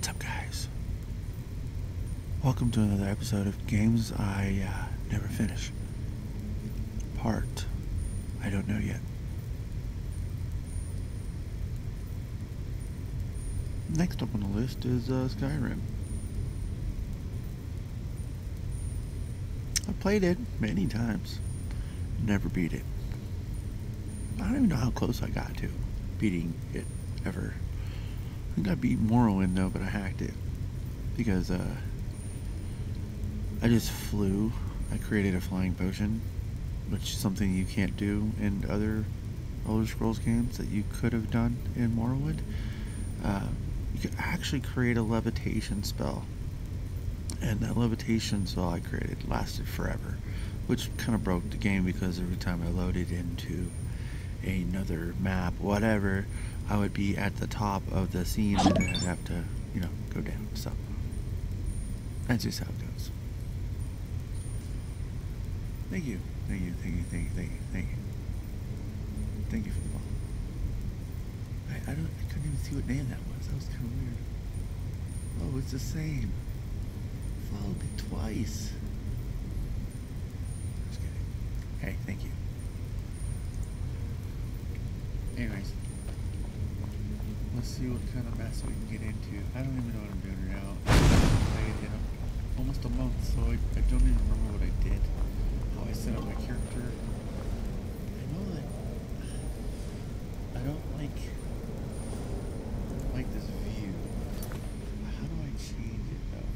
What's up, guys? Welcome to another episode of Games I Never Finish. Part I don't know yet. Next up on the list is Skyrim. I played it many times. Never beat it. I don't even know how close I got to beating it ever. I think I beat Morrowind though, but I hacked it because I just flew. I created a flying potion, which is something you can't do in other Elder Scrolls games that you could have done in Morrowind. You could actually create a levitation spell, and that levitation spell I created lasted forever, which kind of broke the game because every time I loaded into another map, whatever, I would be at the top of the scene and then I'd have to, go down. So that's just how it goes. Thank you for the ball. I couldn't even see what name that was. That was kind of weird. Oh, it's the same. Followed me twice. Just kidding. Hey, thank you. Anyways, let's see what kind of mess we can get into. I don't even know what I'm doing right now. I played it almost a month, so I don't even remember what I did. How I set up my character. I know that I don't like this view. How do I change it though?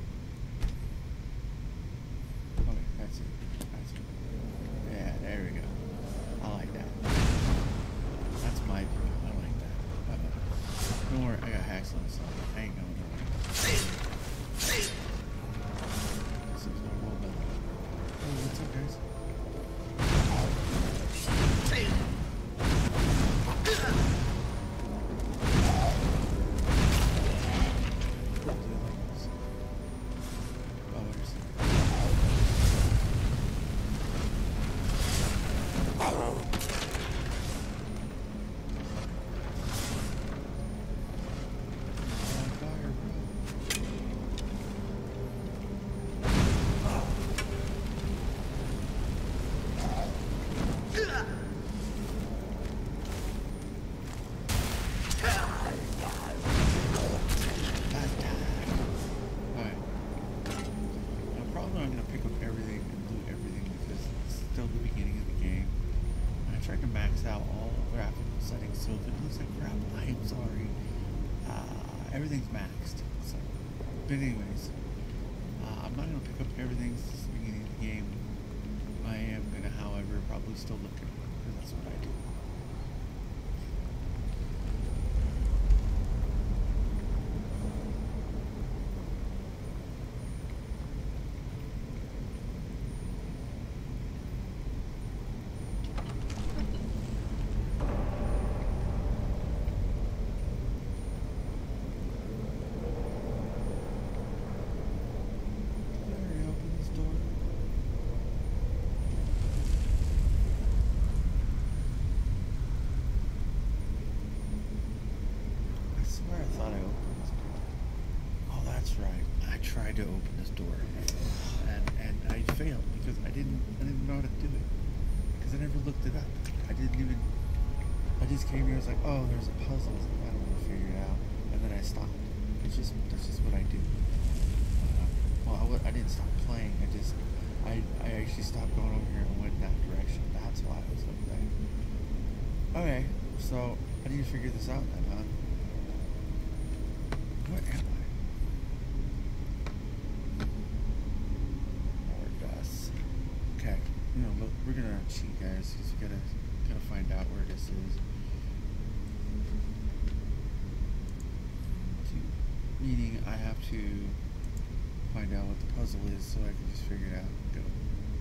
Okay, that's it. Yeah, there we go. I like that. That's my view. I like that. Don't worry, I got hacks on this. I ain't going nowhere. This is no roll down. Oh, what's up, guys? Everything's maxed, so, but anyways, I'm not going to pick up everything since the beginning of the game. I am going to, however, probably still look at it, because that's what I do. Tried to open this door and I failed because I didn't know how to do it because I never looked it up. I just came here. I was like, oh, there's a puzzle. I don't want to figure it out, and then I stopped. That's just what I do. I didn't stop playing. I actually stopped going over here and went in that direction. That's why I was over there. Okay, so I need to figure this out then, huh? What am I? Look, we're gonna cheat, guys, because we gotta find out where this is. Meaning, I have to find out what the puzzle is so I can just figure it out and go.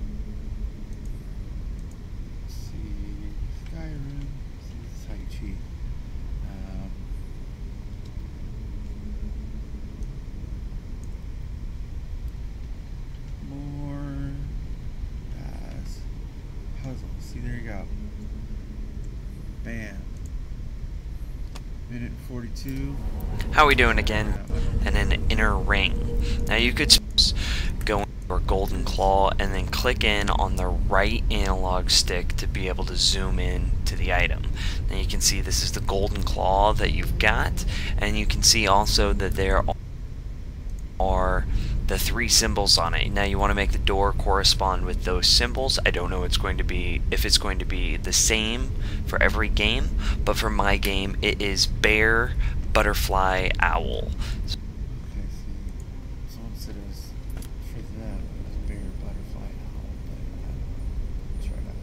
Let's see, Skyrim. This is how you cheat. See, there you go. Bam. minute 42. How are we doing again? And an inner ring. Now you could go for golden claw and then click in on the right analog stick to be able to zoom in to the item. Now you can see this is the golden claw that you've got, and you can see also that there are the 3 symbols on it. Now you want to make the door correspond with those symbols. I don't know if it's going to be the same for every game, but for my game it is bear, butterfly, owl. Okay, see, someone said it was for them, it was bear, butterfly, owl, but let's try that.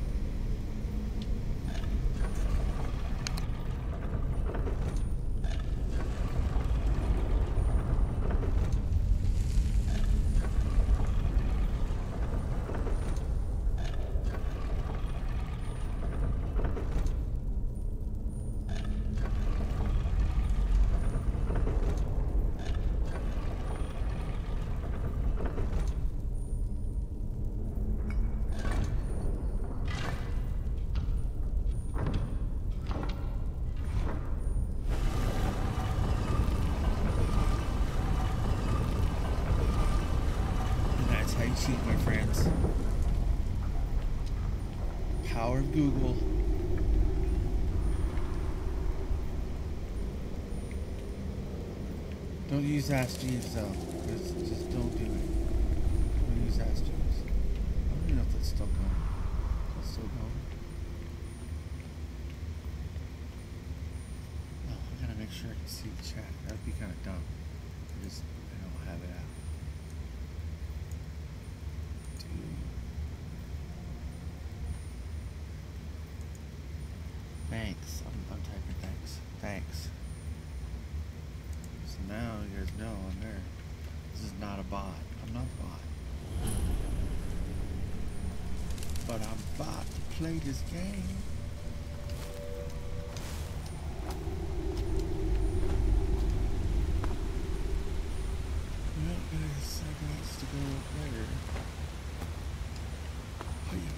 How you cheat, my friends. Power of Google. Don't use Ask Jeeves though. Just don't do it. Don't use Ask Jeeves. I don't even know if that's still going. That's still going. Oh, I gotta make sure I can see the chat. That'd be kind of dumb. I don't have it out. Thanks. I'm typing thanks. Thanks. So now you guys know I'm there. This is not a bot. I'm not a bot. But I'm about to play this game. Well, there's 7 minutes to go there. Oh, yeah.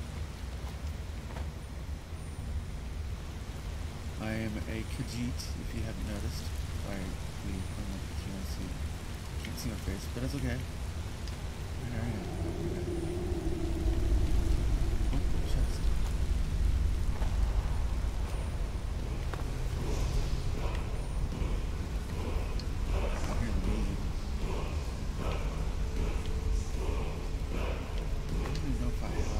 I am a Khajiit, if you haven't noticed. I don't know if you can't see my face, but it's okay. There I am. Oh, chest. I hear the music. I don't even know if I have.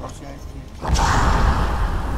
These guys can't.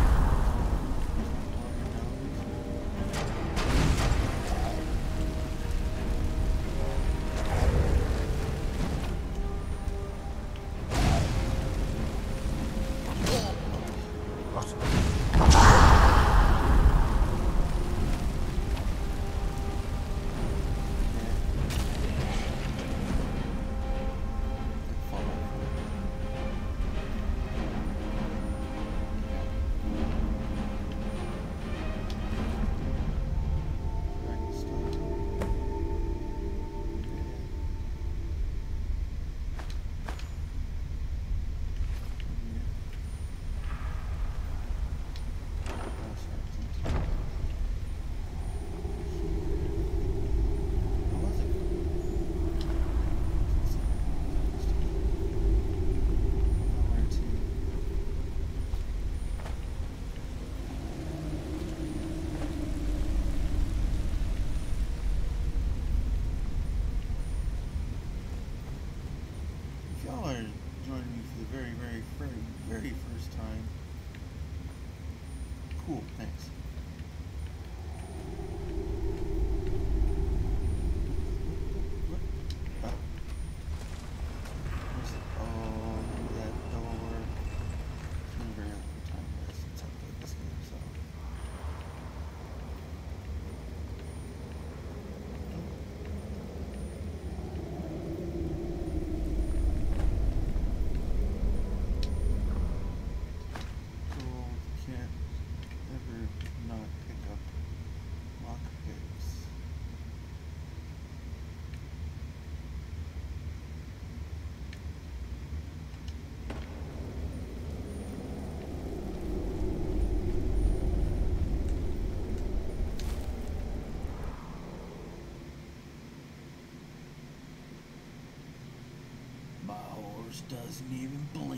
Y'all are joining me for the very first time. Cool, thanks. That door. It's been a very long time since I played this game, so. Can't ever not pick up lockpicks. My horse doesn't even blink.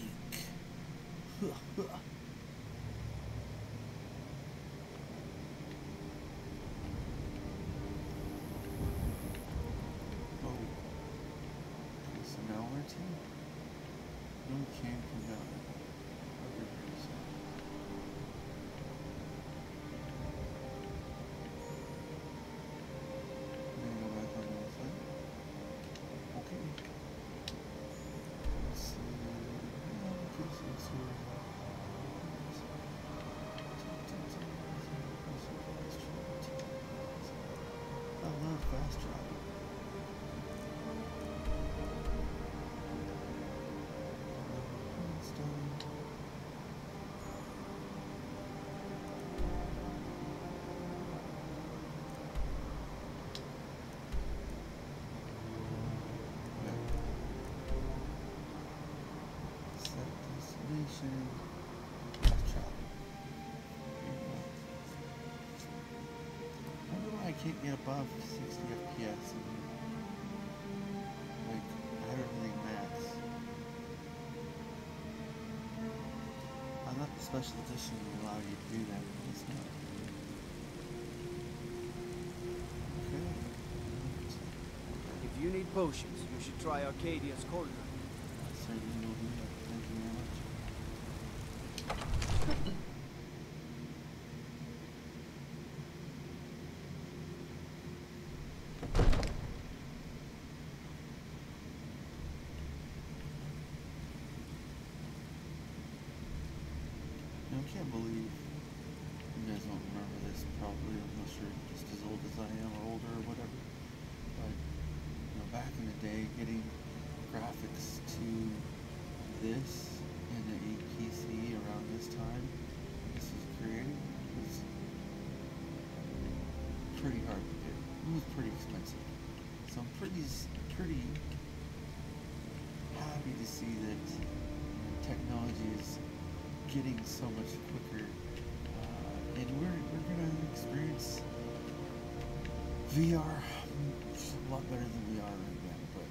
So now where to? No, we can't come down. Okay, so. Then go back on the other side. Okay. Let's see. Okay, so let's see. I love fast travel. I wonder why I can't get above 60 FPS and like I have everything max. I thought the special edition would allow you to do that, but it's not. Okay. If you need potions, you should try Arcadia's Corner. I certainly will do that. Thank you very much. I can't believe you guys won't remember this probably unless you're just as old as I am or older or whatever. But you know, back in the day, getting graphics to this in a PC around this time, this was created, was pretty hard to do. It was pretty expensive. So I'm pretty happy to see that technology is getting so much quicker, and we're gonna experience VR a lot better than we are right now. But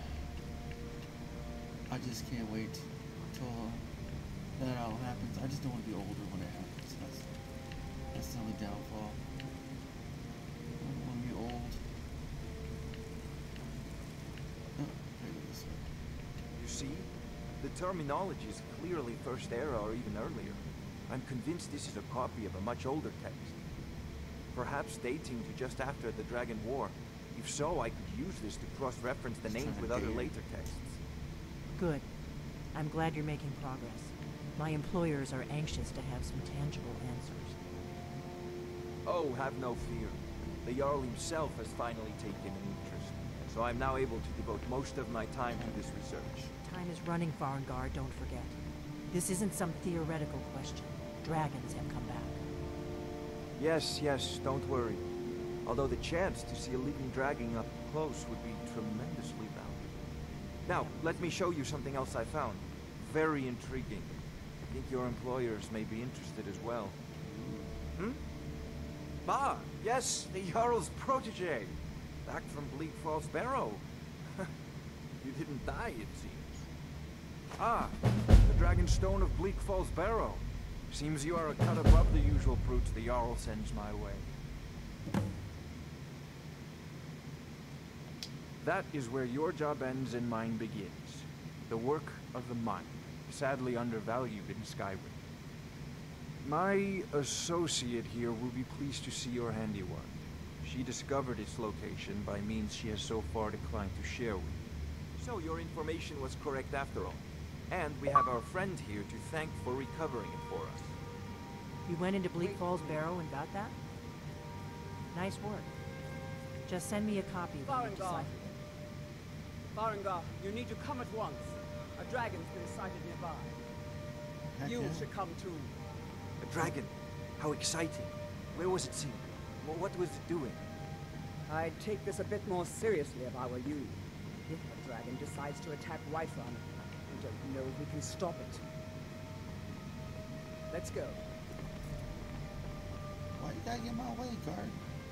I just can't wait till that all happens. I just don't want to be older when it happens. That's the only downfall. I don't want to be old. Oh, maybe this way. You see? The terminology is clearly First Era or even earlier. I'm convinced this is a copy of a much older text. Perhaps dating to just after the Dragon War. If so, I could use this to cross-reference the names with other later texts. Good. I'm glad you're making progress. My employers are anxious to have some tangible answers. Oh, have no fear. The Jarl himself has finally taken an interest, so I'm now able to devote most of my time to this research. Time is running, Farengar, don't forget. This isn't some theoretical question. Dragons have come back. Yes, don't worry. Although the chance to see a living dragon up close would be tremendously valuable. Now, let me show you something else I found. Very intriguing. I think your employers may be interested as well. Ah, yes, the Jarl's protege. Back from Bleak Falls Barrow. You didn't die, it seems. Ah, the Dragonstone of Bleak Falls Barrow. Seems you are a cut above the usual brutes the Jarl sends my way. That is where your job ends and mine begins. The work of the mind, sadly undervalued in Skyrim. My associate here will be pleased to see your handiwork. She discovered its location by means she has so far declined to share with you. So your information was correct after all. And we have our friend here to thank for recovering it for us. You went into Bleak Falls Barrow and got that? Nice work. Just send me a copy of what you deciphered. Farengar, you need to come at once. A dragon's been sighted nearby. You should come too. A dragon? How exciting. Where was it seen? What was it doing? I'd take this a bit more seriously if I were you. If a dragon decides to attack Whiterun, I don't know if we can stop it. Let's go. Why you gotta get in my way, guard?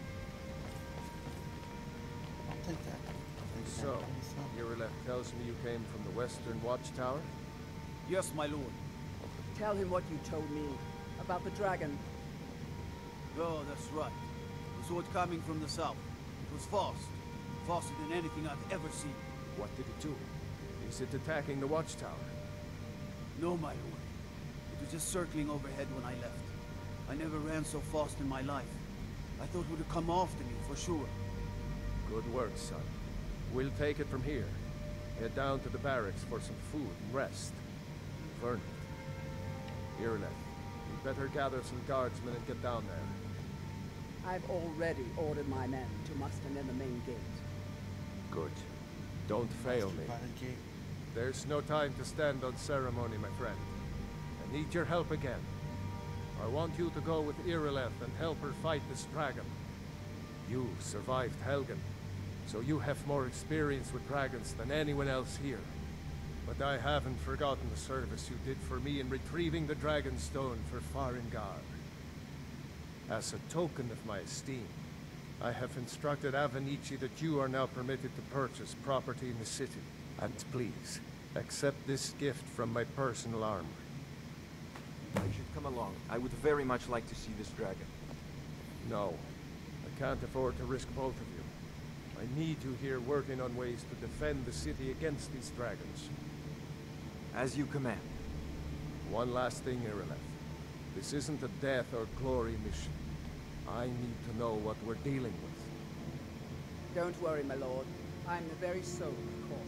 I'll take that. So, Irileth tells me you came from the Western Watchtower? Yes, my lord. Tell him what you told me about the dragon. Oh, that's right. The sword coming from the south. It was fast. Faster than anything I've ever seen. What did it do? Is it attacking the Watchtower? No, my lord. It was just circling overhead when I left. I never ran so fast in my life. I thought it would have come after me, for sure. Good work, son. We'll take it from here. Head down to the barracks for some food and rest. You've earned it. Irileth, you better gather some guardsmen and get down there. I've already ordered my men to muster near the main gate. Good. Don't fail me. By the gate. There's no time to stand on ceremony, my friend. I need your help again. I want you to go with Irileth and help her fight this dragon. You survived Helgen, so you have more experience with dragons than anyone else here. But I haven't forgotten the service you did for me in retrieving the Dragonstone for Farengar. As a token of my esteem, I have instructed Avenici that you are now permitted to purchase property in the city. And please, accept this gift from my personal armor. I should come along. I would very much like to see this dragon. No, I can't afford to risk both of you. I need you here working on ways to defend the city against these dragons. As you command. One last thing, Irileth. This isn't a death or glory mission. I need to know what we're dealing with. Don't worry, my lord. I'm the very soul of court.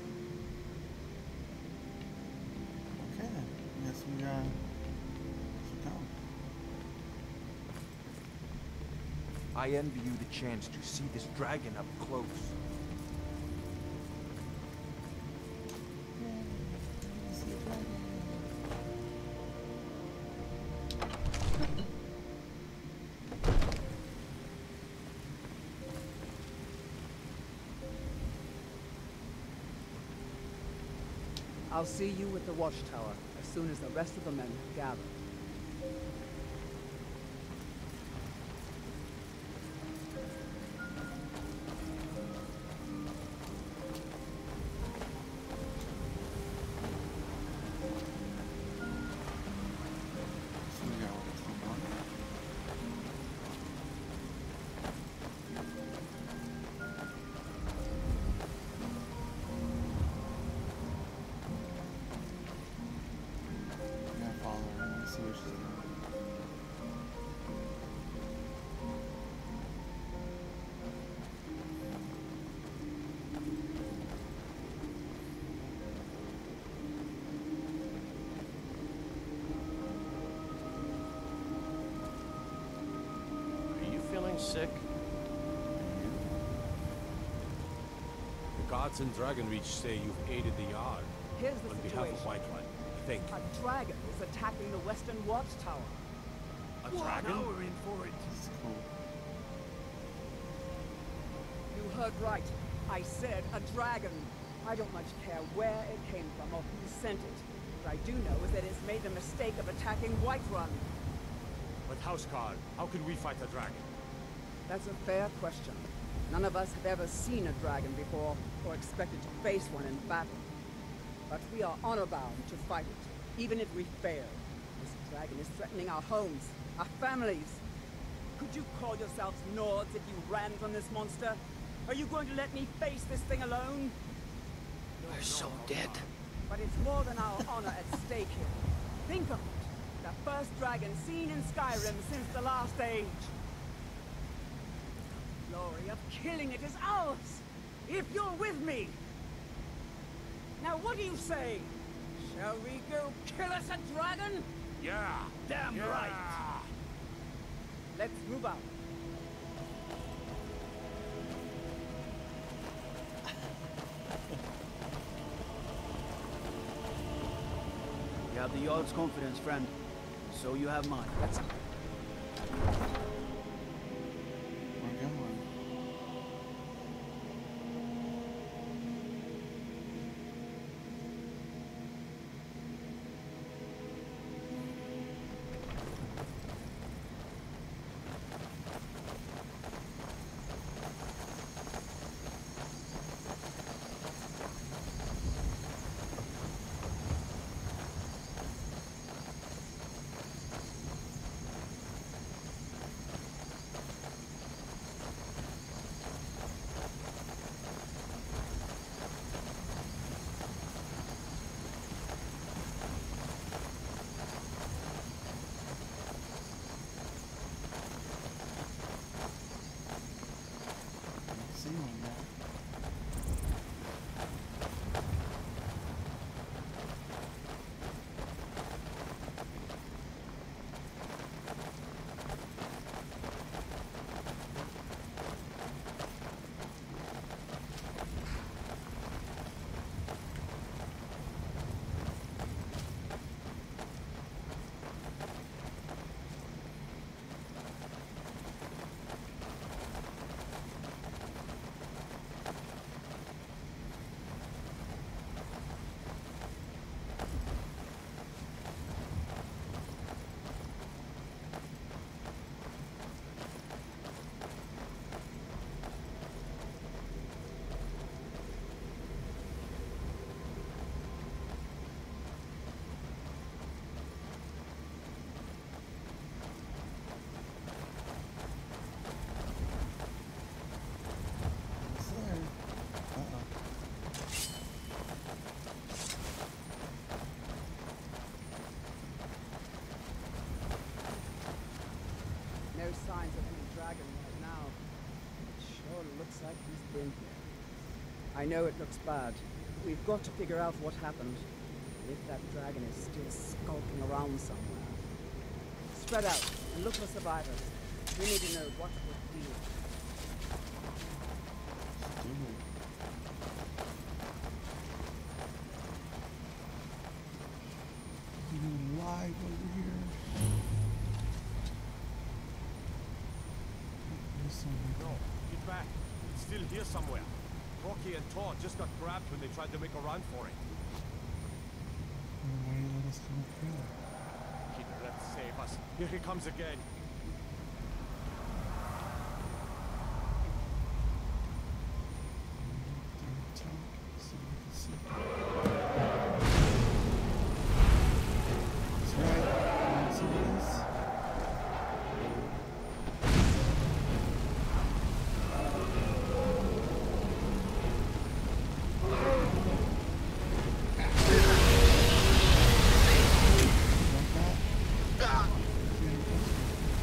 Okay then. Yes, we go. I envy you the chance to see this dragon up close. I'll see you at the watchtower as soon as the rest of the men have gathered. So we got what's going on. sick? The gods in Dragonreach say you've aided the Jarl. Here's the On behalf situation. of Whiterun. Thank you. A dragon is attacking the western watchtower. A dragon? Now we're in for it. It's cool. You heard right. I said a dragon. I don't much care where it came from or who sent it. What I do know is that it's made the mistake of attacking Whiterun. But Houseguard, how can we fight a dragon? That's a fair question. None of us have ever seen a dragon before, or expected to face one in battle. But we are honor-bound to fight it, even if we fail. This dragon is threatening our homes, our families. Could you call yourselves Nords if you ran from this monster? Are you going to let me face this thing alone? We're so dead. But it's more than our honor at stake here. Think of it. The first dragon seen in Skyrim since the last age. The glory of killing it is ours, if you're with me. Now what do you say? Shall we go kill us a dragon? Yeah! Damn right! Let's move out. You have the Jarl's confidence, friend. So you have mine. Let's We're going. See one now. It's there. Uh-oh. No signs of any dragon right now. It sure looks like he's been here. I know it looks bad. We've got to figure out what happened. If that dragon is still skulking around somewhere. Spread out and look for survivors. We need to know what would deal. You live over here. No, get back. It's still here somewhere. Rocky and Todd just got grabbed when they tried to make a run for it. Why you let us come up here? Keep left to save us. Here he comes again. That's right. See this? Like that?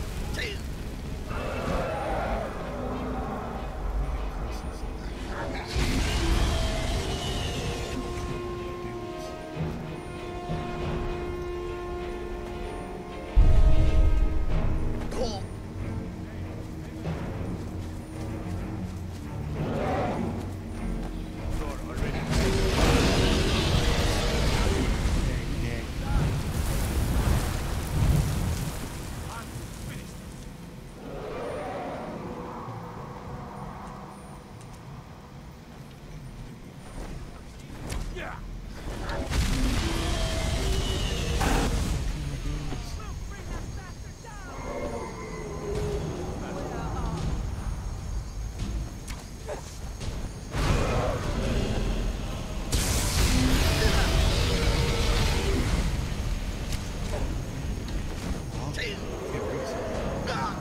Can't reach it.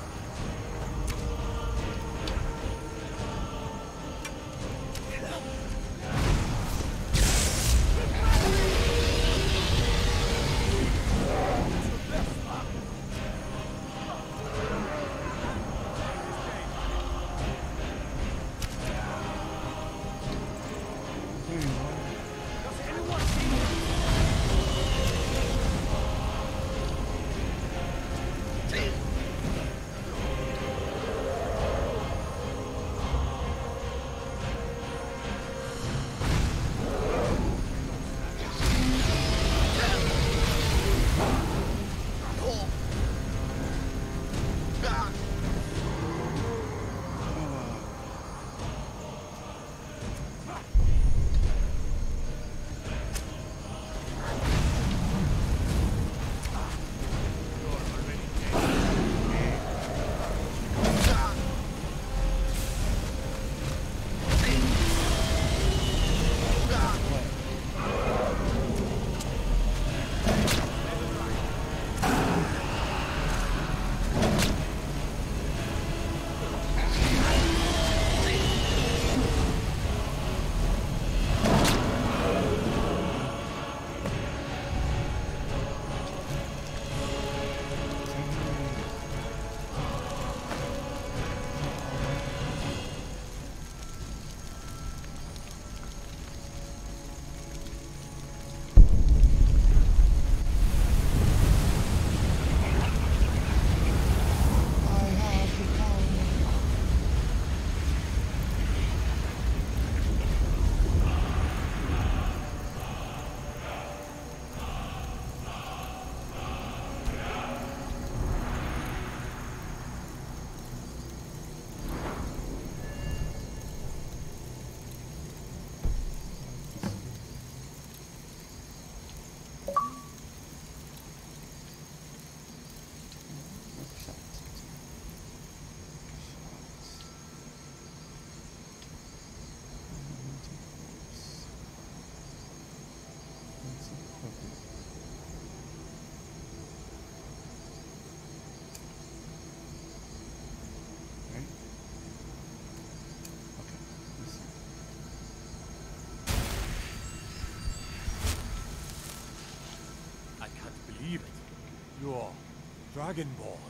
You're Dragonborn.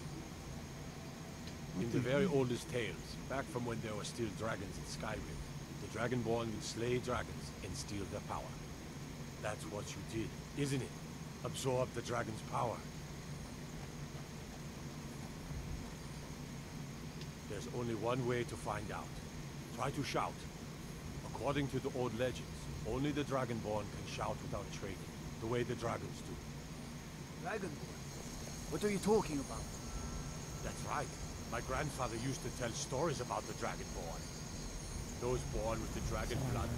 In the very oldest tales, back from when there were still dragons in Skyrim, the Dragonborn would slay dragons and steal their power. That's what you did, isn't it? Absorb the dragon's power. There's only one way to find out. Try to shout. According to the old legends, only the Dragonborn can shout without training, the way the dragons do. Dragonborn? What are you talking about? That's right. My grandfather used to tell stories about the Dragonborn. Those born with the dragon blood.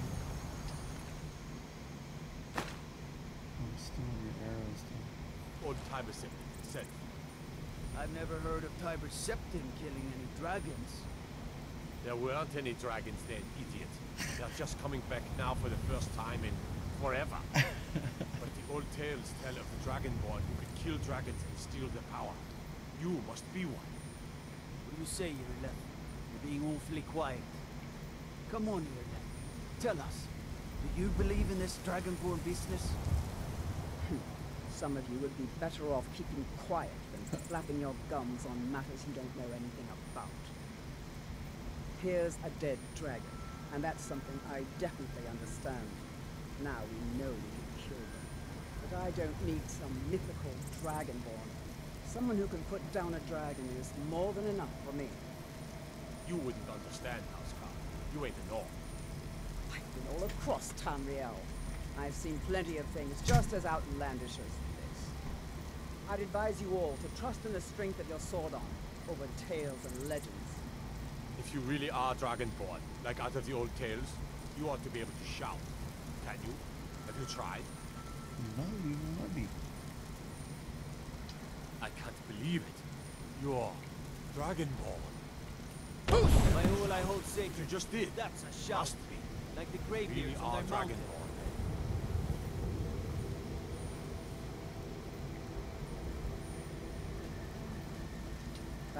I'm still in your arrows, though. Old Tiber said. I've never heard of Tiber Septim killing any dragons. There weren't any dragons then, idiot. They're just coming back now for the first time in forever. But the old tales tell of the Dragonborn who could kill dragons and steal their power. You must be one. What do you say, Irileth? You're being awfully quiet. Come on, Irileth. Tell us. Do you believe in this Dragonborn business? Some of you would be better off keeping quiet than flapping your gums on matters you don't know anything about. Here's a dead dragon, and that's something I definitely understand. Now we know we can kill them. But I don't need some mythical Dragonborn. Someone who can put down a dragon is more than enough for me. You wouldn't understand, Housecarl. You ain't a North. I've been all across Tamriel. I've seen plenty of things just as outlandish as this. I'd advise you all to trust in the strength of your sword arm over tales and legends. If you really are Dragonborn, like out of the old tales, you ought to be able to shout. Can you? Have you tried? No, you won't let me. I can't believe it. You're Dragonborn. By all I hold sacred, You just did. that's a shout. Must be. Like the You greybeards really on are their mountain. Dragonborn.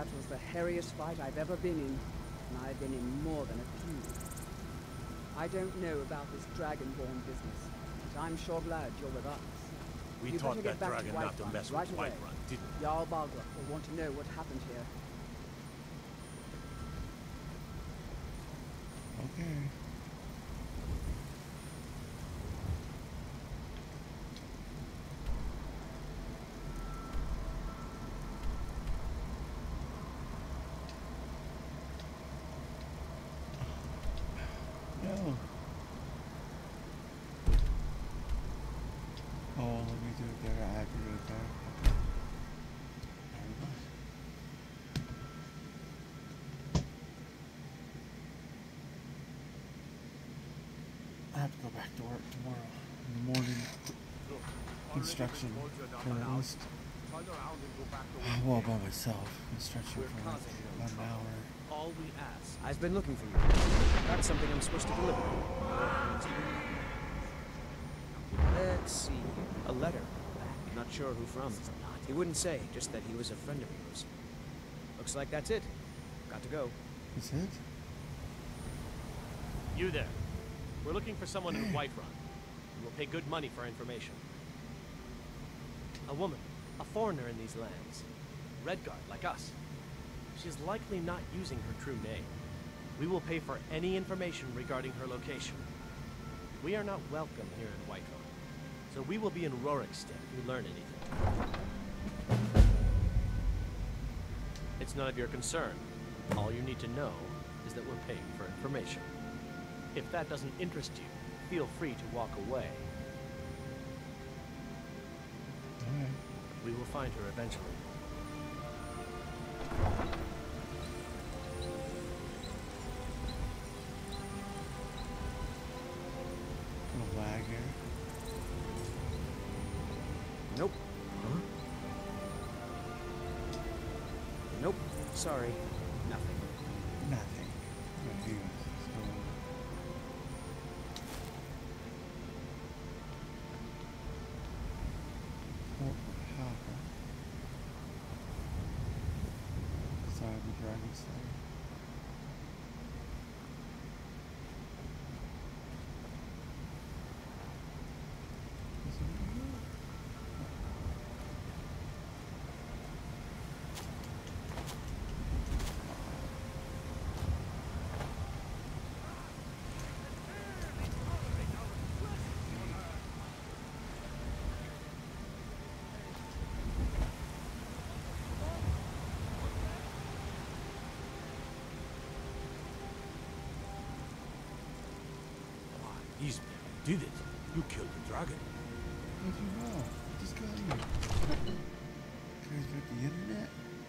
That was the hairiest fight I've ever been in, and I've been in more than a few. I don't know about this Dragonborn business, but I'm sure glad you're with us. We You taught better get that back to dragon not to Whiterun mess right with away. Whiterun, didn't we? Jarl Balgruuf will want to know what happened here. Okay. No. Oh, let me do it there. I have to do it there. Okay. There we go. I have to go back to work tomorrow in the morning. Construction for at least, well, by myself. Construction for like 1 hour. All we ask. I've been looking for you. That's something I'm supposed to deliver. Let's see. A letter. Not sure who from. He wouldn't say, just that he was a friend of yours. Looks like that's it. Got to go. Is it? You there. We're looking for someone in Whiterun. We'll pay good money for information. A woman. A foreigner in these lands. Redguard, like us. She's likely not using her true name. We will pay for any information regarding her location. We are not welcome here in Whiterun, so we will be in Rorikstead if you learn anything. It's none of your concern. All you need to know is that we're paying for information. If that doesn't interest you, feel free to walk away. Alright. We will find her eventually. A lag here. Nope. Huh? Nope. Sorry. Nothing. Nothing. What do you so what happened? Side of the dragon slayer. Is it over here? Easy. You did it. You killed the dragon. How'd you know? Just got here. Guys got the internet?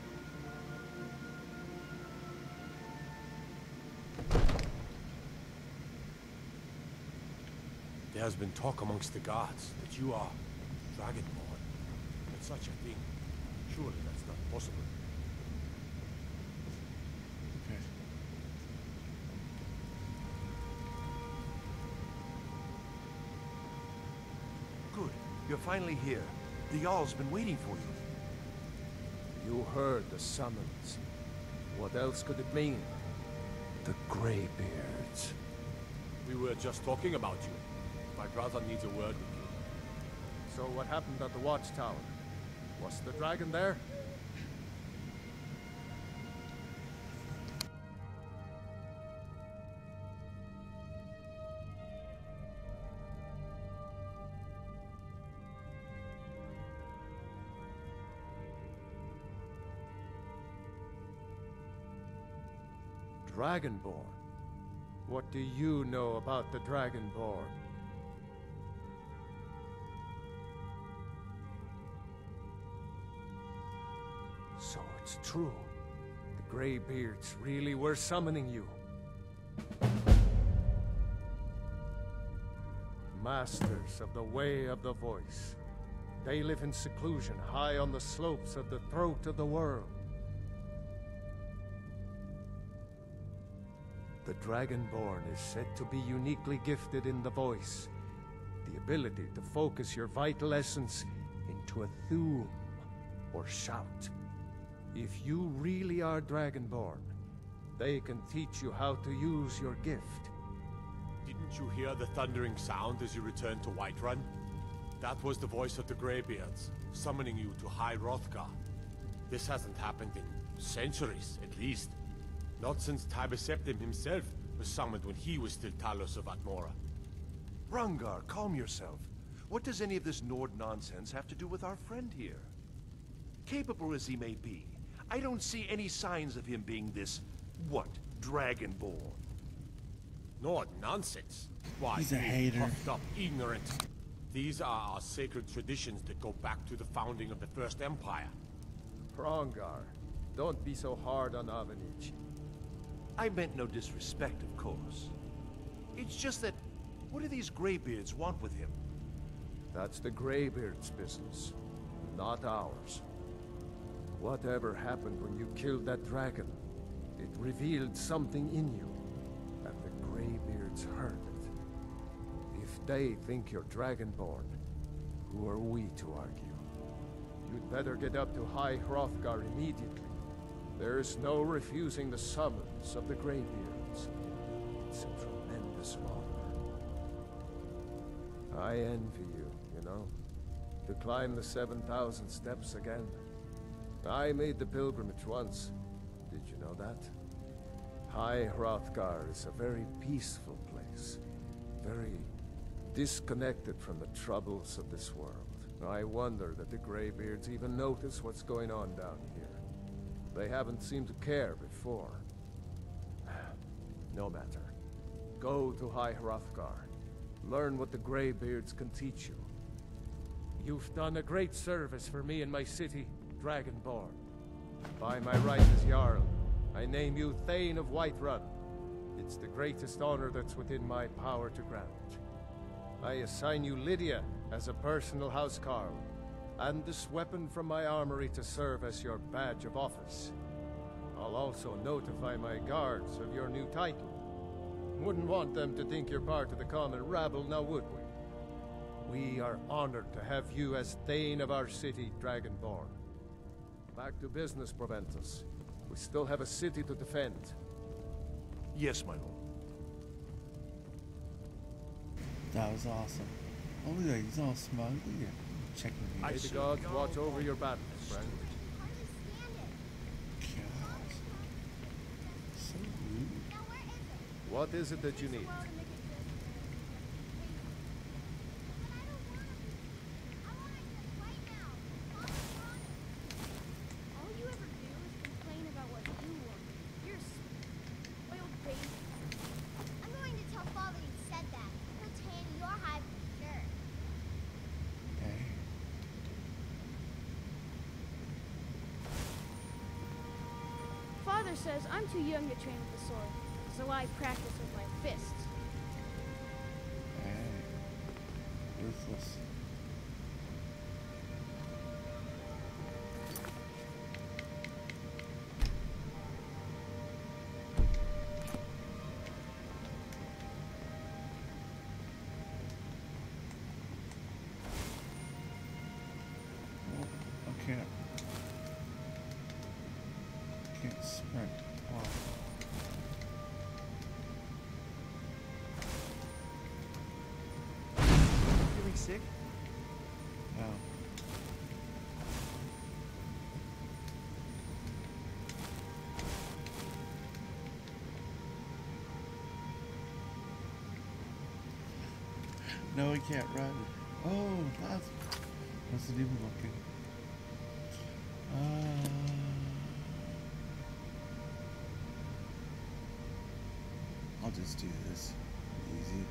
There has been talk amongst the gods that you are Dragonborn. But such a thing, surely that's not possible. Okay. Good. You're finally here. The Jarl's been waiting for you. You heard the summons. What else could it mean? The Greybeards. We were just talking about you. My brother needs a word with you. So what happened at the watchtower? Was the dragon there? Dragonborn? What do you know about the Dragonborn? So it's true. The Greybeards really were summoning you. Masters of the Way of the Voice. They live in seclusion high on the slopes of the throat of the world. The Dragonborn is said to be uniquely gifted in the voice, the ability to focus your vital essence into a thum, or shout. If you really are Dragonborn, they can teach you how to use your gift. Didn't you hear the thundering sound as you returned to Whiterun? That was the voice of the Greybeards, summoning you to High Hrothgar. This hasn't happened in centuries, at least. Not since Tiber Septim himself was summoned when he was still Talos of Atmora. Rungar, calm yourself. What does any of this Nord nonsense have to do with our friend here? Capable as he may be, I don't see any signs of him being this, what, Dragonborn? Nord nonsense? Why, He's a you hater. puffed up ignorant. These are our sacred traditions that go back to the founding of the First Empire. Hrongar, don't be so hard on Avenich. I meant no disrespect, of course. It's just that, what do these Greybeards want with him? That's the Greybeard's business, not ours. Whatever happened when you killed that dragon, it revealed something in you, and the Greybeards heard it. If they think you're Dragonborn, who are we to argue? You'd better get up to High Hrothgar immediately. There's no refusing the summons of the Greybeards. It's a tremendous honor. I envy you, you know, to climb the 7,000 steps again. I made the pilgrimage once. Did you know that? High Hrothgar is a very peaceful place. Very disconnected from the troubles of this world. I wonder that the Greybeards even notice what's going on down here. They haven't seemed to care before. No matter. Go to High Hrothgar. Learn what the Greybeards can teach you. You've done a great service for me and my city, Dragonborn. By my right as Jarl, I name you Thane of Whiterun. It's the greatest honor that's within my power to grant. I assign you Lydia as a personal housecarl, and this weapon from my armory to serve as your badge of office. I'll also notify my guards of your new title. Wouldn't want them to think you're part of the common rabble, now would we? We are honored to have you as Thane of our city, Dragonborn. Back to business, Proventus. We still have a city to defend. Yes, my lord. That was awesome. Oh, look at that. He's all smug. Look at him. Checking me. May the gods watch over your battles, friend. Gosh. So rude. What is it that you need? Father says I'm too young to train with the sword, so I practice with my fists. Hey. Ruthless. Oh, I can't. Can't sprint. Wow. Feeling sick? No. No, he can't run. Oh, that's wasn't even looking. I'll just do this. Easy.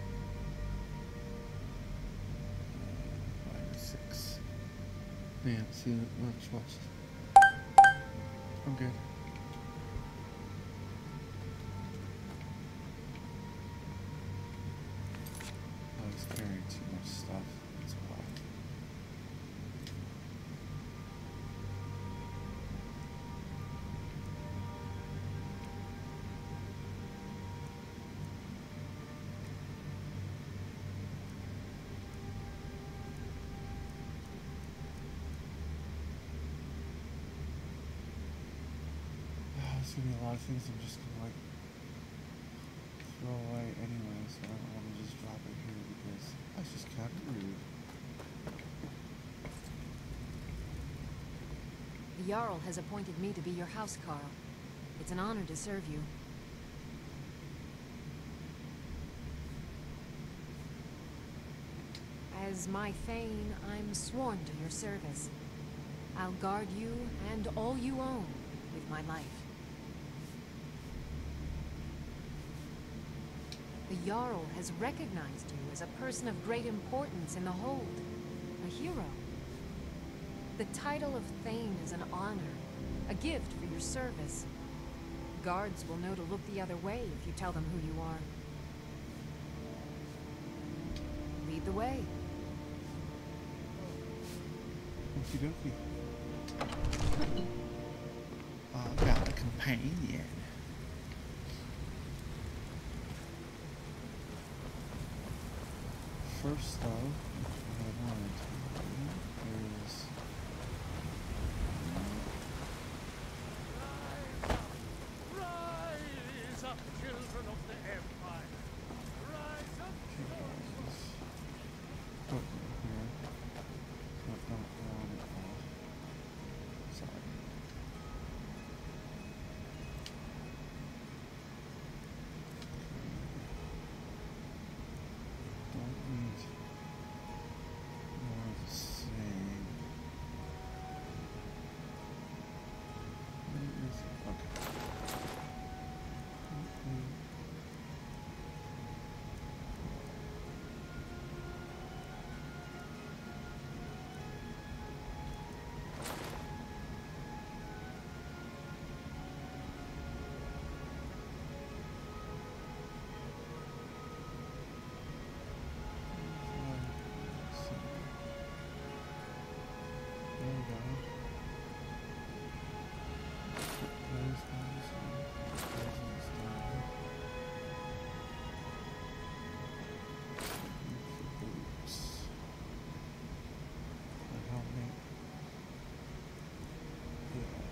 -6. Yeah, see that much. Watch. I'm good. I was carrying too much stuff. That's why. there's gonna be a lot of things I'm just gonna like throw away anyway, so I don't want to just drop it here because that's just kind of rude. The Jarl has appointed me to be your housecarl. It's an honor to serve you. As my Thane, I'm sworn to your service. I'll guard you and all you own with my life. The Jarl has recognized you as a person of great importance in the Hold, a hero. The title of Thane is an honor, a gift for your service. Guards will know to look the other way if you tell them who you are. Lead the way. Okie dokie. Got a companion. First though, what I wanted to do is Rise up, children of the Empire! Rise up! put it here. So I don't want it all. Sorry. Don't need more of the same. Where is it? Okay. There we go. Those ones, those ones down. Boots. A helmet. Yeah.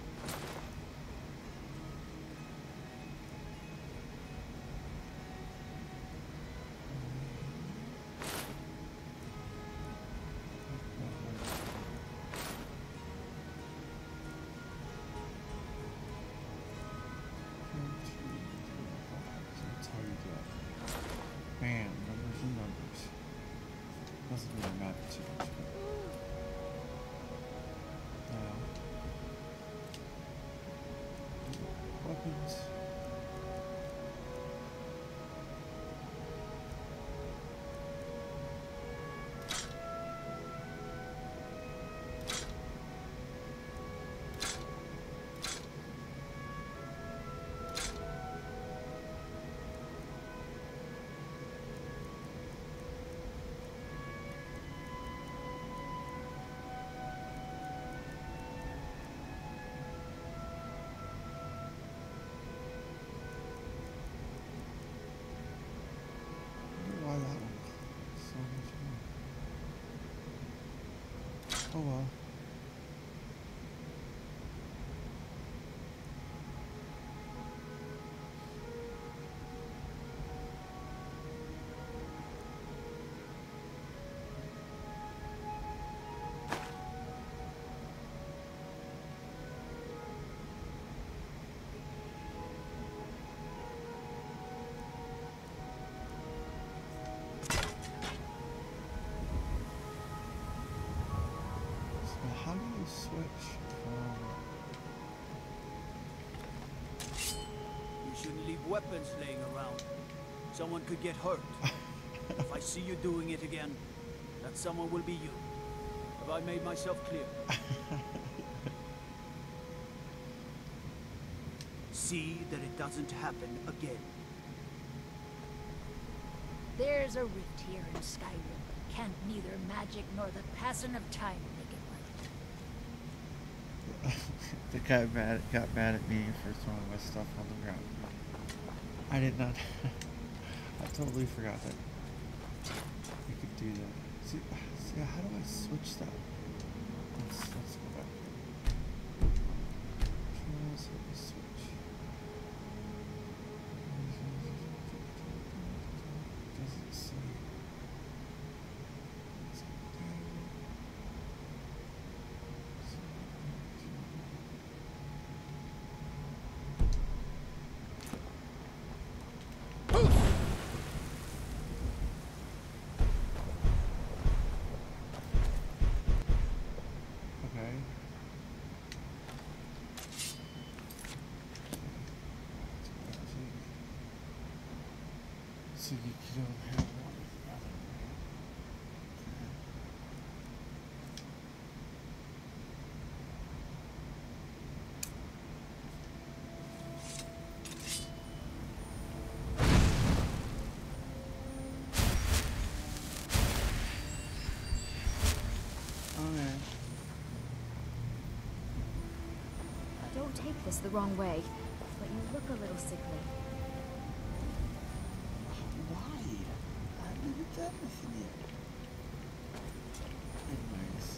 That's how you do it. Bam, numbers and numbers. Doesn't really matter too much, but now weapons. Why that one? So much more. Oh well. So how do you switch from... You shouldn't leave weapons laying around. Someone could get hurt. If I see you doing it again, that someone will be you. Have I made myself clear? See that it doesn't happen again. There's a rift here in Skyrim. Can't neither magic nor the passing of time make it right. The guy got mad at me for throwing my stuff on the ground. I did not. I totally forgot that you could do that. See, how do I switch that? Let's go back here. Controls, switch. So you don't have one or the other, right? Okay. Don't take this the wrong way, but you look a little sickly. Why? I haven't even done anything yet. Anyways.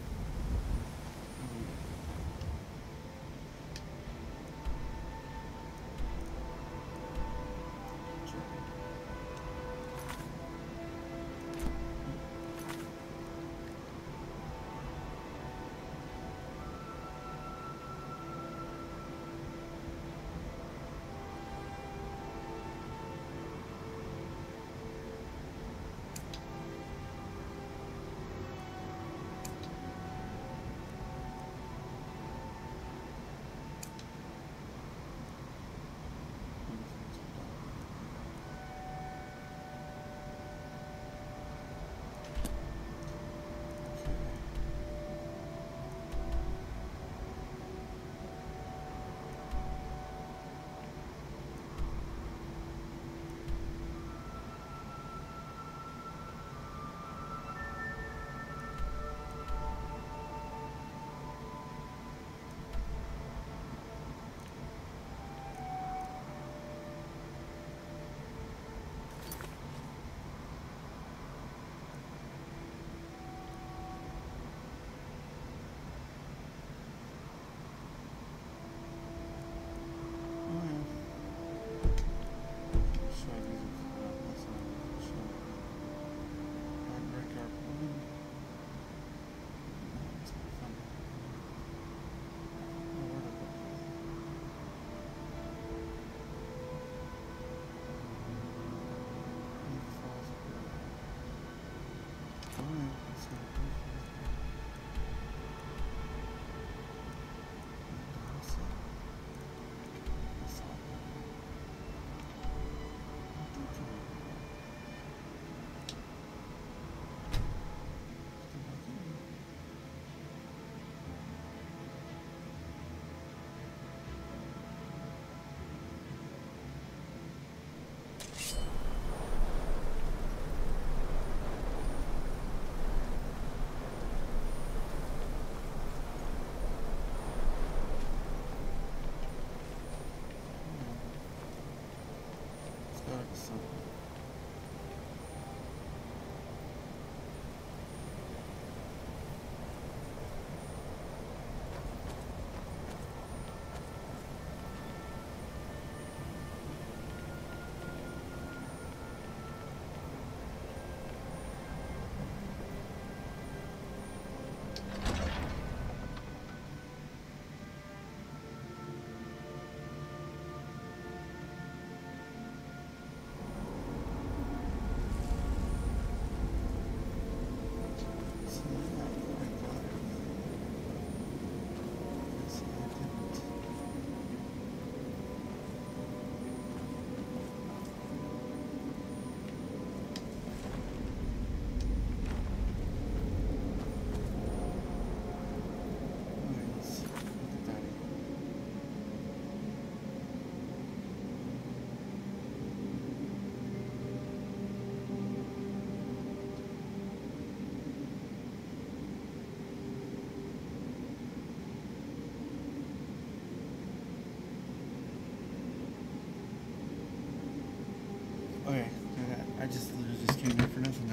Okay, I just literally just came here for nothing.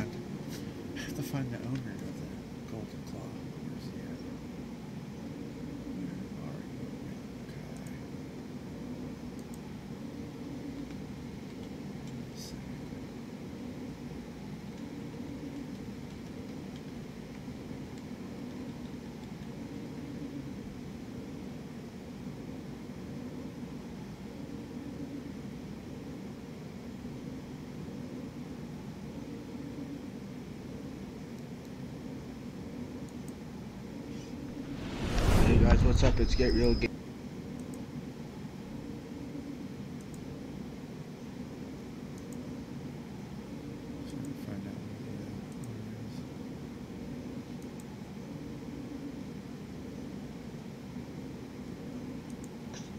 I have to find the owner of the golden claw. Where's he at? Where are you? Okay. Let's see. Hey guys, what's up? It's Get Real Game.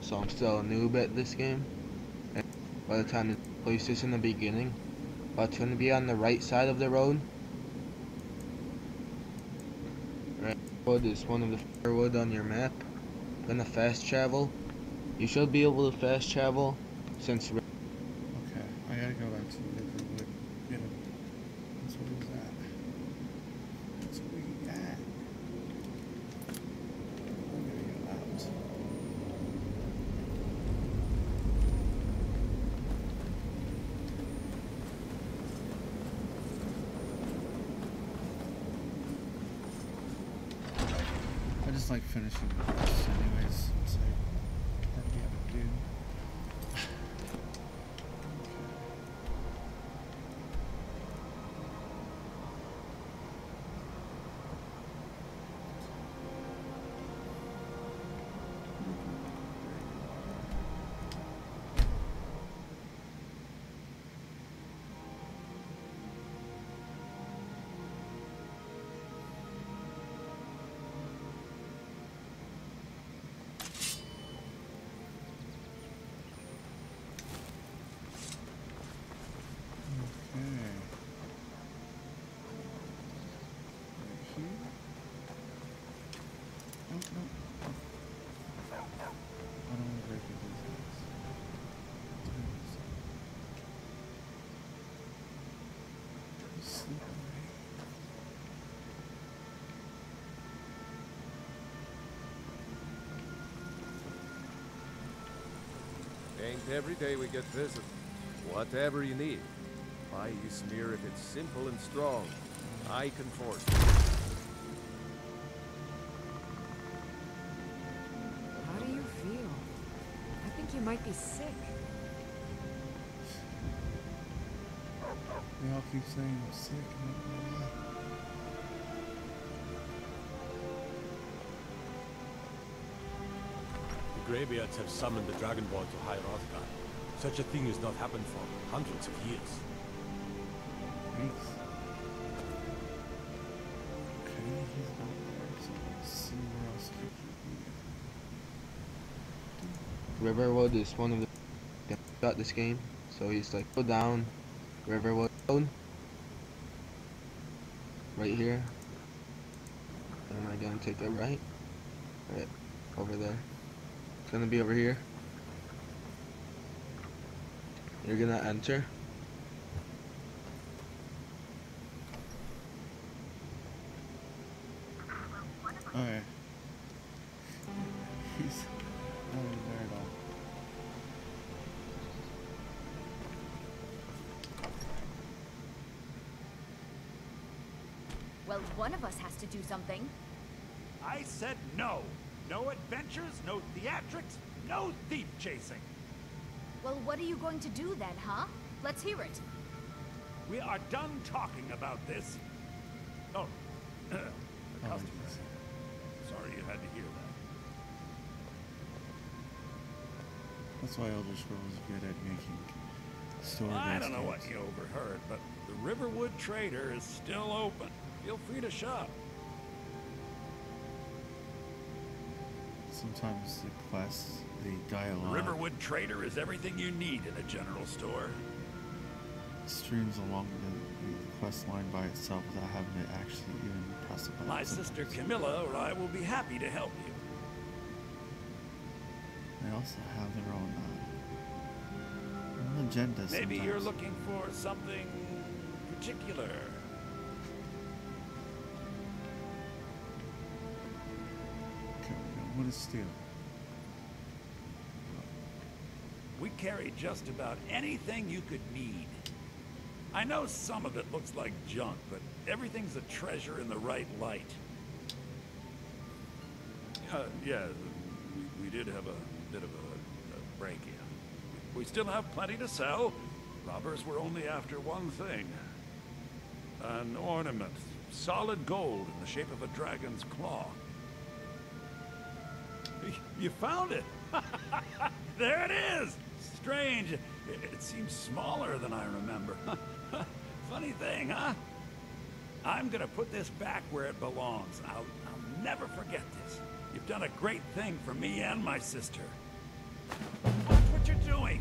so I'm still a noob at this game. And by the time I place this in the beginning, it's going to be on the right side of the road. Right, wood is one of the firewood on your map. Gonna fast travel. You should be able to fast travel since. Okay, I gotta go back to Riverwood. Get him. That's what it was at. That's what we got. I'm gonna go out. I just like finishing the quests anyways. It's like, what do you have to do? Ain't every day we get visitors. Whatever you need. Buy you smear if it's simple and strong. I can forge it. How do you feel? I think you might be sick. They all keep saying I'm sick. I don't know why. The Greybeards have summoned the Dragonborn to High Rothgar. Such a thing has not happened for hundreds of years. Thanks. Okay, he's not there, so let's see where else he could be. Riverwood is one of the that got this game, so he's like, go down Riverwood Road right here. Am I gonna take a right? Right over there. It's gonna be over here. You're gonna enter. Okay. He's not even there at all. Well, one of us has to do something. I said no. No adventures, no theatrics, no thief chasing. Well, what are you going to do then, huh? Let's hear it. We are done talking about this. Oh, the customers. Sorry you had to hear that. That's why Elder Scrolls is good at making story-based I don't know games. what you overheard, but the Riverwood Trader is still open. Feel free to shop. Sometimes the quests, the dialogue, The Riverwood Trader is everything you need in a general store. streams along the quest line by itself without having to actually even press a button. My sister Camilla or I will be happy to help you. They also have their own agendas. Maybe you're sometimes. looking for something particular. Okay, what is steel? We carry just about anything you could need. I know some of it looks like junk, but everything's a treasure in the right light. Yeah, we did have a bit of a break-in. We still have plenty to sell. Robbers were only after one thing. An ornament. Solid gold in the shape of a dragon's claw. You found it! There it is! Strange. It seems smaller than I remember. Funny thing, huh? I'm gonna put this back where it belongs. I'll never forget this. You've done a great thing for me and my sister. Watch what you're doing!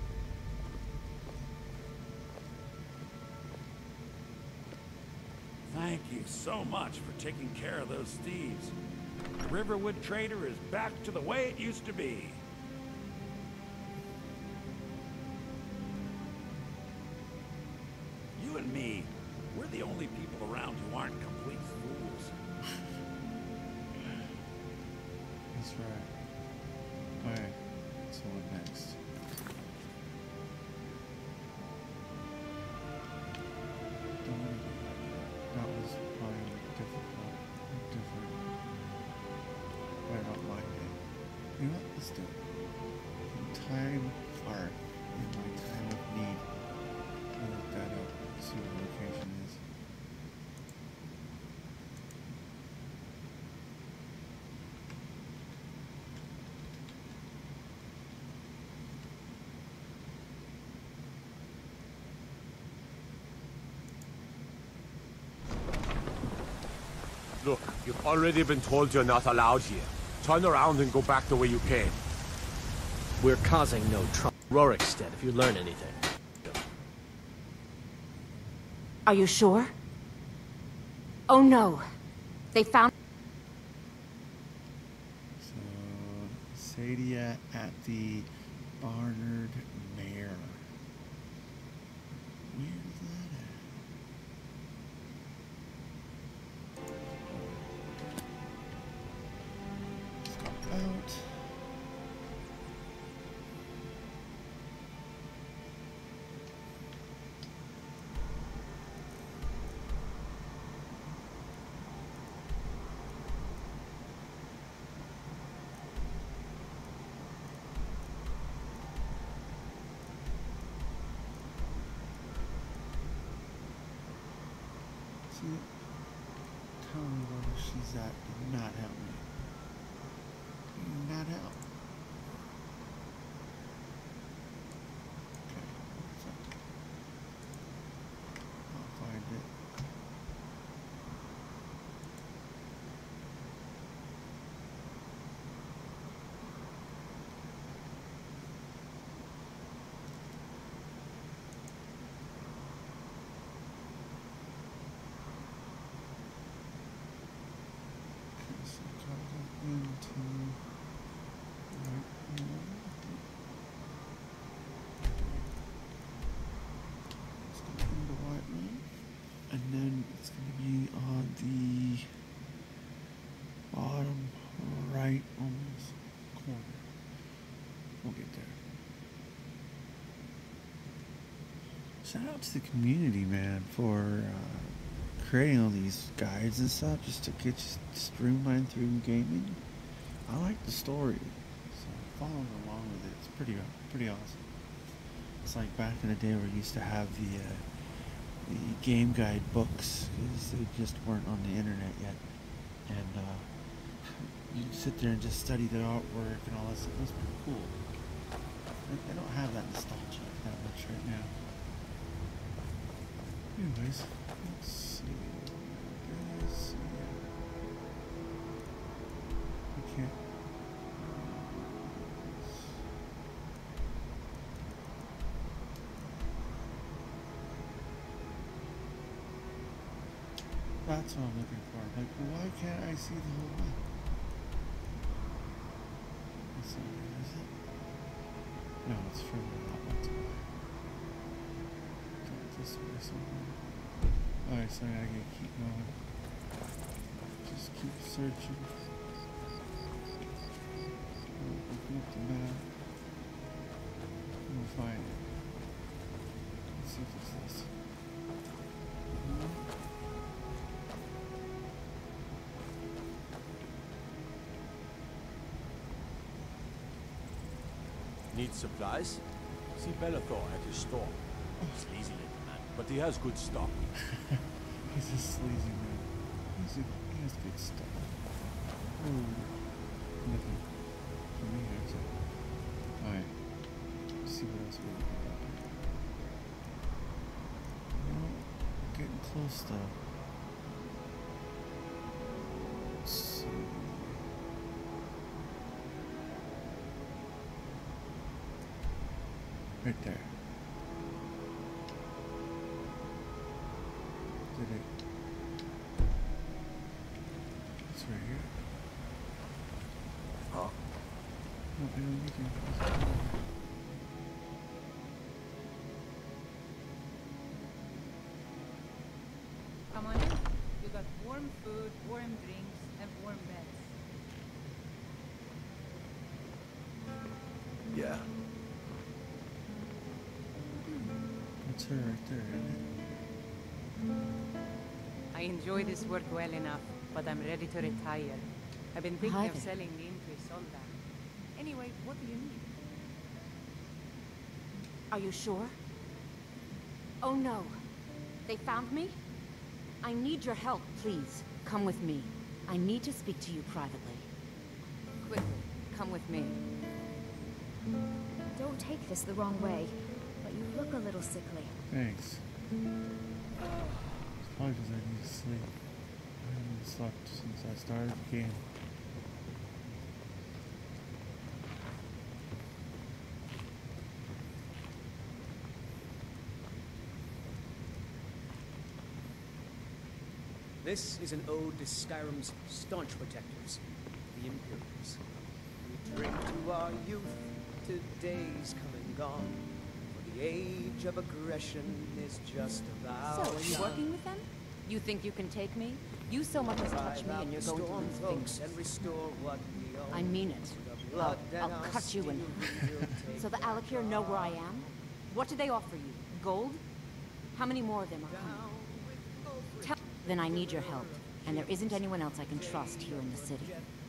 Thank you so much for taking care of those thieves. The Riverwood Trader is back to the way it used to be. You and me, we're the only people around who aren't complete fools. That's right. Alright, so what next? That was probably difficult, different. But I don't mind it. You know what? Let's do it. In time far, in my time of need. I'll look that up, see what the location is. Look, you've already been told you're not allowed here. Turn around and go back the way you came. We're causing no trouble. Rorikstead, if you learn anything. Are you sure? Oh no. They found... So, Sadia at the Barnard Mare. Where is that at? Let's go out. Tell me where she's at. Did not help me. Did not help. Okay, so I'll find it. And then it's going to be on the bottom right almost corner. We'll get there. Shout out to the community, man, for creating all these guides and stuff just to get you streamlined through gaming. I like the story, so following along with it, it's pretty awesome. It's like back in the day where we used to have the game guide books, because they just weren't on the internet yet, and you'd sit there and just study the artwork and all that stuff. It was pretty cool. I don't have that nostalgia that much right now. Anyways, let's see. Guys, okay. That's what I'm looking for. Like, why can't I see the whole map? That's not it, is it? No, it's further out. That's why. Go this way somewhere. Alright, so I gotta keep going. Just keep searching. Open up the map. We'll find it. Let's see if it's this. Need supplies? See Bellathor at his store. Sleazy little man, but he has good stock. He's a sleazy man. He has good stuff. Nothing for me, actually. Alright. Let's see what else we can do. Well, we're getting close though. Let's see. Right there. Did it? It's right here. Huh? No, I don't need to. Come on in. You got warm food, warm drinks, and warm beds. Yeah. That's her right there, isn't it? I enjoy this work well enough, but I'm ready to retire. I've been thinking Hi of there. selling the interest on that. Anyway, what do you need? Are you sure? Oh no. They found me? I need your help, please. Come with me. I need to speak to you privately. Quickly, come with me. Don't take this the wrong way, but you look a little sickly. Thanks. It's probably because I need to sleep. I haven't slept since I started the game. This is an ode to Skyrim's staunch protectors, the Imperials. We drink to our youth, to days come and gone. For the age of aggression is just about So, are you done. working with them? You think you can take me? You so much as touch me and you're going to lose things. And restore what we own. I mean it. I'll cut you in half. So the Alakir know where I am? What do they offer you? Gold? How many more of them are coming? Tell then I need your help, and there isn't anyone else I can trust here in the city.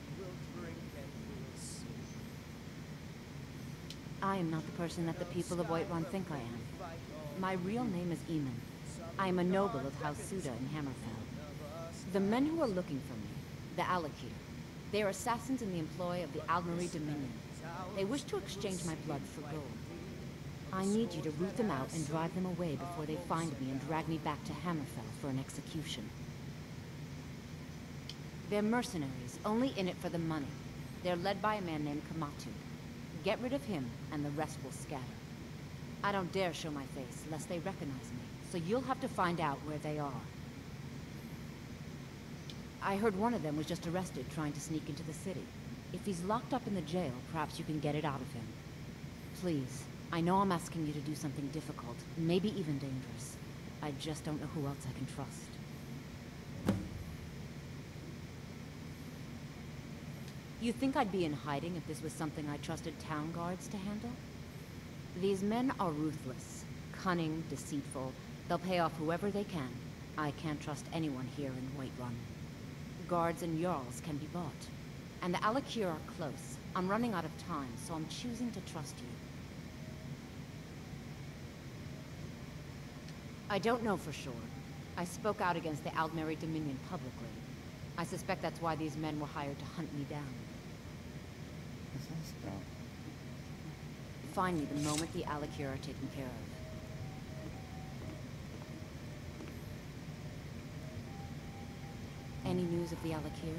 I am not the person that the people of Whiterun think I am. My real name is Eamon. I am a noble of House Suda in Hammerfell. The men who are looking for me, the Alakir, they are assassins in the employ of the Aldmeri Dominion. They wish to exchange my blood for gold. I need you to root them out and drive them away before they find me and drag me back to Hammerfell for an execution. They're mercenaries, only in it for the money. They're led by a man named Kamatu. Get rid of him, and the rest will scatter. I don't dare show my face, lest they recognize me, so you'll have to find out where they are. I heard one of them was just arrested trying to sneak into the city. If he's locked up in the jail, perhaps you can get it out of him. Please. I know I'm asking you to do something difficult, maybe even dangerous. I just don't know who else I can trust. You think I'd be in hiding if this was something I trusted town guards to handle? These men are ruthless, cunning, deceitful. They'll pay off whoever they can. I can't trust anyone here in Whiterun. Guards and Jarls can be bought. And the Alakir are close. I'm running out of time, so I'm choosing to trust you. I don't know for sure. I spoke out against the Aldmeri Dominion publicly. I suspect that's why these men were hired to hunt me down. Find me the moment the Alakir are taken care of. Any news of the Alakir?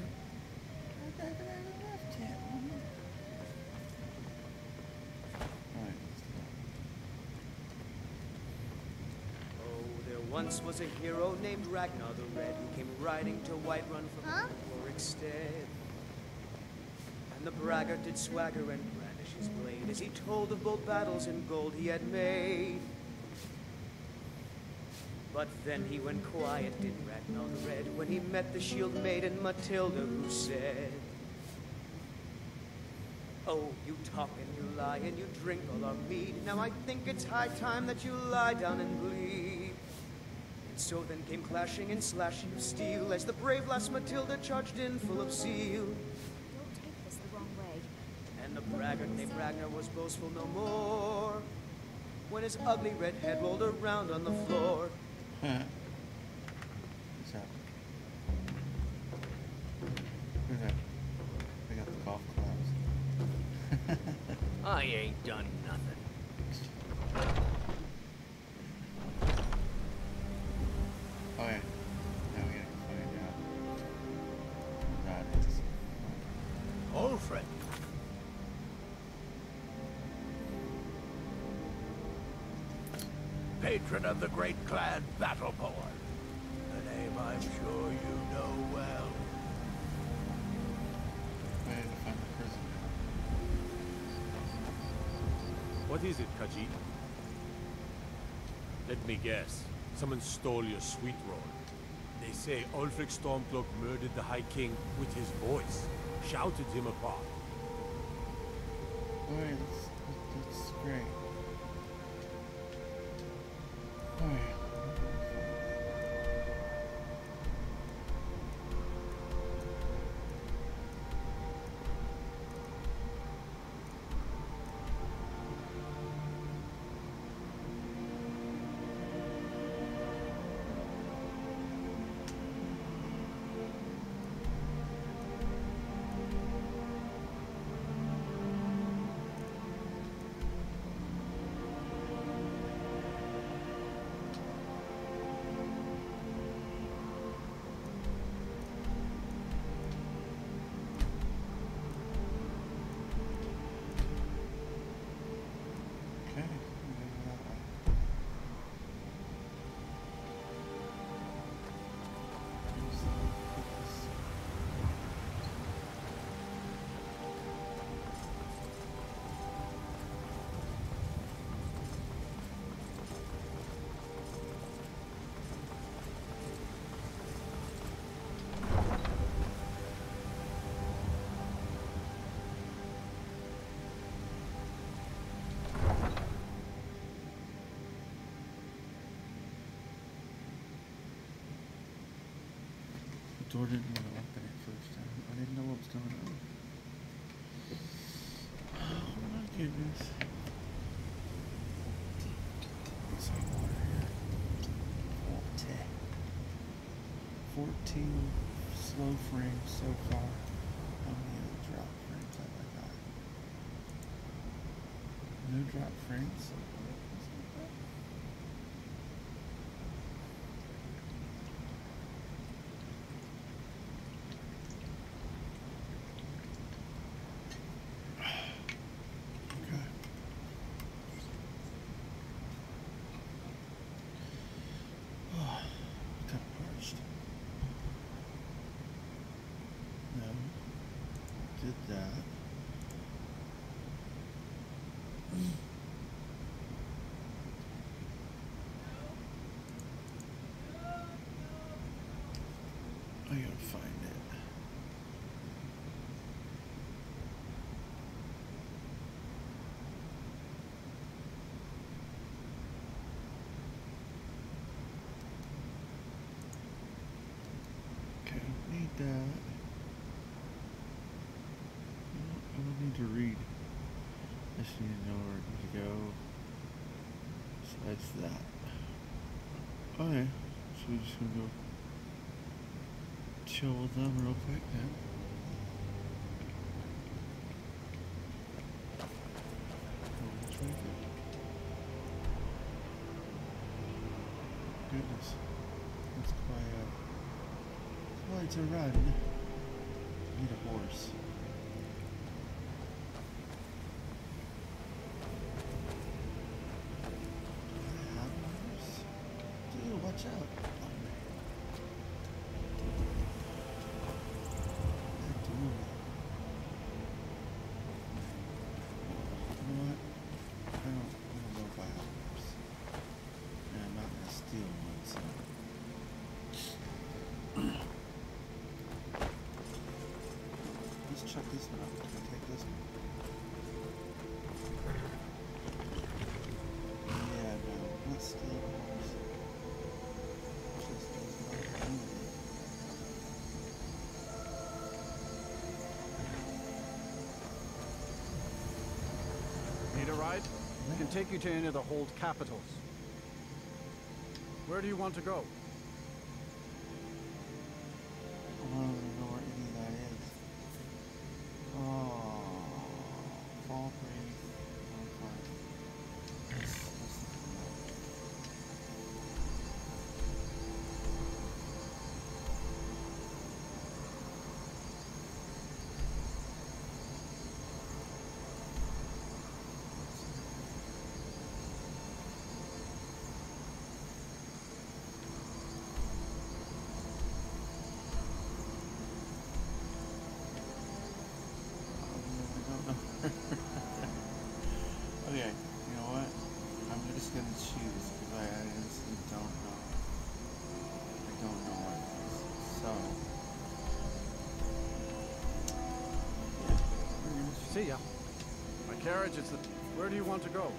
Once was a hero named Ragnar the Red who came riding to Whiterun from Warwick's stead. And the braggart did swagger and brandish his blade as he told of bold battles and gold he had made. But then he went quiet, did Ragnar the Red, when he met the shield maiden Matilda, who said, "Oh, you talk and you lie and you drink all our mead. Now I think it's high time that you lie down and bleed." So then came clashing and slashing of steel as the brave lass Matilda charged in full of zeal. Don't take this the wrong way. And the braggart named Ragnar was boastful no more when his ugly red head rolled around on the floor. What's that? Who's that? I got the golf clubs. I ain't done nothing. Oh yeah. Now we gotta find out who that is. Old friend. patron of the great clan Battleborn. A name I'm sure you know well. I had to find the prison. What is it, Khajiit? Let me guess. Someone stole your sweet roll. They say Ulfric Stormcloak murdered the High King with his voice, shouted him apart. Alright, that's great. Alright. The door didn't want to open it first time. I didn't know what was going on. Oh my goodness. Some water here. 14 slow frames so far. How many other drop frames have I got? No drop frames. Did that. I gotta find it. Okay, I need that. I don't need to read. I just need to know where to go. Besides that. Okay, so we're just gonna go chill with them real quick then. Goodness, that's quite a run. Need a horse. Watch out. You know what? I don't know if I have a horse. And I'm not going to steal one, so. Let's check this one out. Can I take this one? Yeah, no. Let's steal a horse. Need a ride? I can take you to any of the hold capitals. Where do you want to go? I don't even know where any of that is. Oh, fall breeze. My carriage is the... Where do you want to go?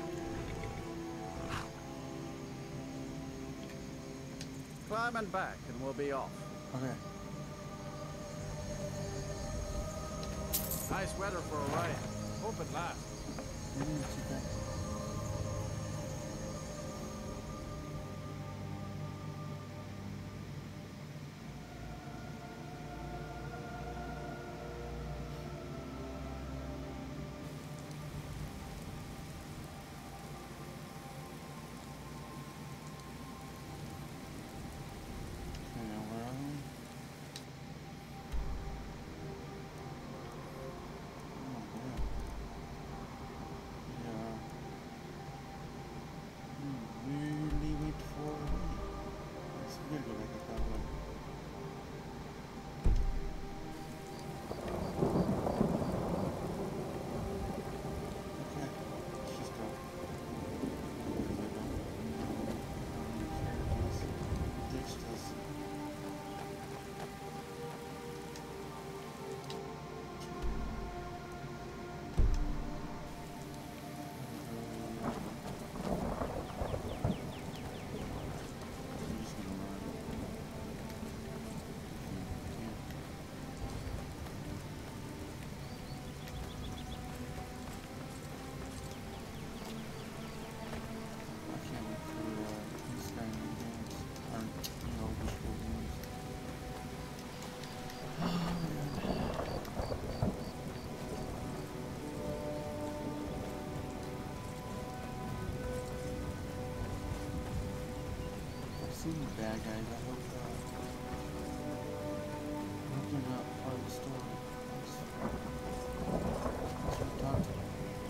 Climb and back, and we'll be off. Okay. Nice weather for a ride. Hope it lasts. Bad guys, I hope they're not part of the story. Let's talk to them.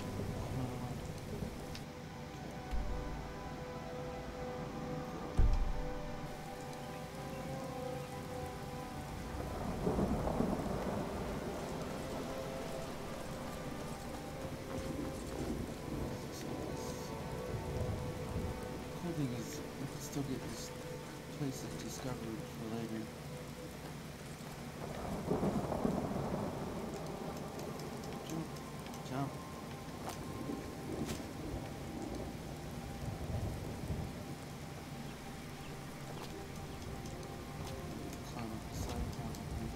The cool thing is, we can still get this place is discovered for later. Jump, jump. Climb up the side down here.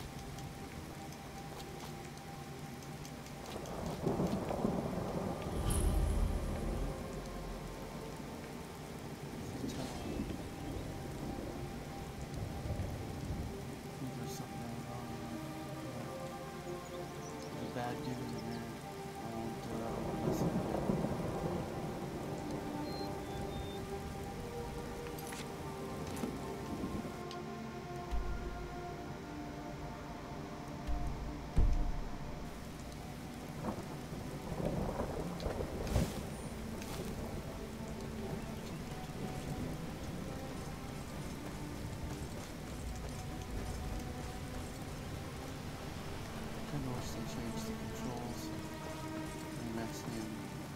Bad dude in there. I won't listen to it. They changed the controls and that's him.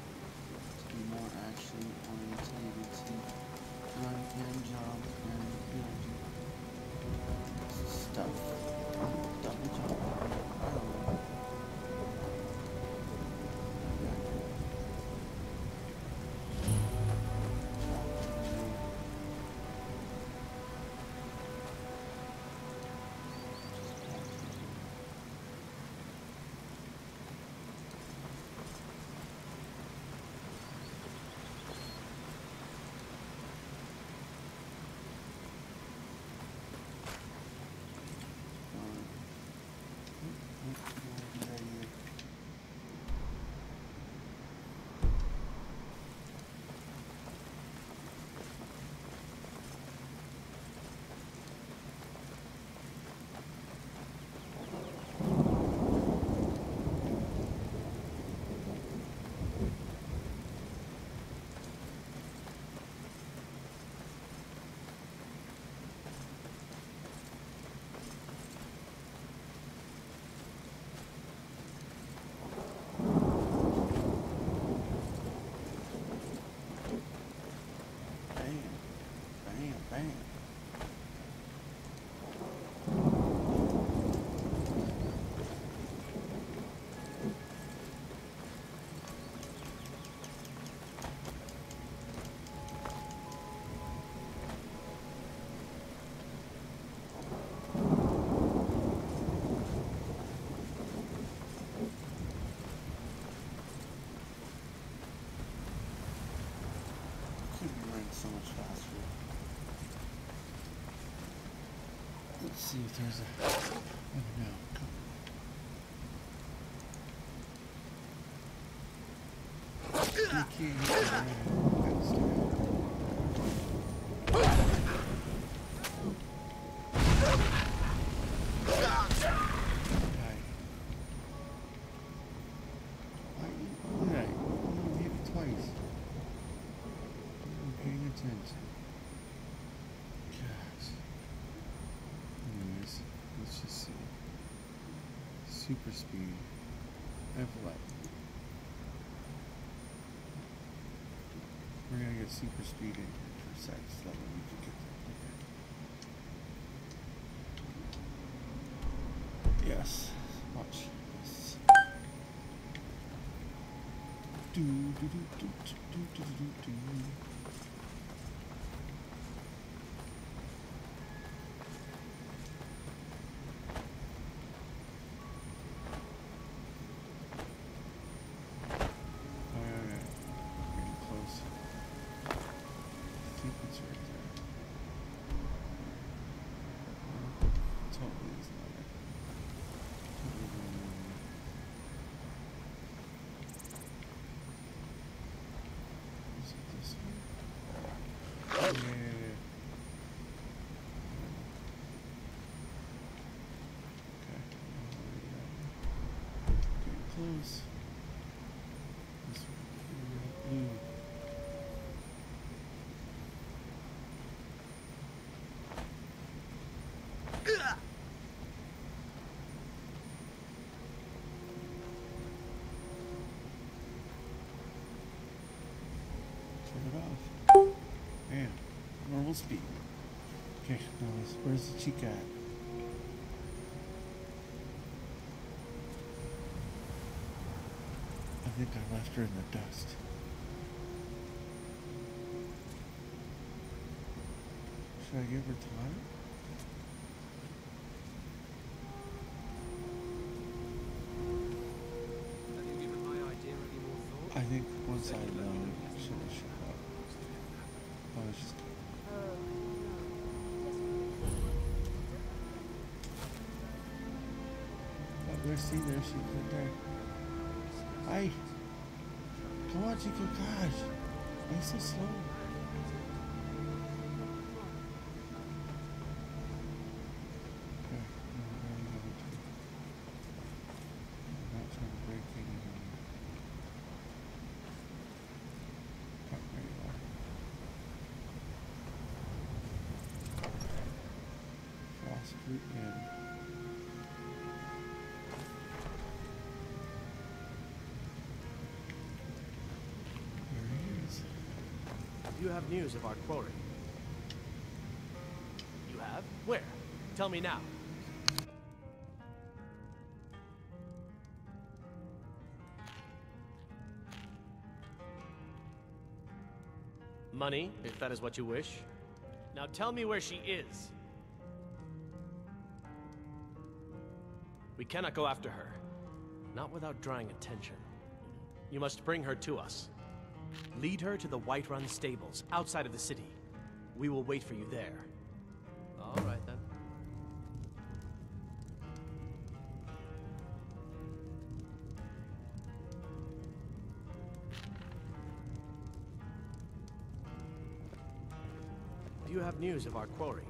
so much faster. Let's see if there's a... Oh no. You can't hit me right. Super speed. F11. We're gonna get super speed in here for a sec, so that way we can get there quicker. Yes. Watch this. Do do do do do do do do do. Close. This blue. Turn it off. Man, normal speed. Okay, now where's the chica at? I think I left her in the dust. Should I give her time? Have you given my idea any more thought? I think once I know, she'll show up. I was just kidding. Oh, there she is right there. Hi. Come on, Chico. Gosh. Why are you so slow? Okay. I'm not trying to break anything. Oh, there you are. Frost fruit in. You have news of our quarry. You have? Where? Tell me now. Money, if that is what you wish. Now tell me where she is. We cannot go after her. Not without drawing attention. You must bring her to us. Lead her to the Whiterun stables, outside of the city. We will wait for you there. All right, then. Do you have news of our quarry?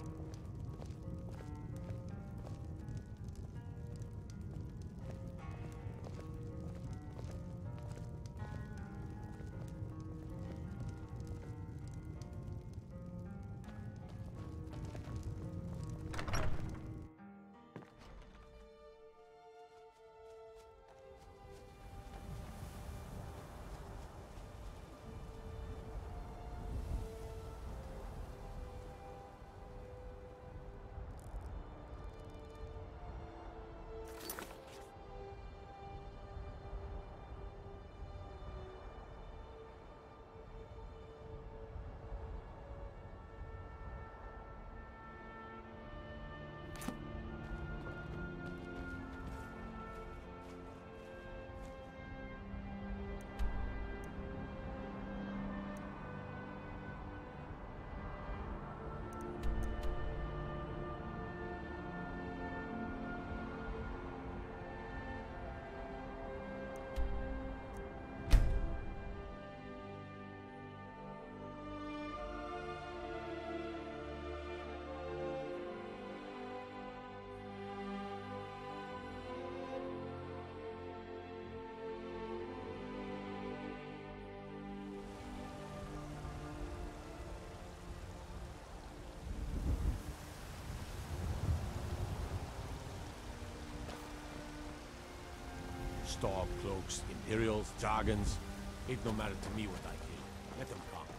Stormcloaks, Imperials, Dragons. It no matter to me what I kill. Let them come.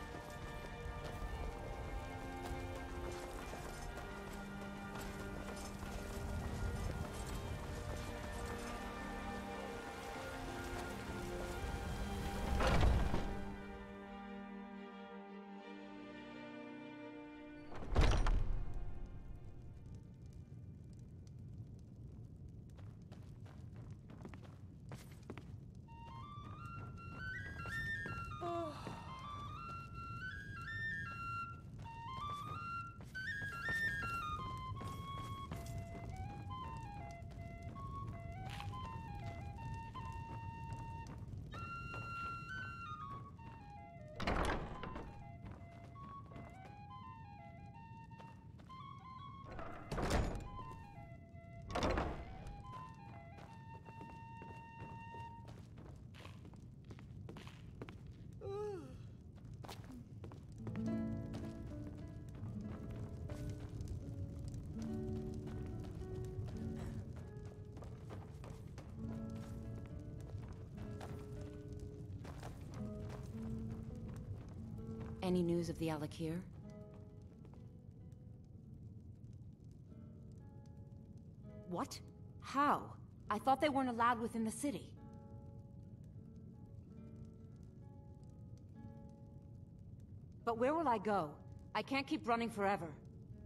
Any news of the Alakir? What? How? I thought they weren't allowed within the city. But where will I go? I can't keep running forever.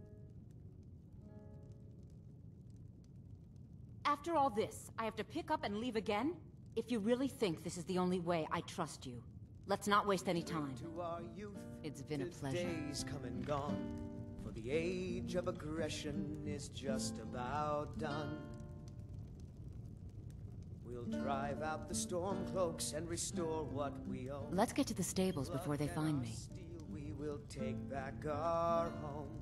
After all this, I have to pick up and leave again? If you really think this is the only way, I trust you. Let's not waste any time. It's been a pleasure. Days come and gone, for the age of aggression is just about done. We'll drive out the Stormcloaks and restore what we own. Let's get to the stables before they find me. We will take back our home.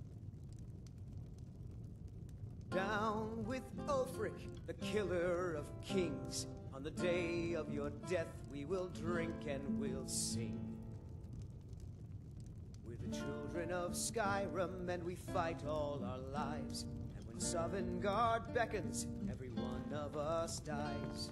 Down with Ulfric, the killer of kings. On the day of your death, we will drink and we'll sing. We're the children of Skyrim, and we fight all our lives. And when Sovngarde beckons, every one of us dies.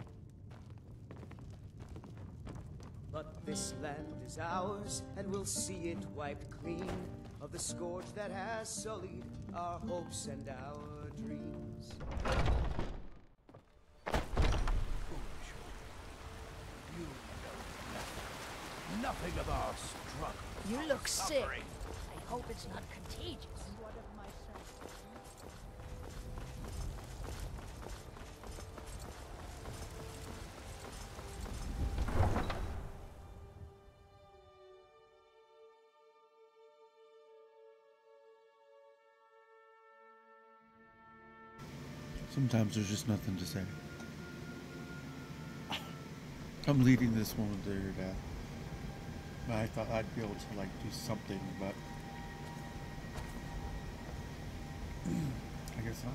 But this land is ours, and we'll see it wiped clean of the scourge that has sullied our hopes and our dreams. Nothing of our struggle. You look sick. Suffering. I hope it's not contagious. Sometimes there's just nothing to say. I'm leading this woman to her death. I thought I'd be able to like do something, but I guess not.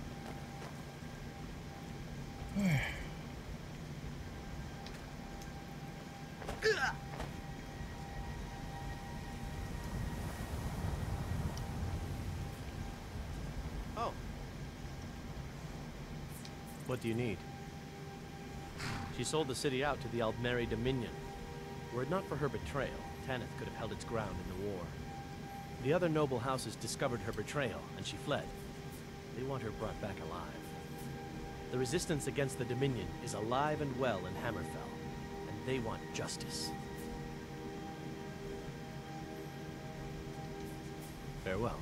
Oh. What do you need? She sold the city out to the Aldmeri Dominion. Were it not for her betrayal, Tanith could have held its ground in the war. The other noble houses discovered her betrayal, and she fled. They want her brought back alive. The resistance against the Dominion is alive and well in Hammerfell, and they want justice. Farewell.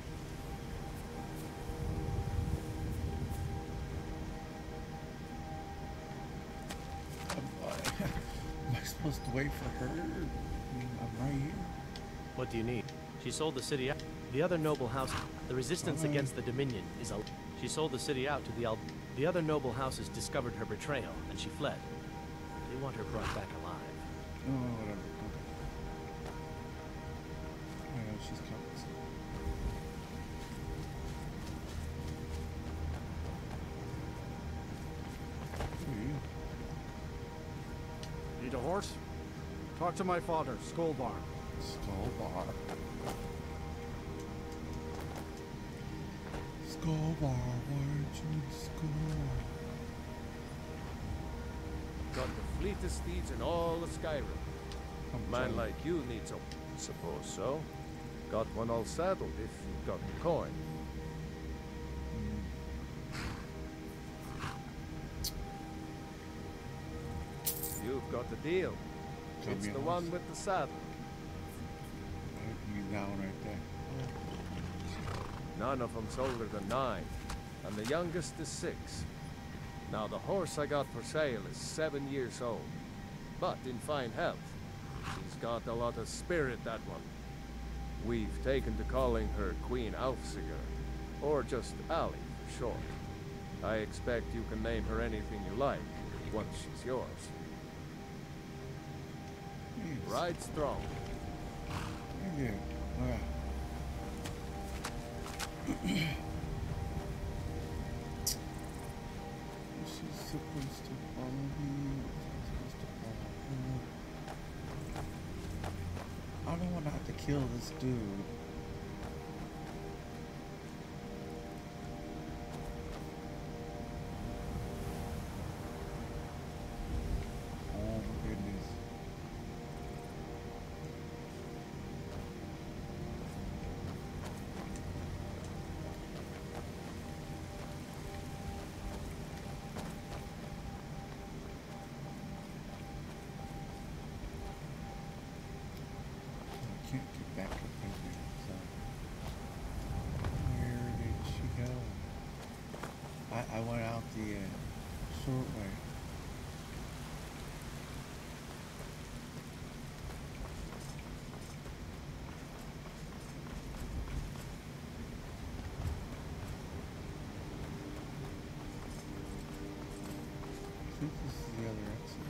Am I supposed to wait for her? I mean, I'm right here. What do you need? She sold the city out. The other noble house. The resistance against the Dominion is a. She sold the city out to the other noble houses discovered her betrayal, and she fled. They want her brought back alive. Oh, whatever. Okay. I know she's coming. Need a horse? Talk to my father, Skullbar. Skullbar. Skullbar, why aren't you in school? got the fleetest steeds in all of Skyrim. A man like you needs a... Suppose so. Got one all saddled if you've got the coin. You've got the deal. It's the one with the saddle. I need that one right there. None of them's older than 9, and the youngest is 6. Now the horse I got for sale is 7 years old, but in fine health. She's got a lot of spirit, that one. We've taken to calling her Queen Alfsiger, or just Ali for short. I expect you can name her anything you like, once she's yours. Ride strong. Yeah. Wow. She's supposed to follow me. Supposed to follow her. I don't want to have to kill this dude. Oh my goodness. Can't get back up in there, so where did she go? I went out the short way. I think this is the other exit.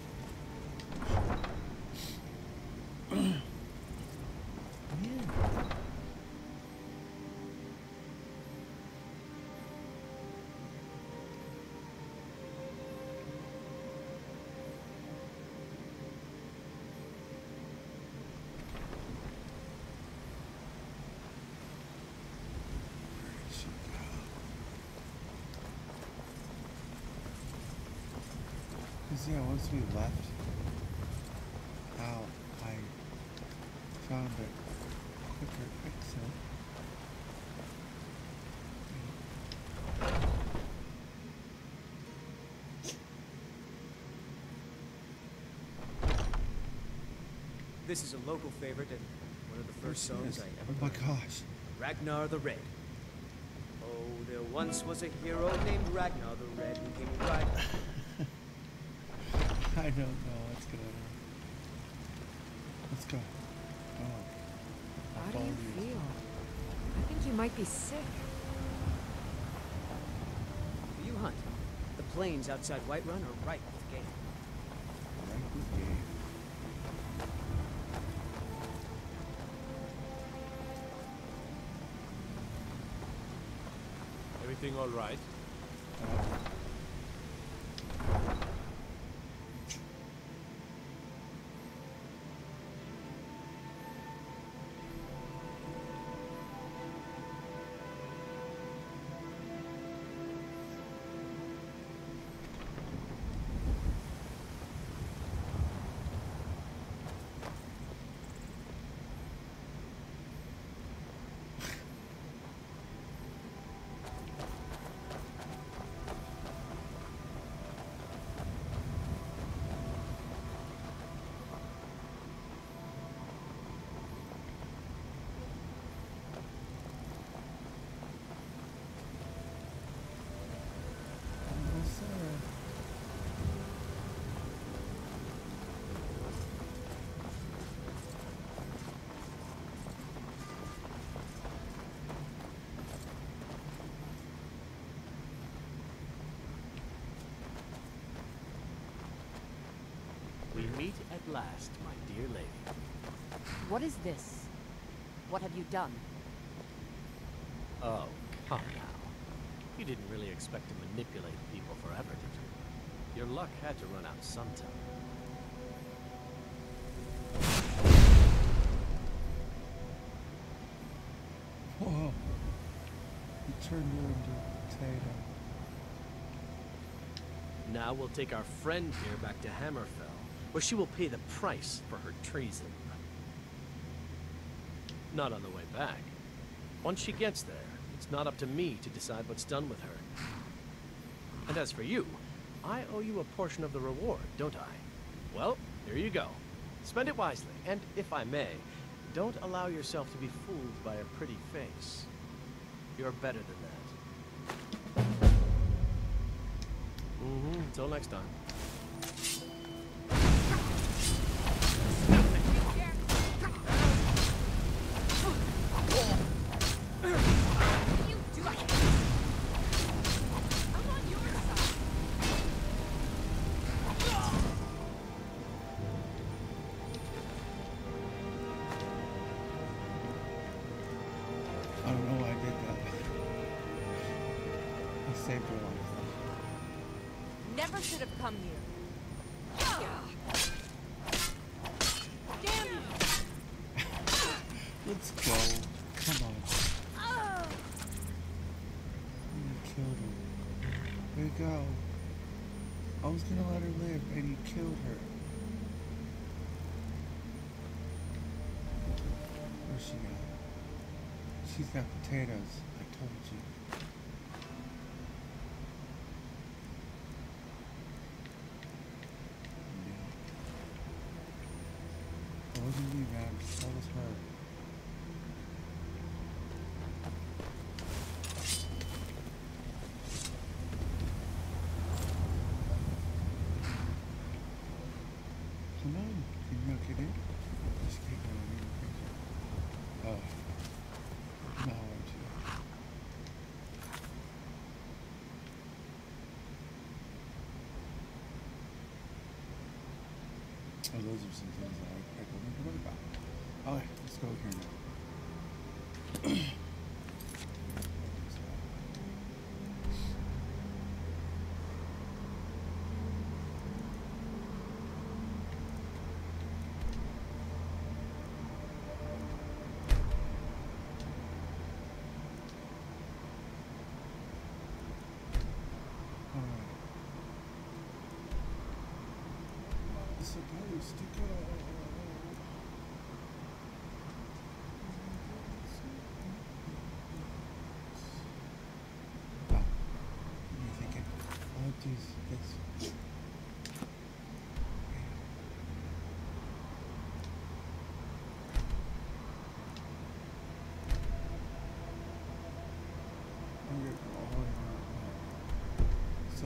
Because yeah, once we left out, I found a quicker exit. This is a local favorite and one of the first songs I ever Oh my learned. gosh. Ragnar the Red. Oh, there once was a hero named Ragnar the Red who came riding. I don't know what's going on. Let's go. Oh. How do you feel? I think you might be sick. Do you hunt? The plains outside Whiterun are ripe with game. Ripe with game. Everything all right? We meet at last, my dear lady. What is this? What have you done? Oh, come now. You didn't really expect to manipulate people forever, did you? Your luck had to run out sometime. Whoa. He turned her into a potato. Now we'll take our friend here back to Hammerfell, where she will pay the price for her treason. Not on the way back. Once she gets there, it's not up to me to decide what's done with her. And as for you, I owe you a portion of the reward, don't I? Well, here you go. Spend it wisely, and if I may, don't allow yourself to be fooled by a pretty face. You're better than that. Until next time. I don't know why I did that. I saved her life. Never should have come here. Damn you! Let's go. Come on. You killed her. Way to go. I was gonna let her live, and you killed her. Where's she at? She's got potatoes. I told you. It wasn't me, man. That was her. Come on. Can you not get in? Just keep going in the picture. Oh. Now I want you. Oh, those are some things that I don't need to worry about. Alright, let's go here now. Supposed to go. Oh, you're thinking, oh, geez, this. So.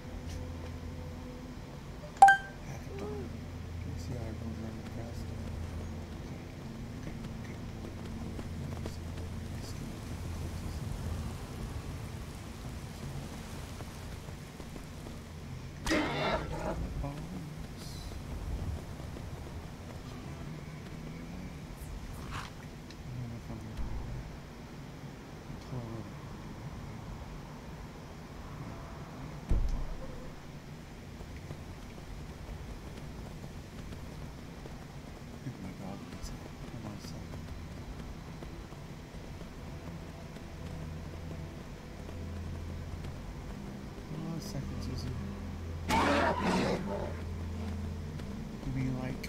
See how everyone's running fast. Okay. Seconds, is it? You mean like?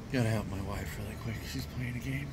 Gotta help my wife really quick. She's playing a game.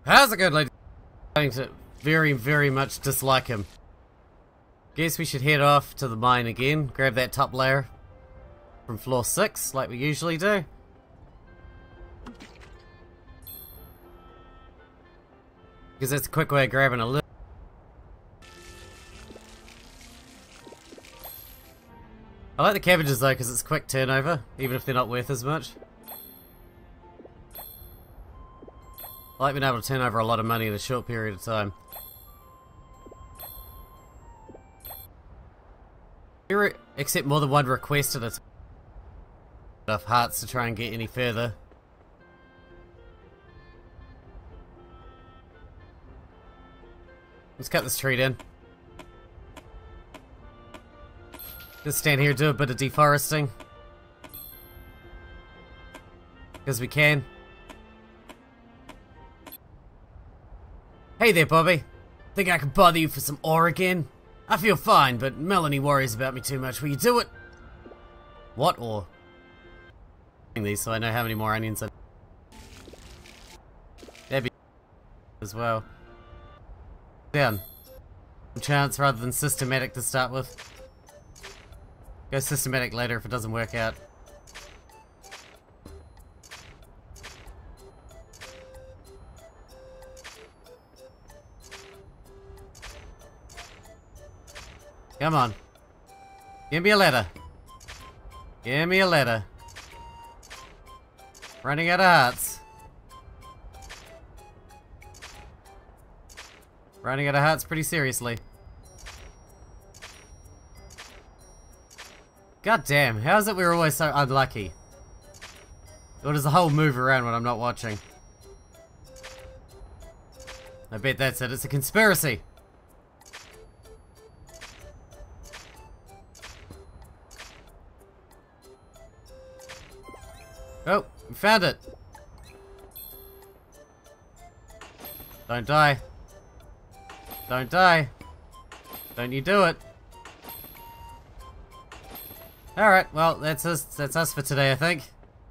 How's it going, lady? I'm starting to very, very much dislike him. Guess we should head off to the mine again, grab that top layer from floor 6, like we usually do. Because that's a quick way of grabbing a little. I like the cabbages though, because it's quick turnover, even if they're not worth as much. I like being able to turn over a lot of money in a short period of time. You accept more than one request at a time. Enough hearts to try and get any further. Let's cut this tree down. Just stand here and do a bit of deforesting. Because we can. Hey there, Bobby. Think I could bother you for some ore again? I feel fine, but Melanie worries about me too much. Will you do it? What ore? These so I know how many more onions I... That'd be as well. Down. Chance rather than systematic to start with. Go systematic later if it doesn't work out. Come on. Give me a letter. Give me a letter. Running out of hearts. Running out of hearts pretty seriously. God damn, how is it we're always so unlucky? Or does the whole move around when I'm not watching? I bet that's it, it's a conspiracy. Oh, we found it. Don't die. Don't die. Don't you do it. Alright, well, that's us for today, I think.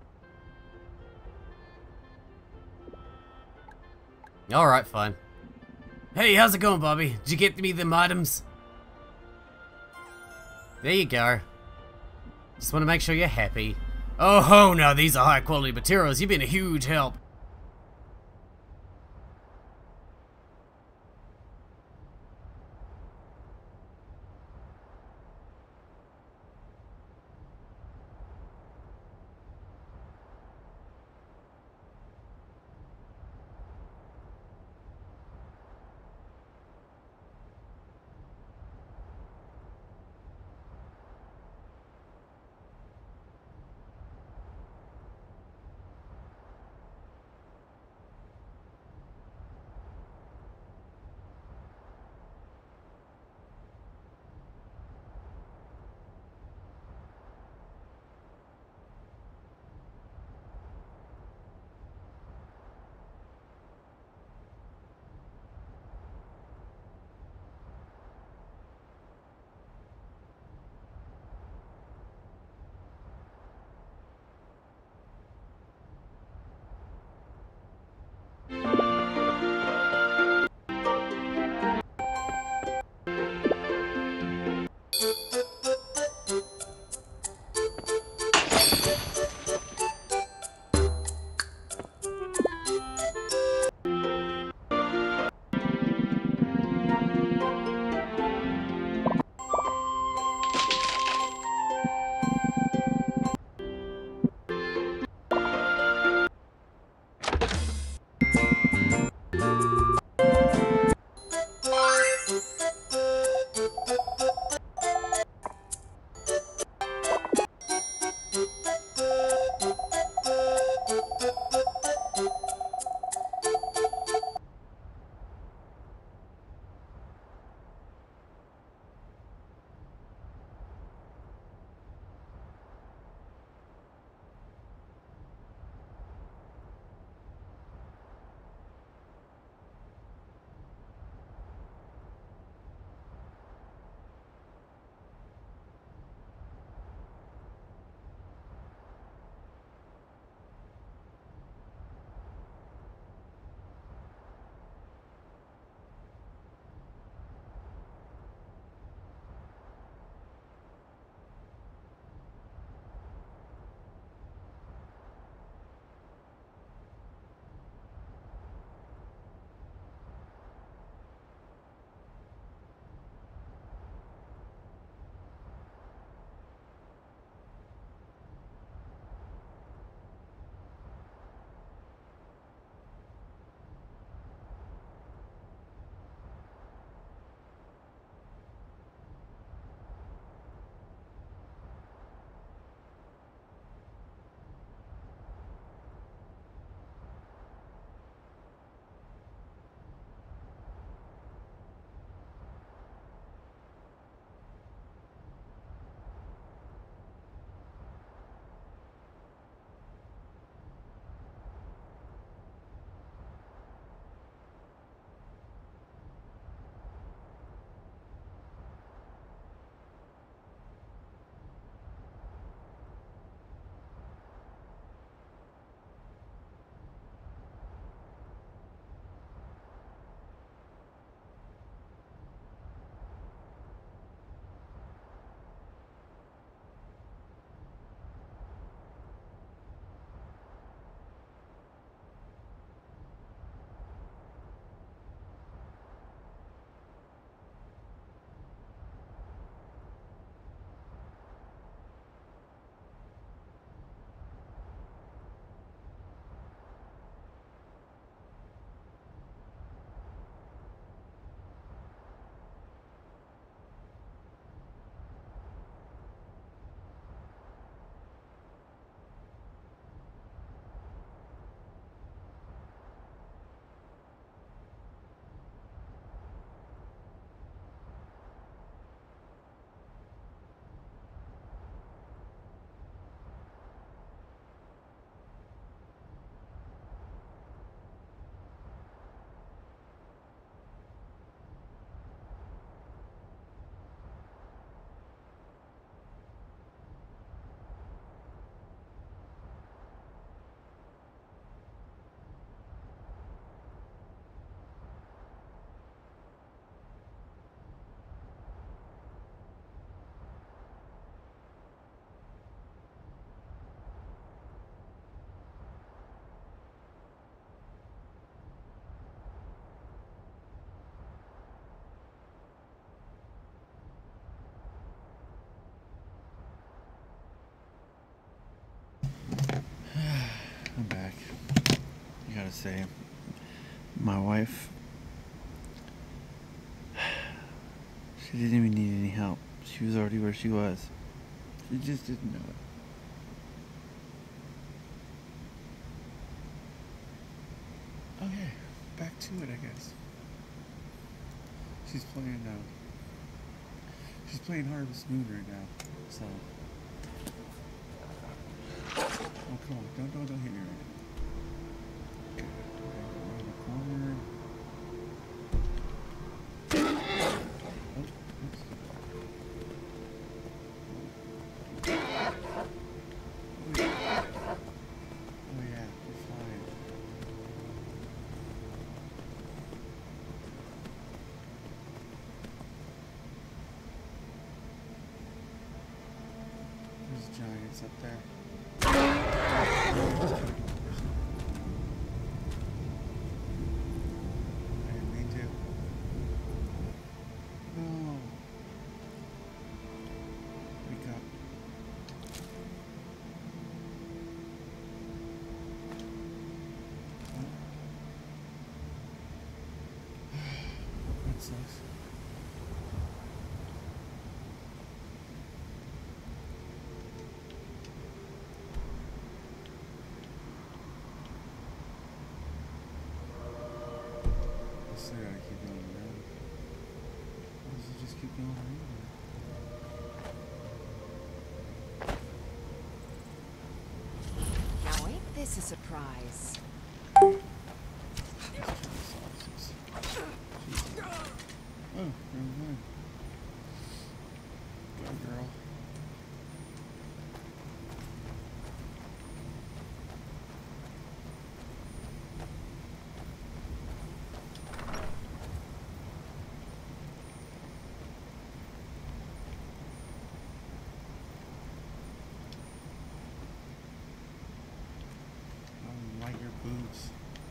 Alright, fine. Hey, how's it going, Bobby? Did you get me them items? There you go. Just want to make sure you're happy. Oh ho, now these are high quality materials. You've been a huge help. gotta say, my wife, she didn't even need any help. She was already where she was. She just didn't know it. Okay, back to it, I guess. She's playing Harvest Moon right now, so. Oh, come on, don't hit me right now. Okay, around the corner. Oh, oops. Oh yeah, we're flying. There's giants up there. I didn't mean to. No. Wake up. That sucks. I gotta keep going around. Why does it just keep going around? Now ain't this a surprise? Oh, never mind. Go, girl. Like your boobs.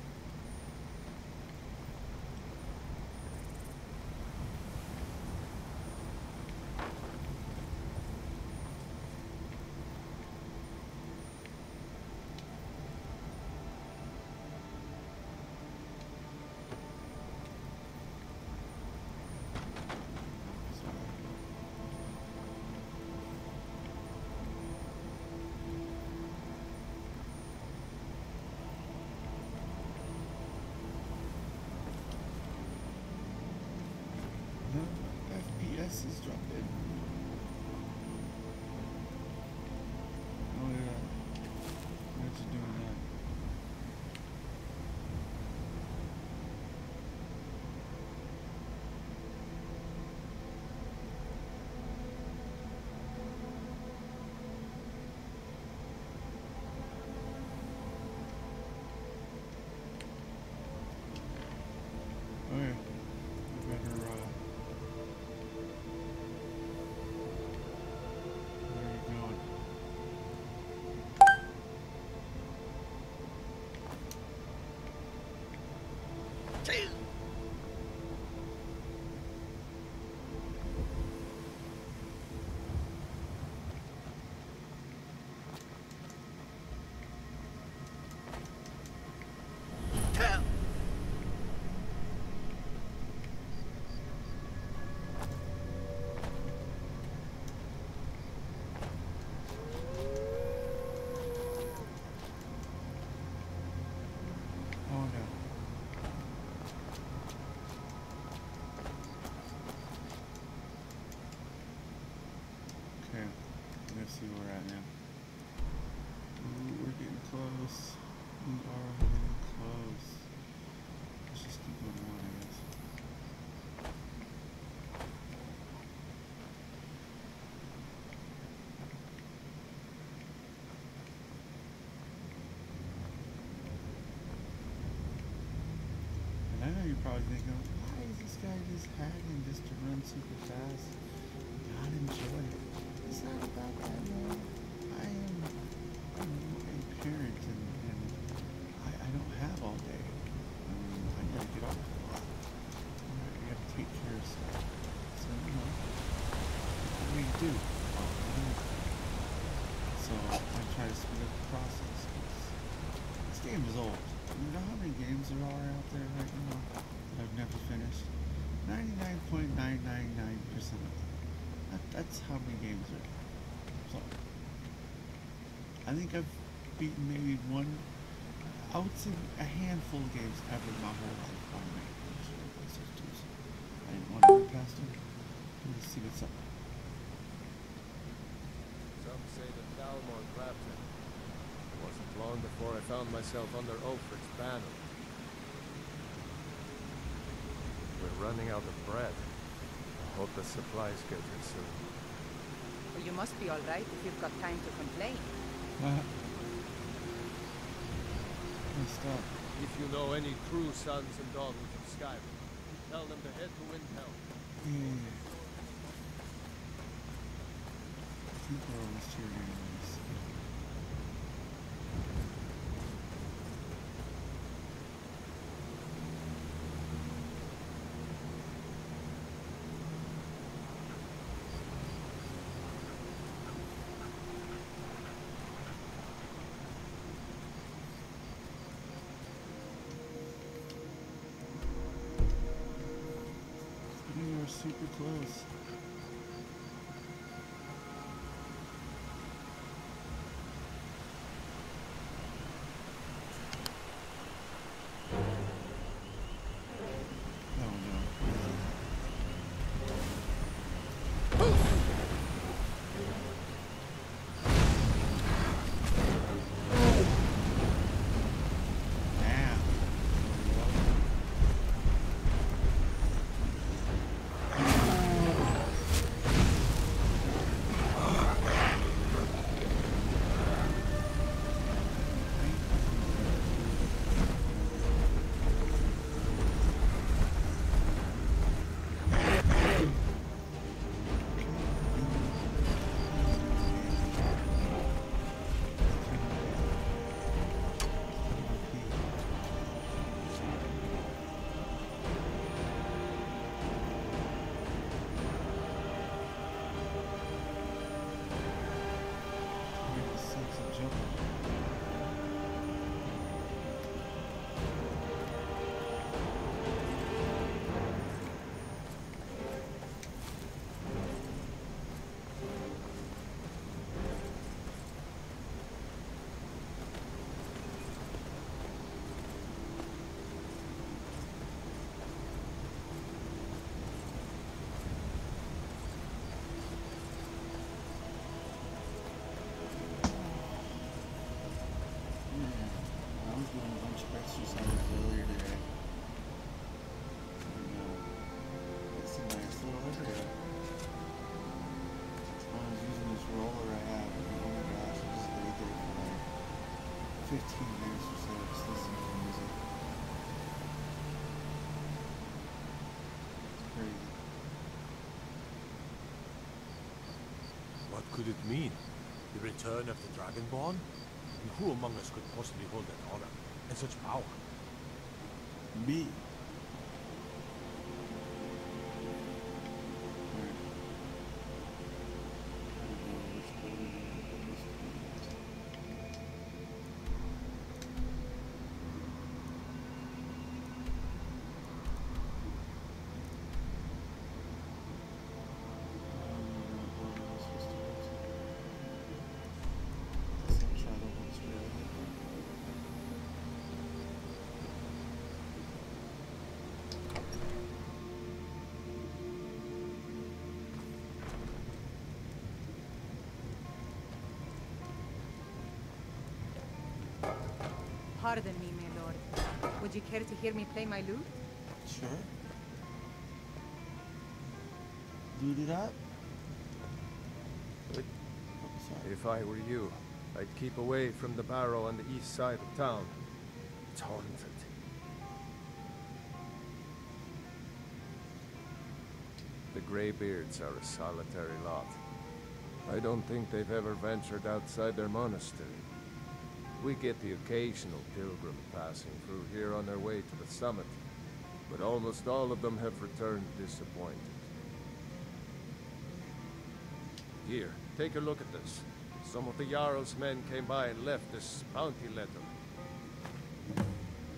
FPS is dropping. Oh yeah. What's you doing that? Oh yeah. I better See where we're at now. Ooh, we're getting close. We are getting close. Let's just keep going on, I guess. And I know you're probably thinking, why is this guy just hacking just to run super fast? Not enjoy it. It's not about that, man. I'm a parent and I don't have all day. I gotta get off a lot. I gotta take care of stuff. So, you know, what do you do? So I try to speed up the process. This game is old. You know how many games there are out there right now that I've never finished? 99.999% of them. That's how many games there are. So, I think I've beaten maybe one, I would say a handful of games ever in my whole life on my PlayStation 2s. I didn't want to go past them. Let's see what's up. Some say that Dalmor grabbed him. It wasn't long before I found myself under Ulfric's banner. We're running out of bread. I hope the supplies get here soon. Well, you must be all right if you've got time to complain. Stop. If you know any true sons and daughters of Skyrim, tell them to head to Windhelm. Yeah. I think we're almost here anyways. We are super close. What could it mean? The return of the Dragonborn? And who among us could possibly hold that honor and such power? Me. Pardon me, my lord. Would you care to hear me play my lute? Sure. Loot it up? If I were you, I'd keep away from the barrow on the east side of town. It's haunted. The Greybeards are a solitary lot. I don't think they've ever ventured outside their monastery. We get the occasional pilgrim passing through here on their way to the summit, but almost all of them have returned disappointed. Here, take a look at this. Some of the Jarl's men came by and left this bounty letter.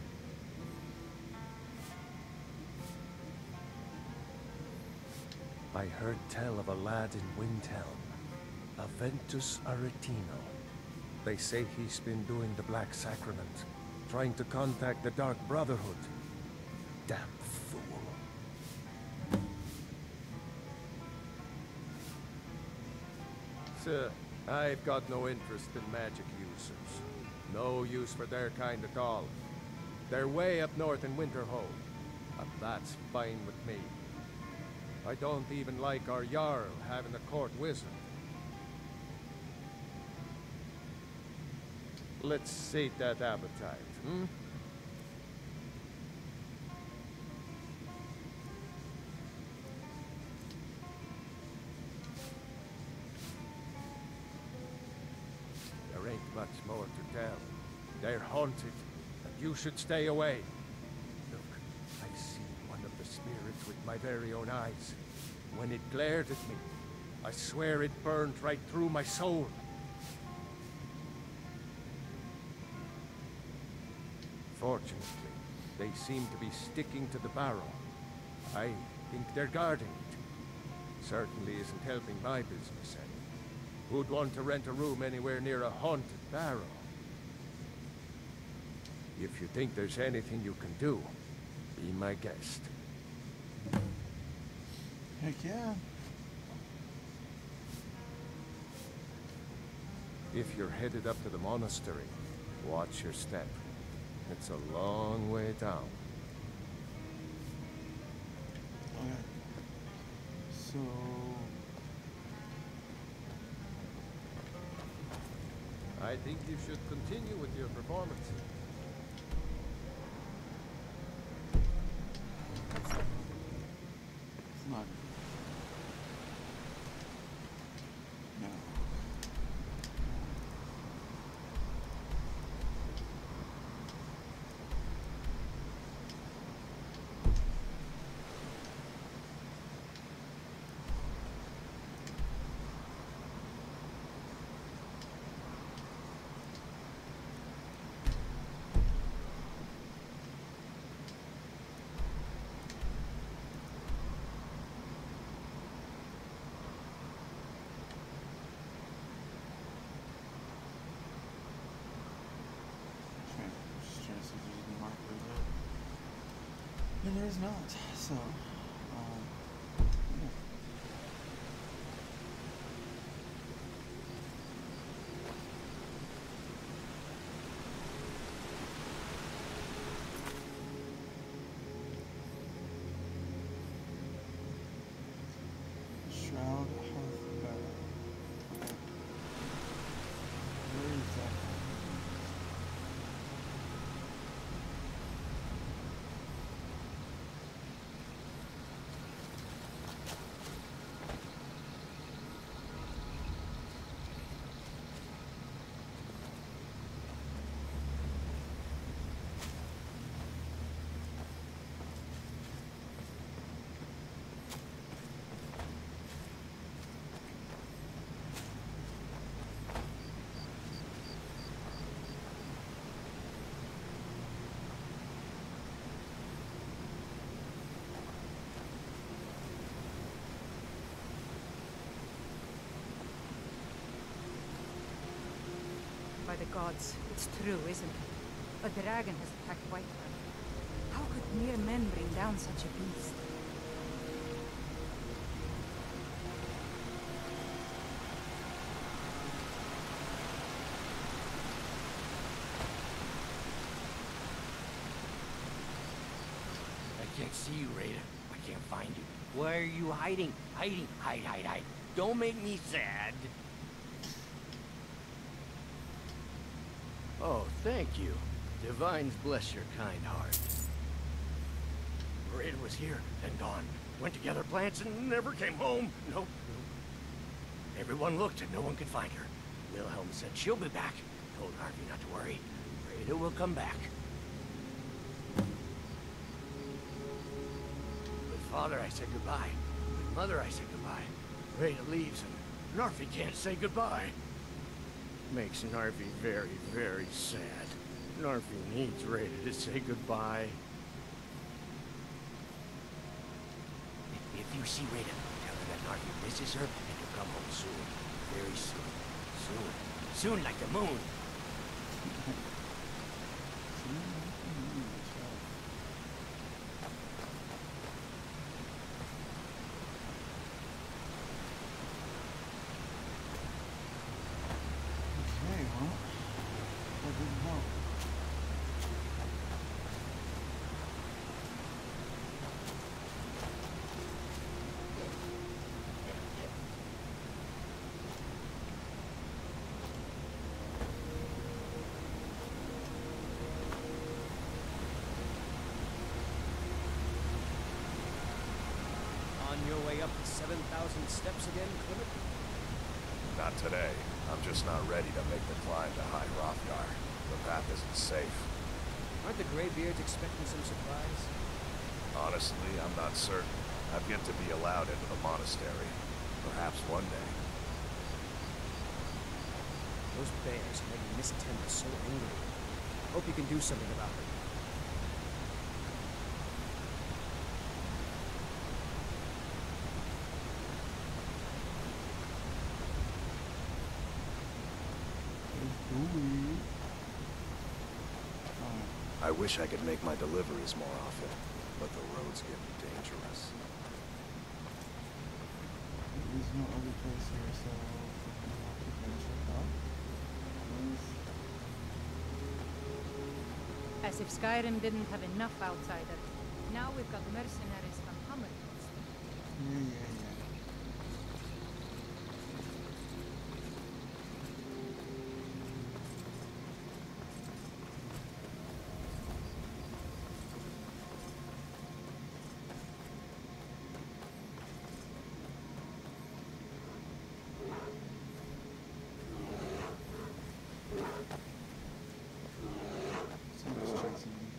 I heard tell of a lad in Windhelm, Aventus Aretino. They say he's been doing the Black Sacrament, trying to contact the Dark Brotherhood. Damn fool. Sir, I've got no interest in magic users. No use for their kind at all. They're way up north in Winterhold, and that's fine with me. I don't even like our Jarl having a court wizard. Let's sate that appetite, hmm? There ain't much more to tell. They're haunted, and you should stay away. Look, I see one of the spirits with my very own eyes. When it glared at me, I swear it burned right through my soul. Fortunately, they seem to be sticking to the barrow. I think they're guarding it. Certainly isn't helping my business any. Who'd want to rent a room anywhere near a haunted barrow? If you think there's anything you can do, be my guest. Heck yeah. If you're headed up to the monastery, watch your step. It's a long way down. Okay. So... I think you should continue with your performance. It's not... No. And there's not, so, yeah. Shroud Hearth Barrow. Okay. Where is that? By the gods, it's true, isn't it? A dragon has attacked Whiterun. How could mere men bring down such a beast? I can't see you, Rada. I can't find you. Why are you hiding? Hiding. Hide, hide, hide. Don't make me sad. Oh, thank you. Divines bless your kind heart. Rada was here, then gone. Went to gather plants and never came home. Nope. Everyone looked and no one could find her. Wilhelm said she'll be back. Told Harvey not to worry. Rada will come back. With Father, I said goodbye. With Mother, I said goodbye. Rada leaves and Narfi can't say goodbye. Makes Narfi very, very sad. Narfi needs Rada to say goodbye. If you see Rada, tell her that Narfi misses her, and he'll come home soon. Very soon. Soon. Soon like the moon. Okay, well, that didn't help. On your way up the 7,000 steps again, Clement? Not today. I'm just not ready to make the climb to High Hrothgar. The path isn't safe. Aren't the Greybeards expecting some surprise? Honestly, I'm not certain. I've yet to be allowed into the monastery. Perhaps one day. Those bears are making Miss Tender so angry. Hope you can do something about it. I wish I could make my deliveries more often, but the road's getting dangerous. There's no other place here, so we can check out. As if Skyrim didn't have enough outsiders. Now we've got mercenaries from Tamriel. Yeah. Someone's chasing me.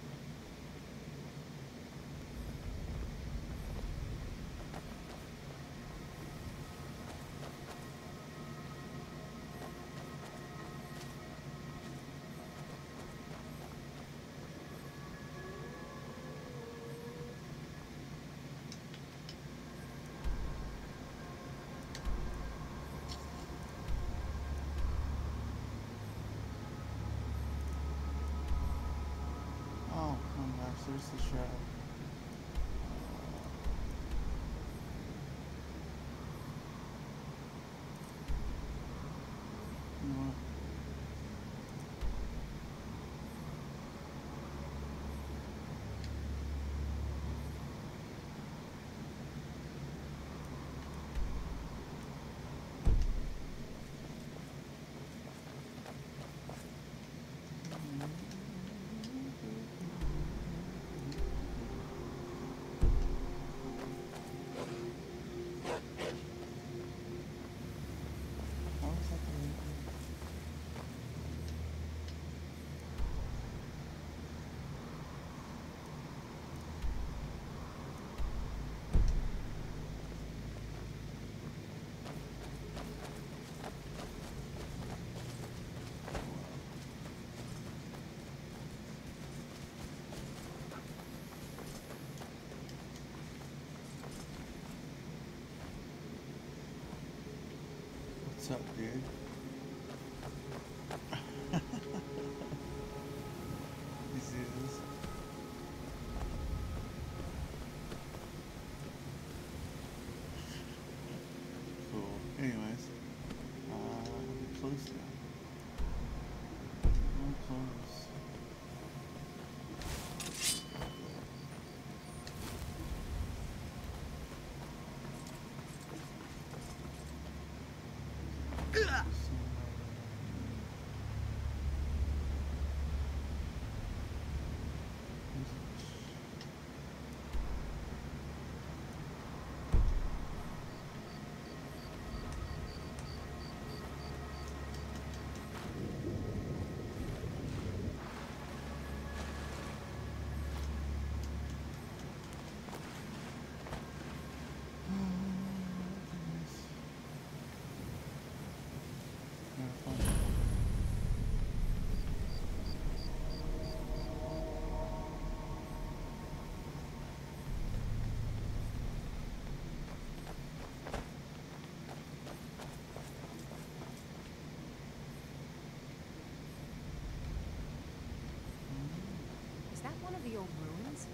Oh my gosh, there's the shadow. You know what? How is that the way? What's up, dude? You see this? Cool. Anyways, we're close now. We're close. of the old ruins?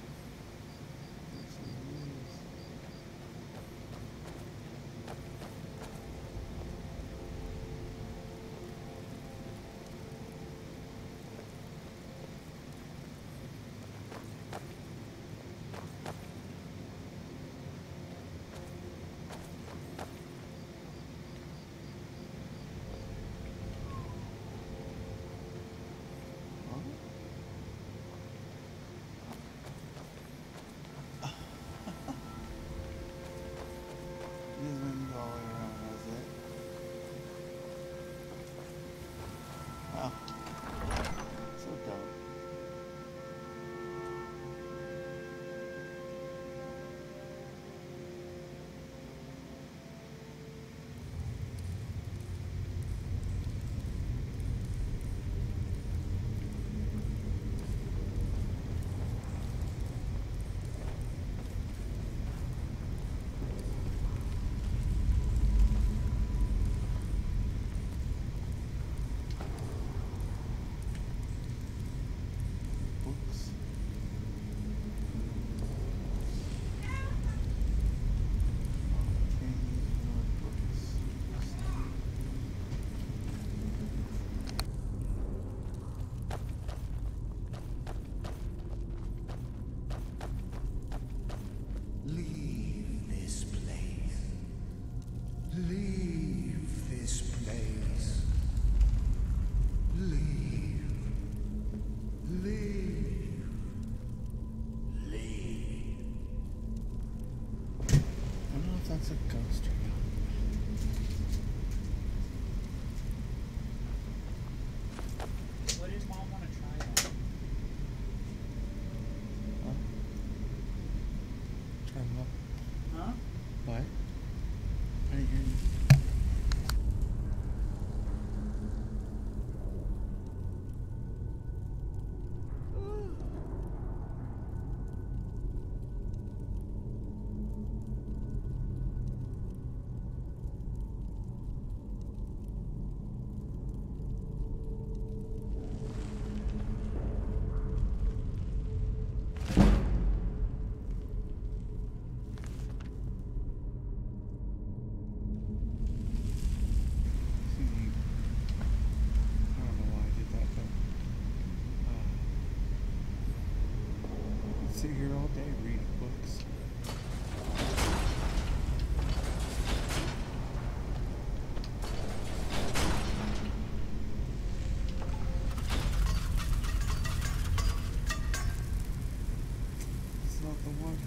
That's a ghost or not. What does Mom want to try out? Huh? Try what? Huh? What? I didn't hear you. Sit here all day reading books. It's not the one.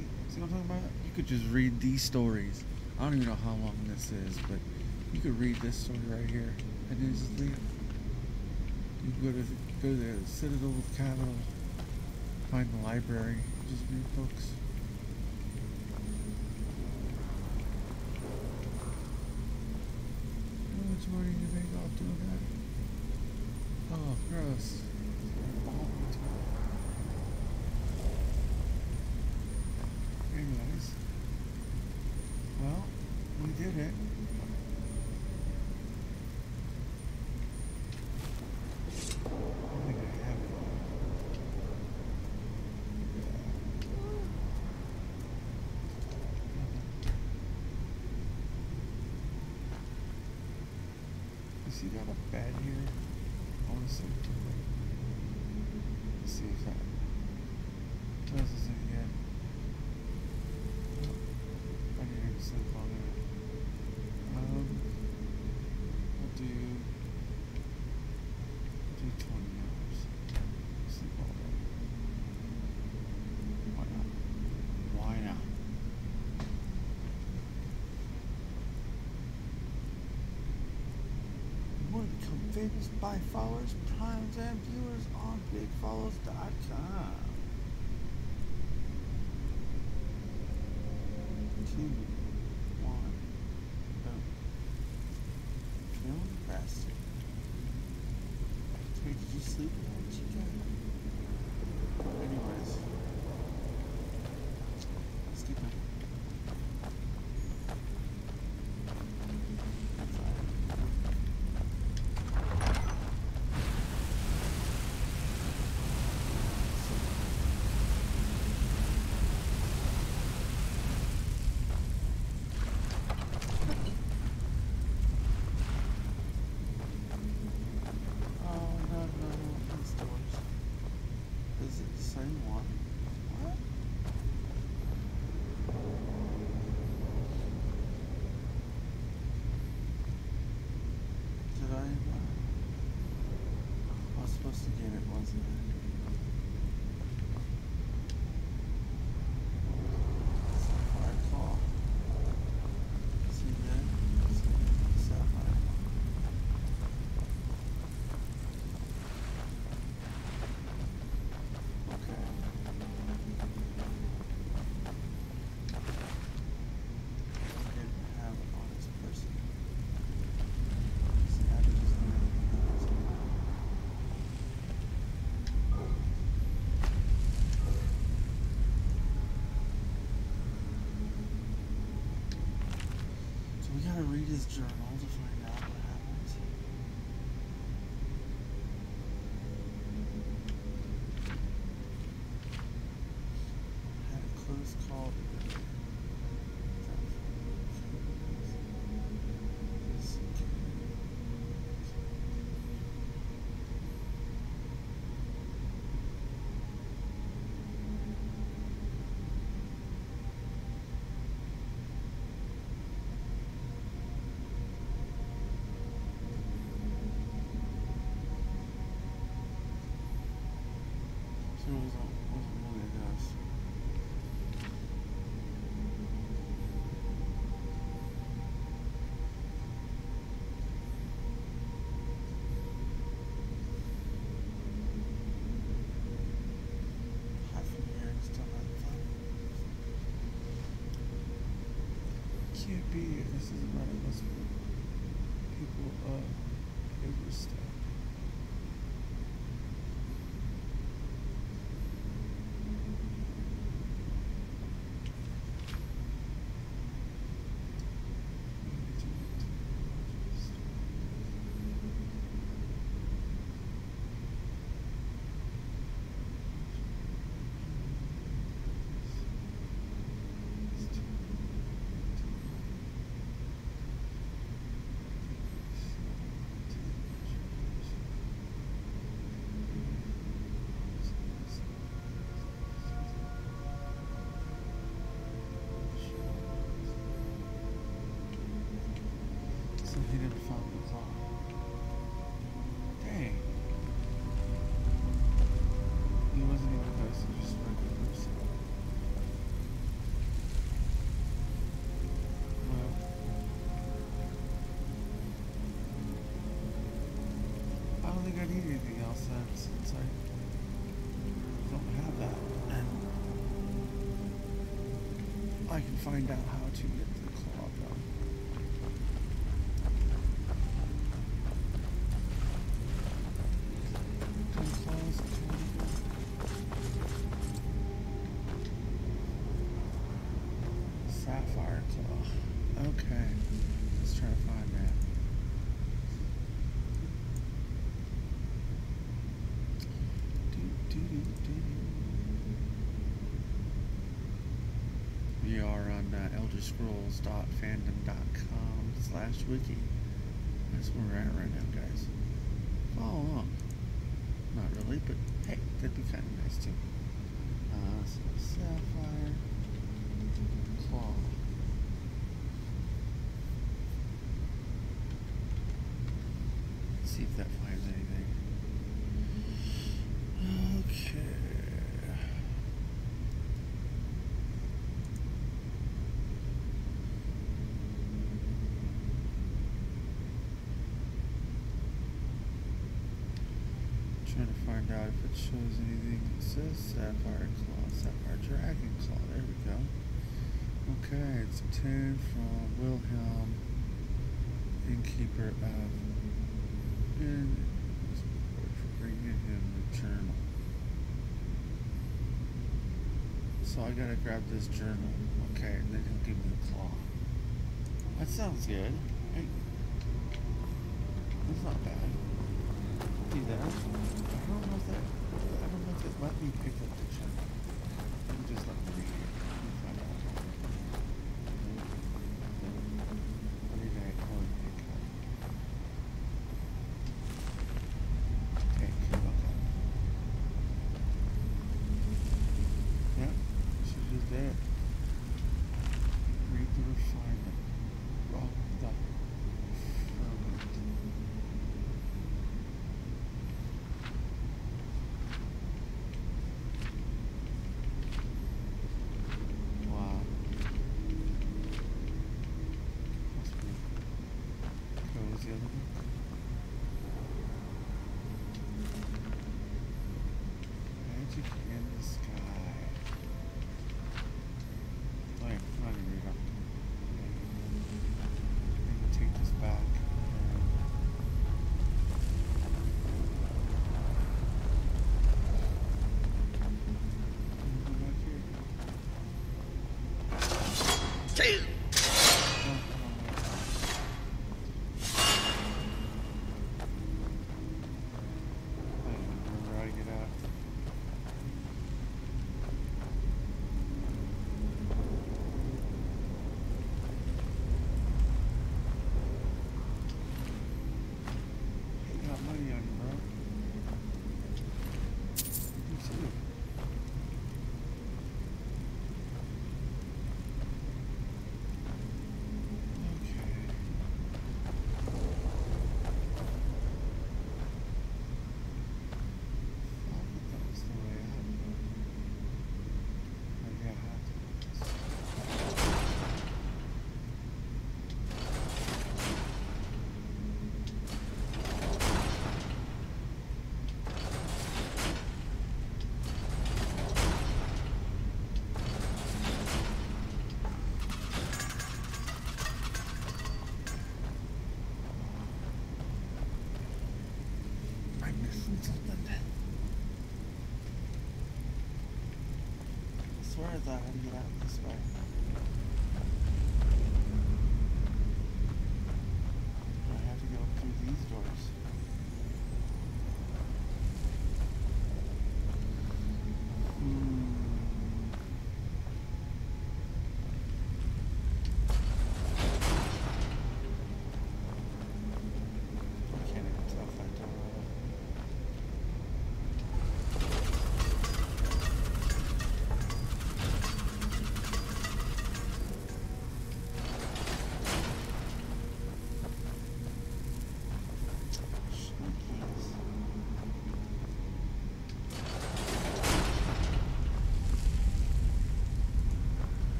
See what I'm talking about? You could just read these stories. I don't even know how long this is, but you could read this story right here and then just leave. You can go to the Citadel of Capital, find the library, just read books. How much money do you make off doing that? Oh, gross. Anyways, well, we did it. I think I have it. You see got a bed here? I want to see. Let's see if that does this thing again. I need to sleep on it. I'll do 20 hours. Sleep all day. Why not? Why not? You want to become famous by followers, primes, and viewers on bigfollows.com. 2, 1, boom. Feeling faster. Hey, did you sleep? What you got? Anyways, let's keep it. Supposed to get it, wasn't it? Fire claw. See that? Sapphire. Okay. I didn't have it on this person. See, I just need it. We gotta read his journal to find out what happens. Had a close call today. So it wasn't really us. Hot from here and still not fun. Can't be. This isn't right. It must be people overstep. sense since I don't have that. And I can find out how to get the claw drum. Sapphire claw. Okay. Let's try to find that. We are on elderscrolls.fandom.com/wiki. That's where we're at right now, guys. Follow along. Not really, but hey, that'd be kind of nice too. So sapphire claw. Let's see if that finds anything. Okay. Trying to find out if it shows anything. It says sapphire claw, sapphire dragon claw. There we go. Okay, it's obtained from Wilhelm, innkeeper of for bringing him the journal. So I gotta grab this journal. Okay, and then he'll give me the claw. That sounds good. Hey, that's not bad. Do that. I don't know if it let me pick up the journal. Let me just let me read it. Let me find out. What did I pick up? Take. Okay. Yep. She just did it. Read the refinement. Rock the ferment. I thought I had to get out this way. I have to go through these doors. I can't even tell if that door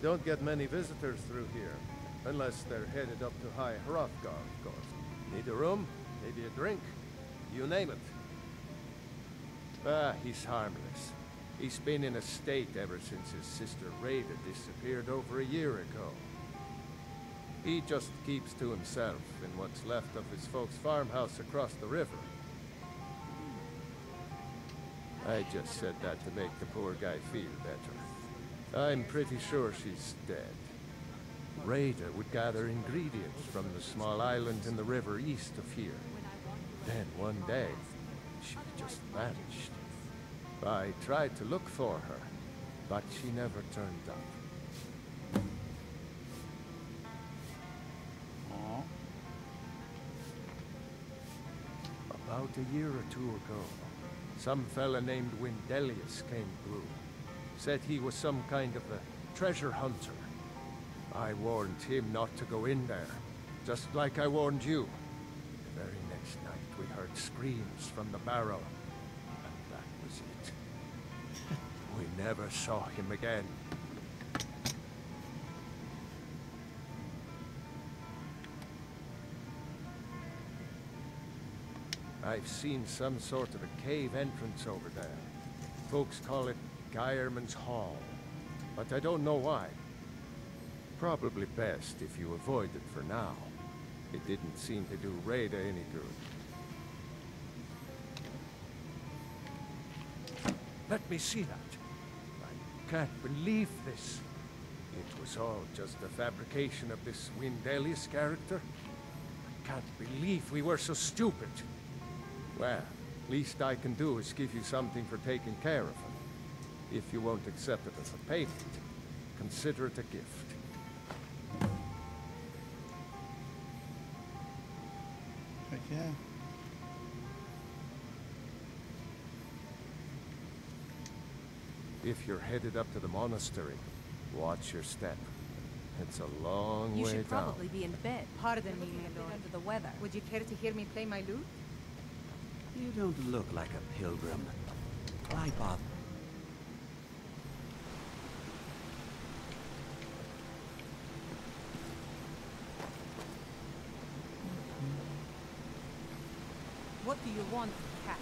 don't get many visitors through here, unless they're headed up to High Hrothgar, of course. Need a room? Maybe a drink? You name it. Ah, he's harmless. He's been in a state ever since his sister Rada disappeared over a year ago. He just keeps to himself in what's left of his folks' farmhouse across the river. I just said that to make the poor guy feel better. I'm pretty sure she's dead. Rada would gather ingredients from the small island in the river east of here. Then one day, she just vanished. I tried to look for her, but she never turned up. About a year or two ago, some fella named Windelius came through. Said he was some kind of a treasure hunter. I warned him not to go in there, just like I warned you. The very next night we heard screams from the barrow, and that was it. We never saw him again. I've seen some sort of a cave entrance over there. Folks call it Geirman's Hall, but I don't know why. Probably best if you avoid it for now. It didn't seem to do Rada any good. Let me see that. I can't believe this. It was all just a fabrication of this Windelius character. I can't believe we were so stupid. Well, least I can do is give you something for taking care of him. If you won't accept it as a payment, consider it a gift. Heck yeah. If you're headed up to the monastery, watch your step. It's a long way down. You should probably be in bed. Pardon me, my lord. Under the weather. Would you care to hear me play my lute? You don't look like a pilgrim. Why bother? What do you want, cat?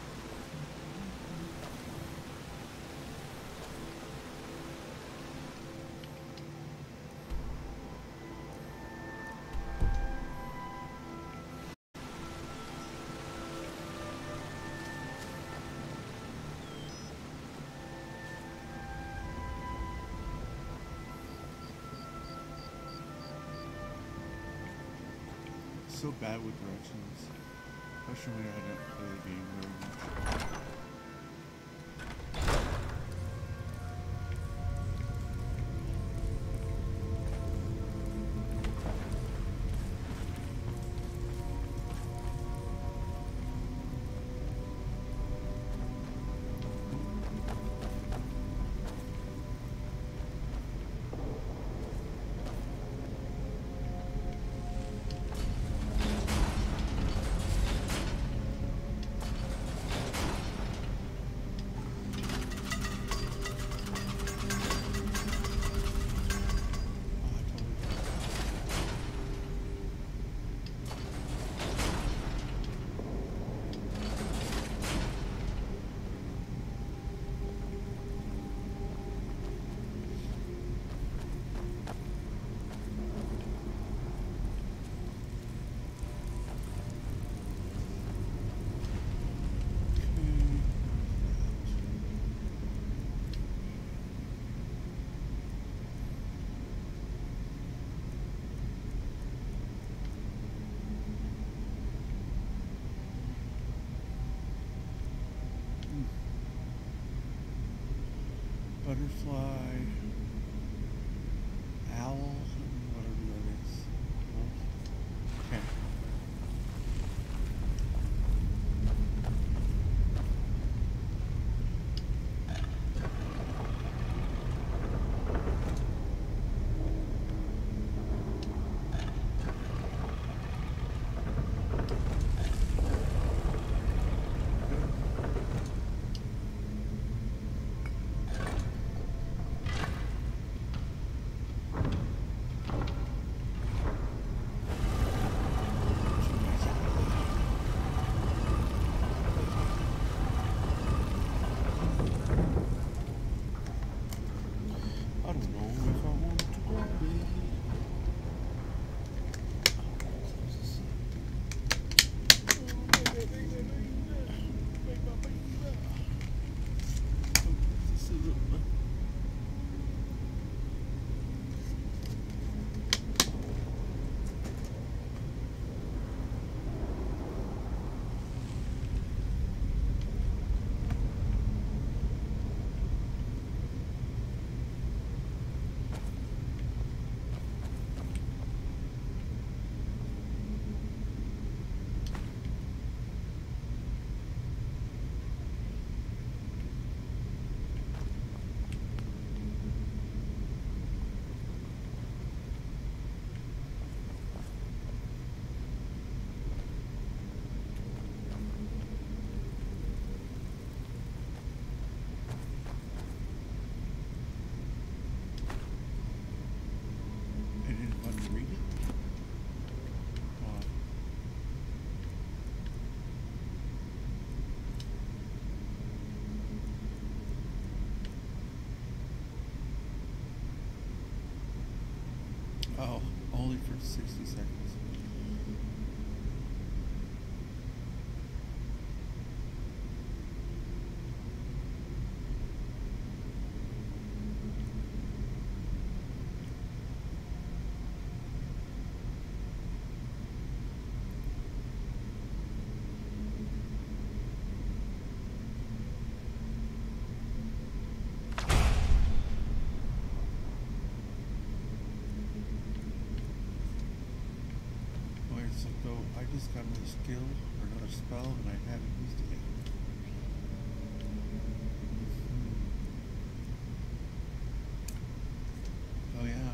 So bad with directions. Especially when I don't play the game very much. Butterfly, owl, whatever that is. Okay. 60 seconds. So I just got another skill or another spell and I haven't used it yet. Oh yeah.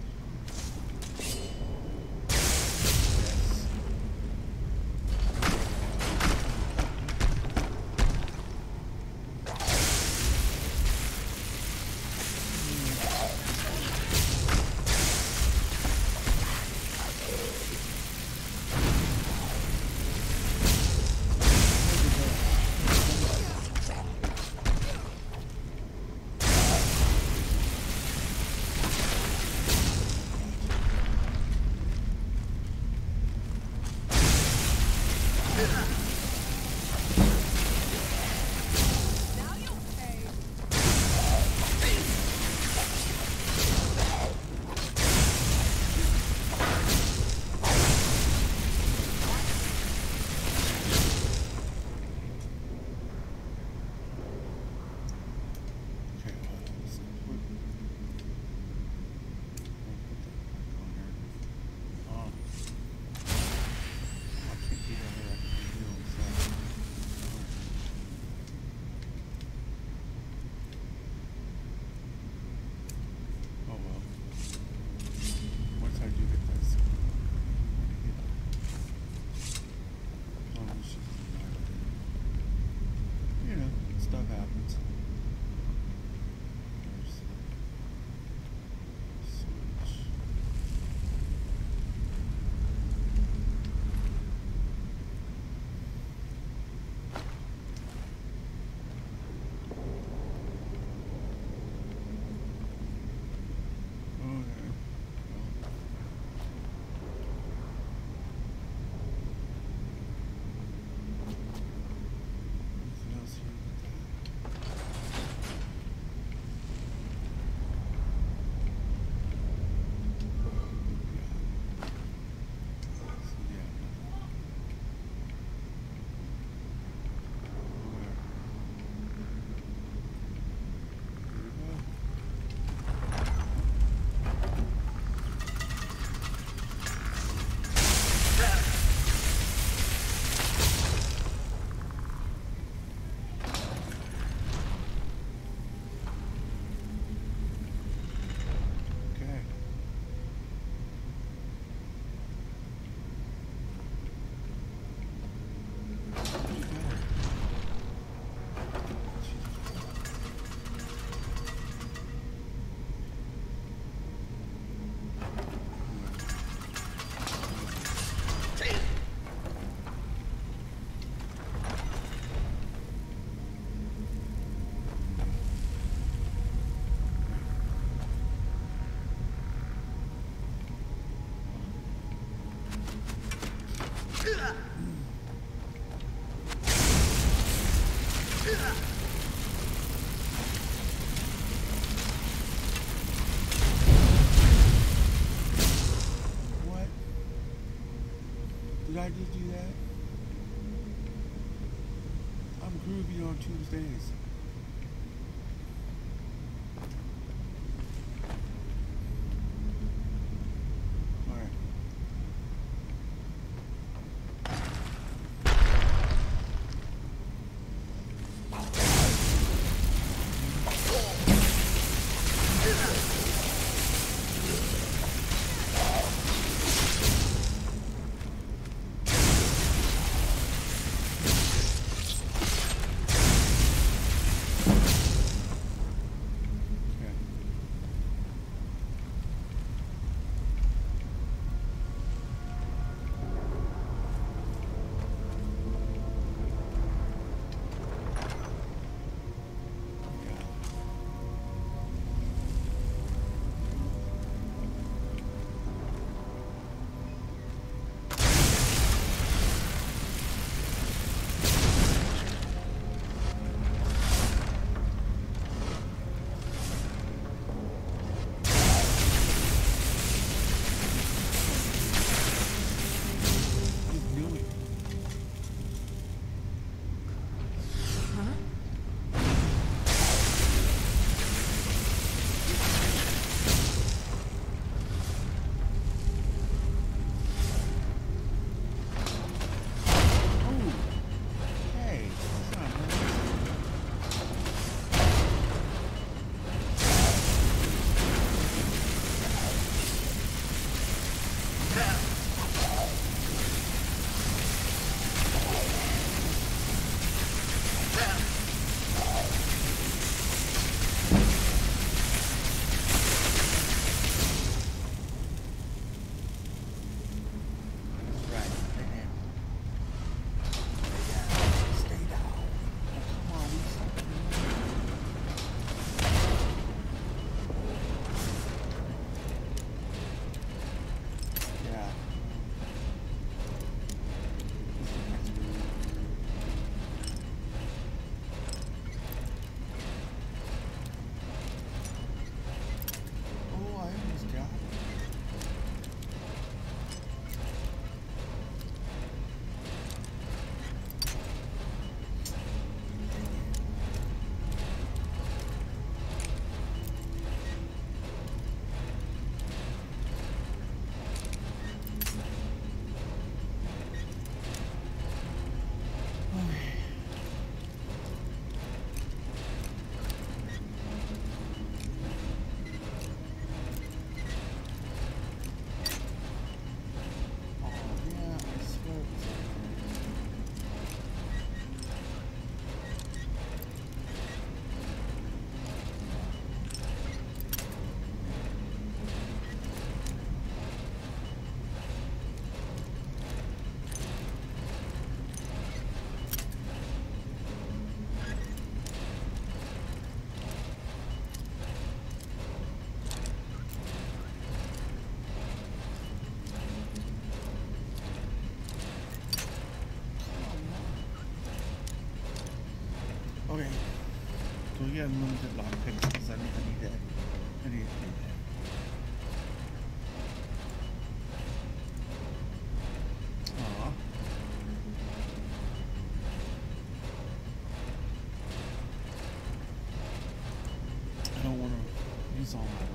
Did I just do that? I'm groovy on Tuesdays. Okay. So we get unlimited lockpicks because I need that. I need to do that. Aw. I don't want to use all my weapons.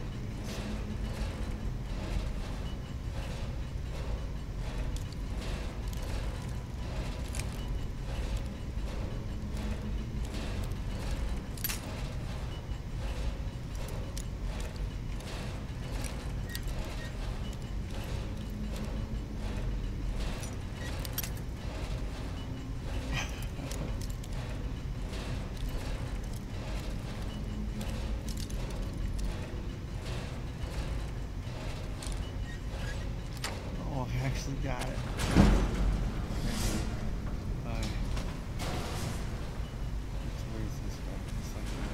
I actually got it. Let's raise this back a second.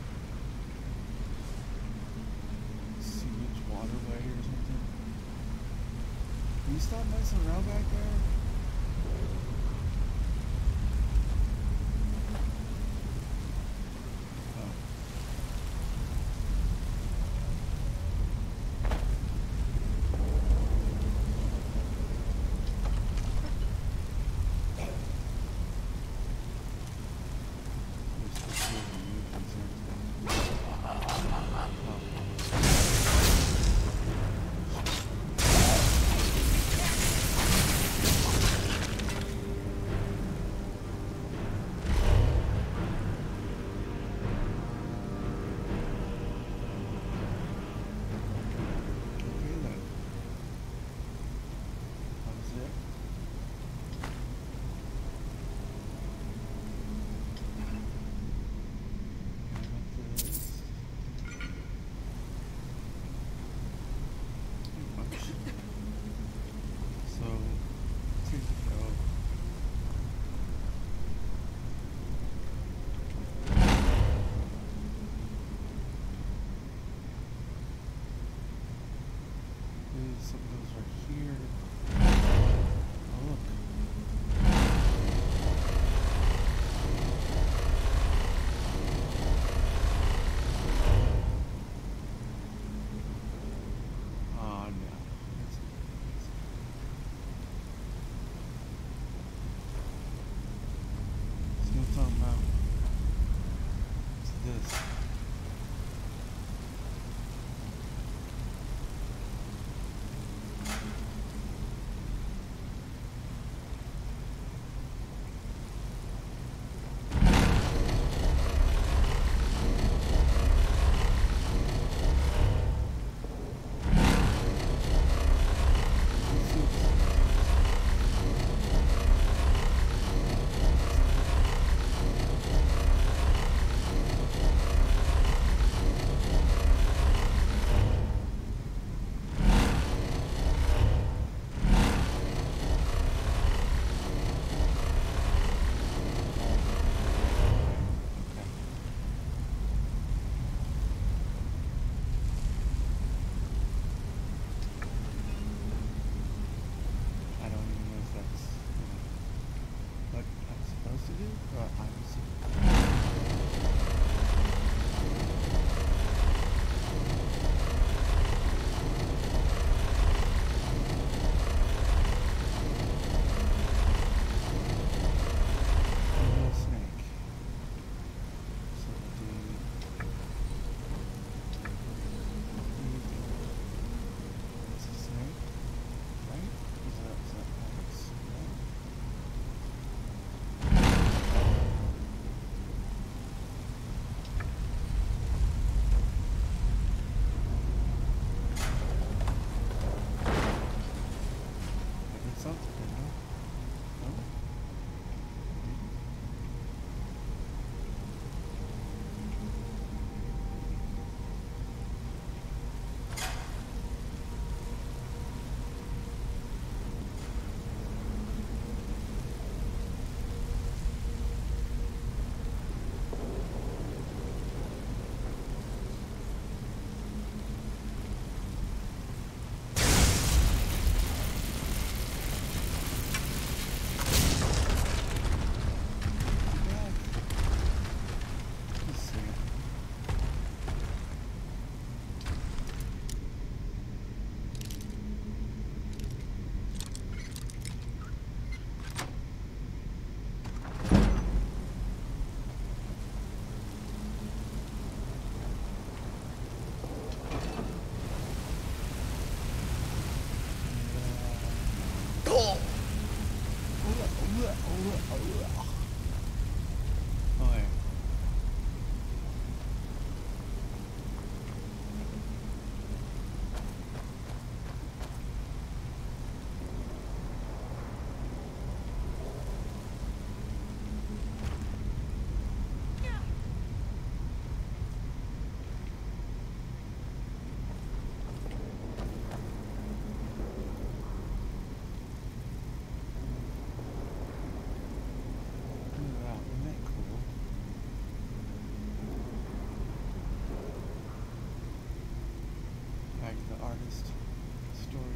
Sewage waterway or something. Can you stop messing around back there?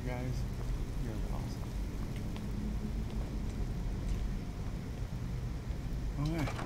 guys. You're awesome. Okay.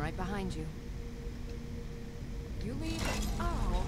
right behind you. You leave. Oh.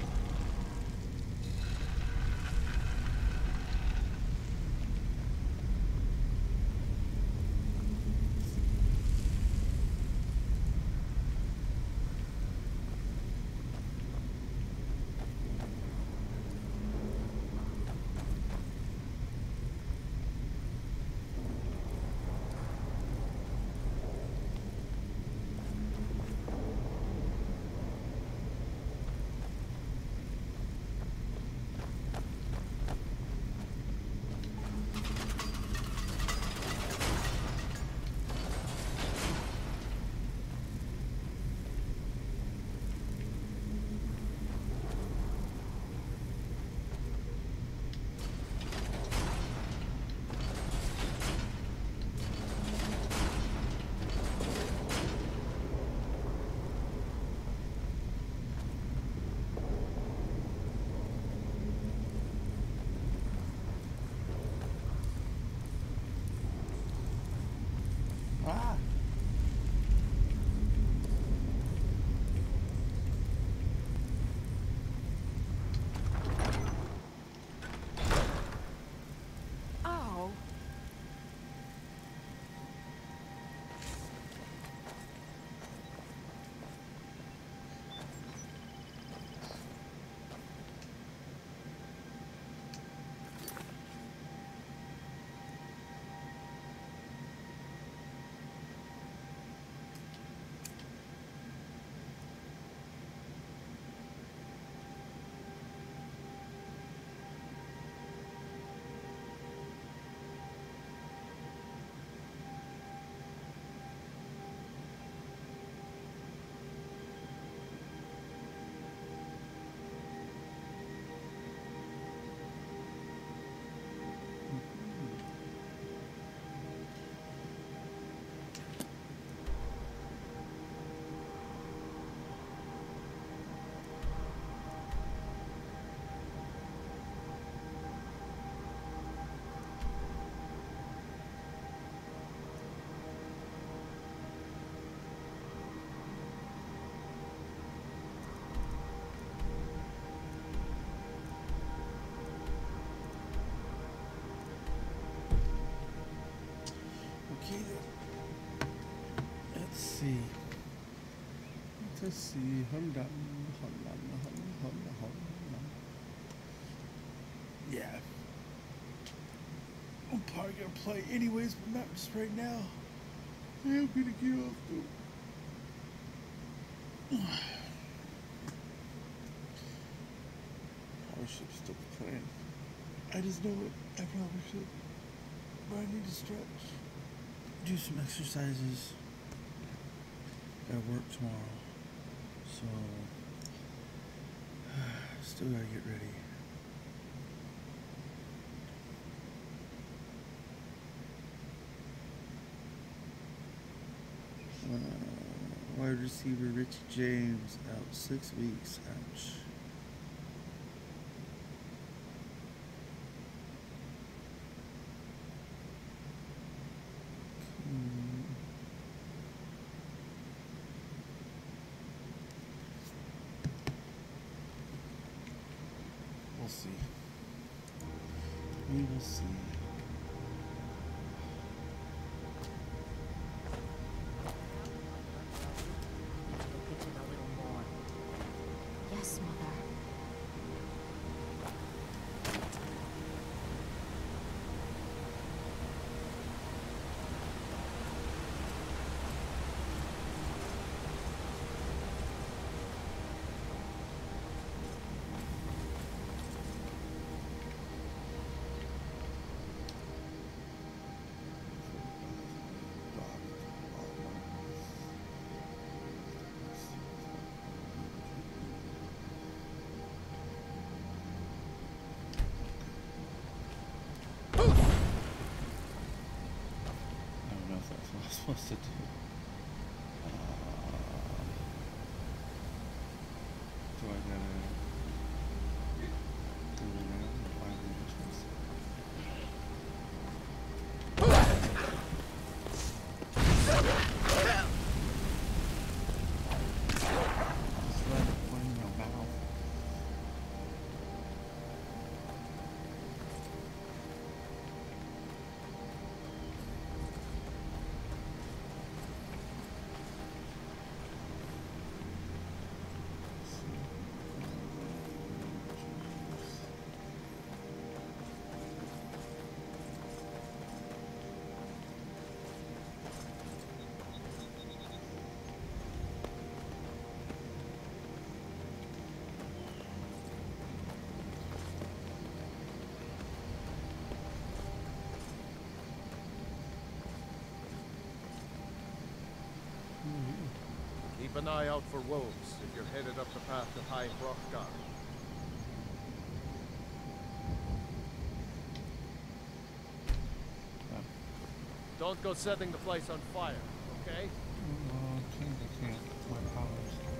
Ah. Oh. Okay then. Let's see. Let's see. Hold on. Yeah. I'm probably gonna play anyways, but not just right now. I'm gonna get off though. Probably should still be playing. I just know it. I probably should. But I need to stretch. Do some exercises. Gotta work tomorrow. So still gotta get ready. Wide receiver Richie James out 6 weeks. Ouch. We'll see. We will see. Yes, Mother. Supposed to do. Do I gotta do it now or find the entrance? Keep an eye out for wolves if you're headed up the path to High Hrothgar. Don't go setting the place on fire, okay? I can't. My powers.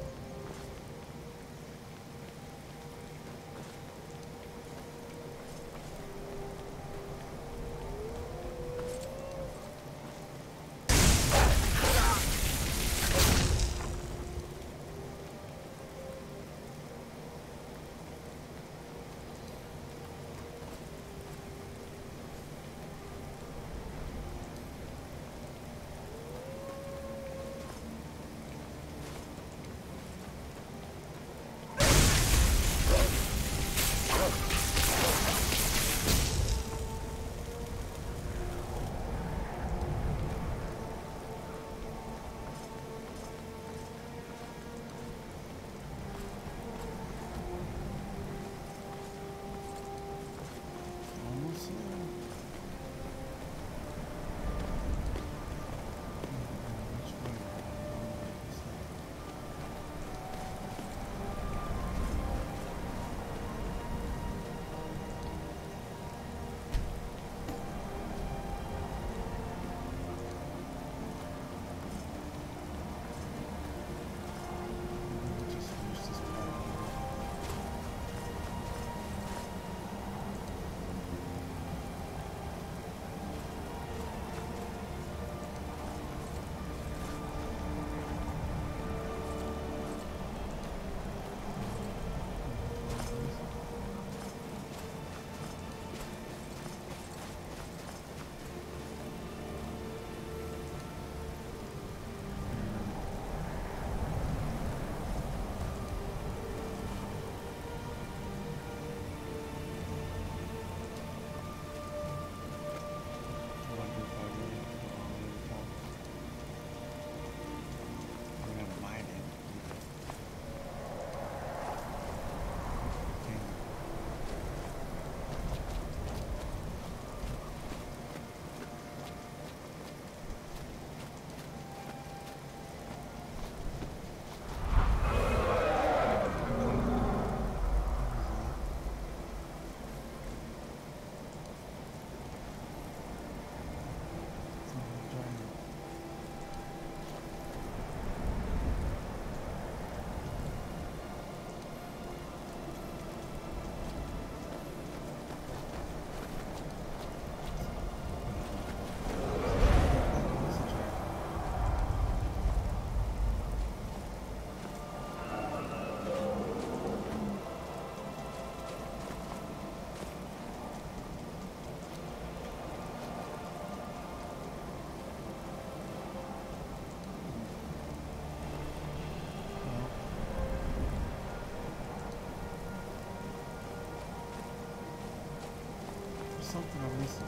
Something I'm missing.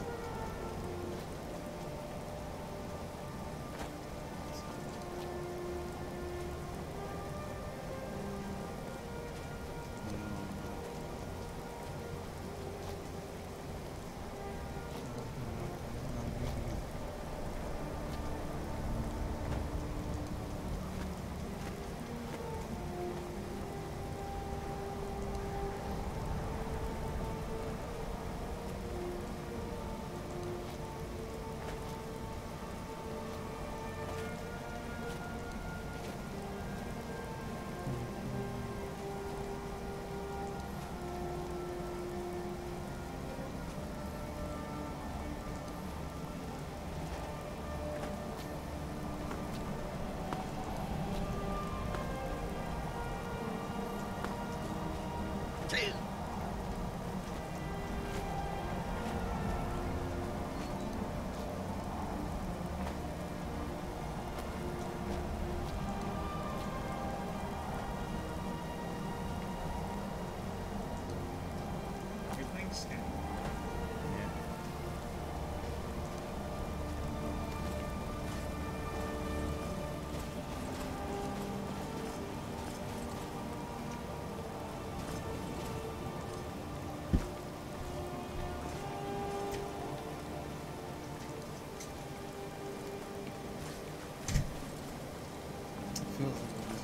Feels like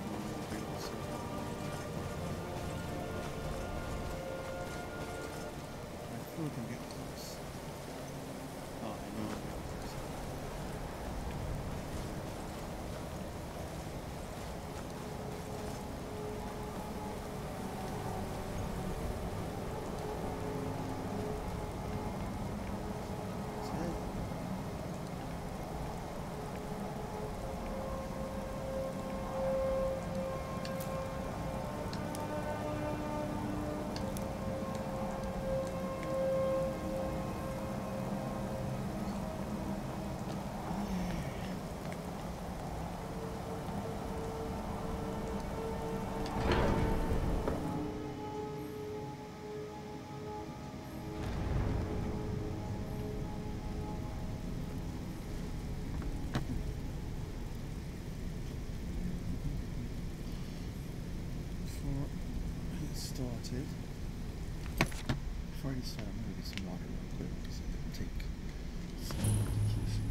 started. Before I get started, I'm going to get some water real quick because I can take some medication.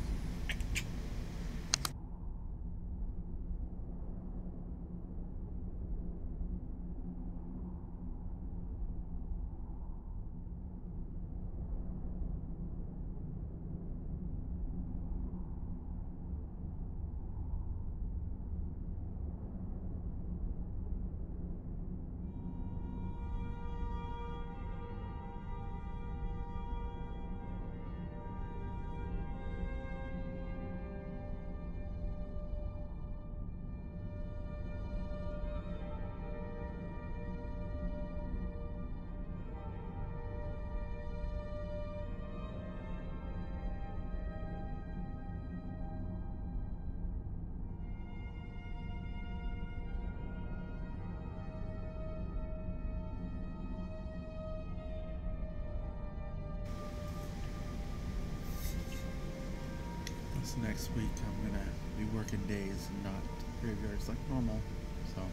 Next week I'm gonna be working days and not graveyards like normal, so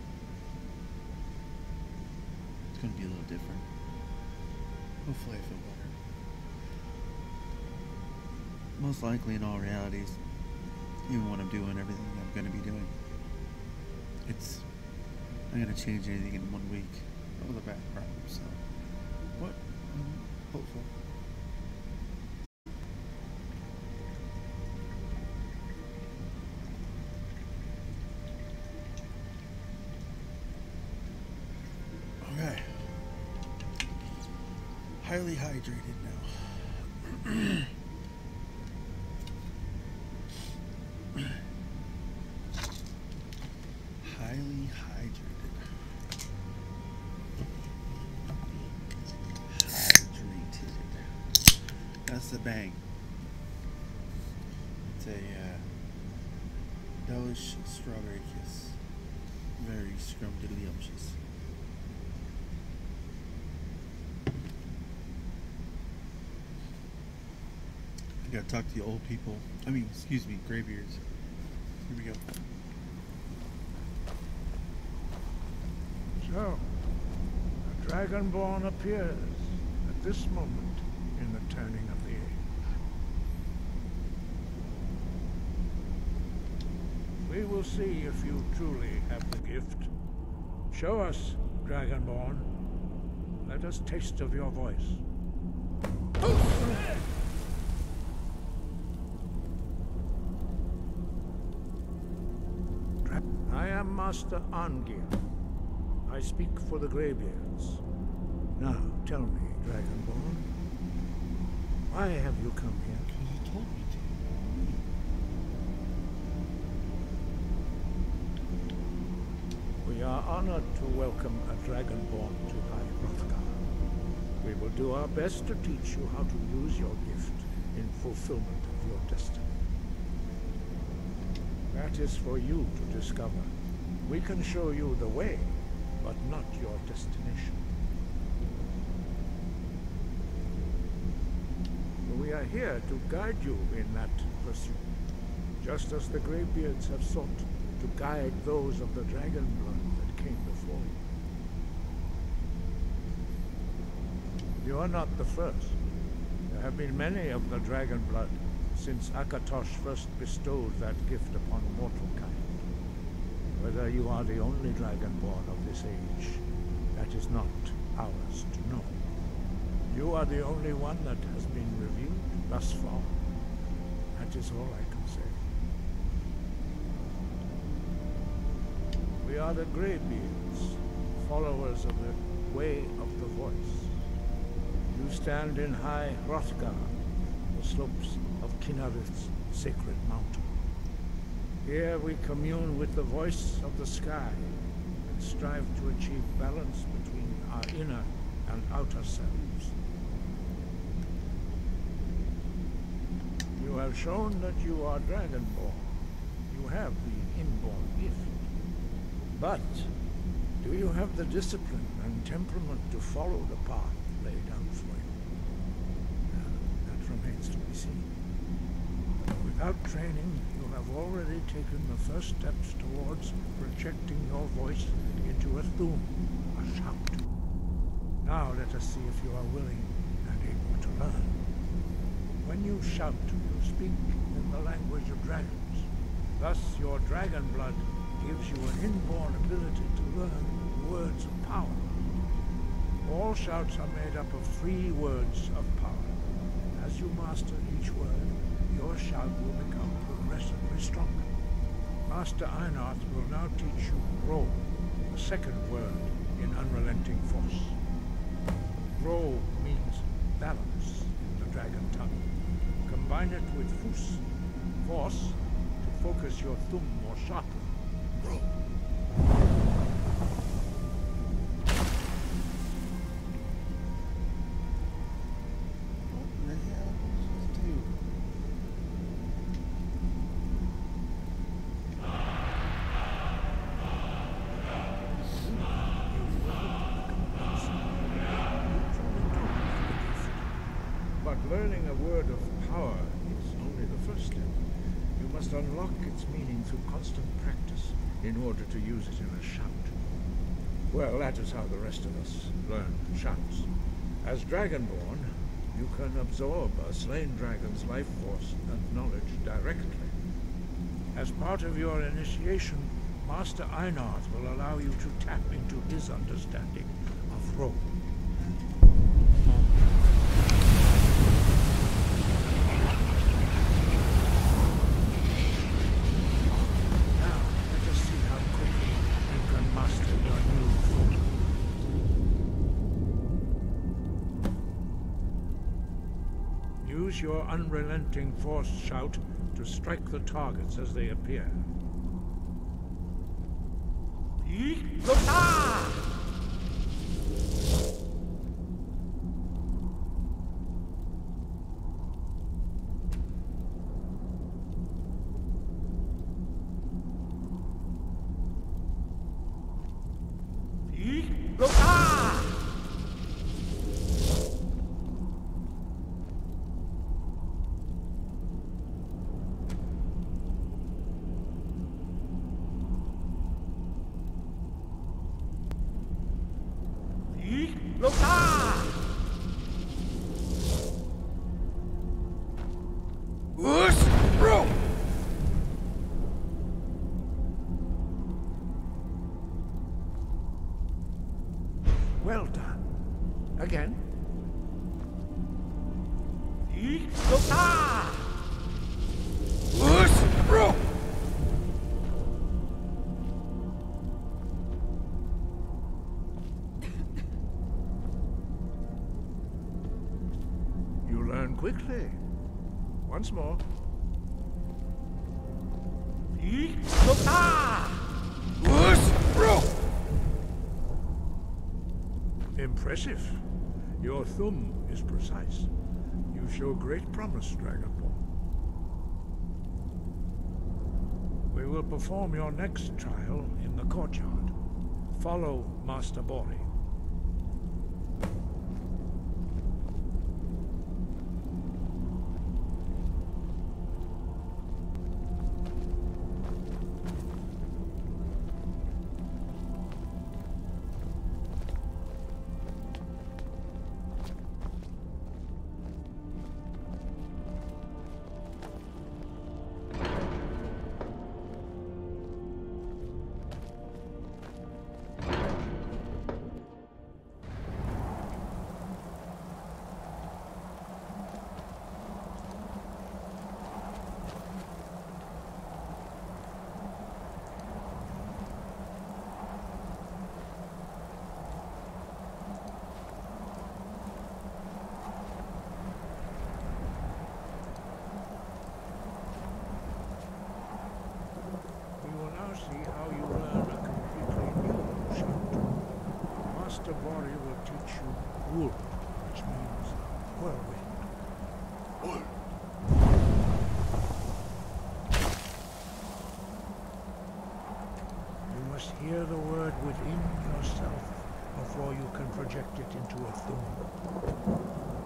it's gonna be a little different. Hopefully I feel better. Most likely in all realities, even when I'm doing everything I'm gonna be doing, I'm gonna change anything in 1 week with a back problem, so what? I'm hopeful. Highly hydrated now. Highly hydrated. That's the bang. It's a delish strawberry kiss. Very scrumdiddlyumptious. I gotta talk to the old people. Excuse me, graybeards. Here we go. So, a Dragonborn appears at this moment in the turning of the age. We will see if you truly have the gift. Show us, Dragonborn. Let us taste of your voice. I am Master Angir. I speak for the Greybeards. Now, tell me, Dragonborn, why have you come here? Because you told me to. We are honored to welcome a Dragonborn to High Hrothgar. We will do our best to teach you how to use your gift in fulfillment of your destiny. That is for you to discover. We can show you the way, but not your destination. We are here to guide you in that pursuit, just as the Greybeards have sought to guide those of the dragon blood that came before you. You are not the first. There have been many of the dragon blood since Akatosh first bestowed that gift upon mortal kind. Whether you are the only Dragonborn of this age, that is not ours to know. You are the only one that has been revealed thus far. That is all I can say. We are the Greybeards, followers of the Way of the Voice. You stand in High Hrothgar, the slopes of Kinnarith's sacred mountain. Here we commune with the voice of the sky and strive to achieve balance between our inner and outer selves. You have shown that you are Dragonborn. You have the inborn gift. But do you have the discipline and temperament to follow the path laid out for you? That remains to be seen. Without training, you have already taken the first steps towards projecting your voice into a Thu'um, a shout. Now let us see if you are willing and able to learn. When you shout, you speak in the language of dragons. Thus, your dragon blood gives you an inborn ability to learn words of power. All shouts are made up of 3 words of power. As you master each word, your shout will become progressively stronger. Master Einarth will now teach you Grow, the second word in Unrelenting Force. Grow means balance in the dragon tongue. Combine it with Fus, Force, to focus your thumb more sharply. Grow. Learning a word of power is only the first step. You must unlock its meaning through constant practice in order to use it in a shout. Well, that is how the rest of us learn shouts. As Dragonborn, you can absorb a slain dragon's life force and knowledge directly. As part of your initiation, Master Einarth will allow you to tap into his understanding of Rogue. Use your unrelenting force shout to strike the targets as they appear. Well done. Again. You learn quickly. Once more. Impressive. Your thumb is precise. You show great promise, Dragonborn. We will perform your next trial in the courtyard. Follow Master Bori. See how you learn a completely new shout. Master Bori will teach you Wool, which means whirlwind. Wool. You must hear the word within yourself before you can project it into a thumb.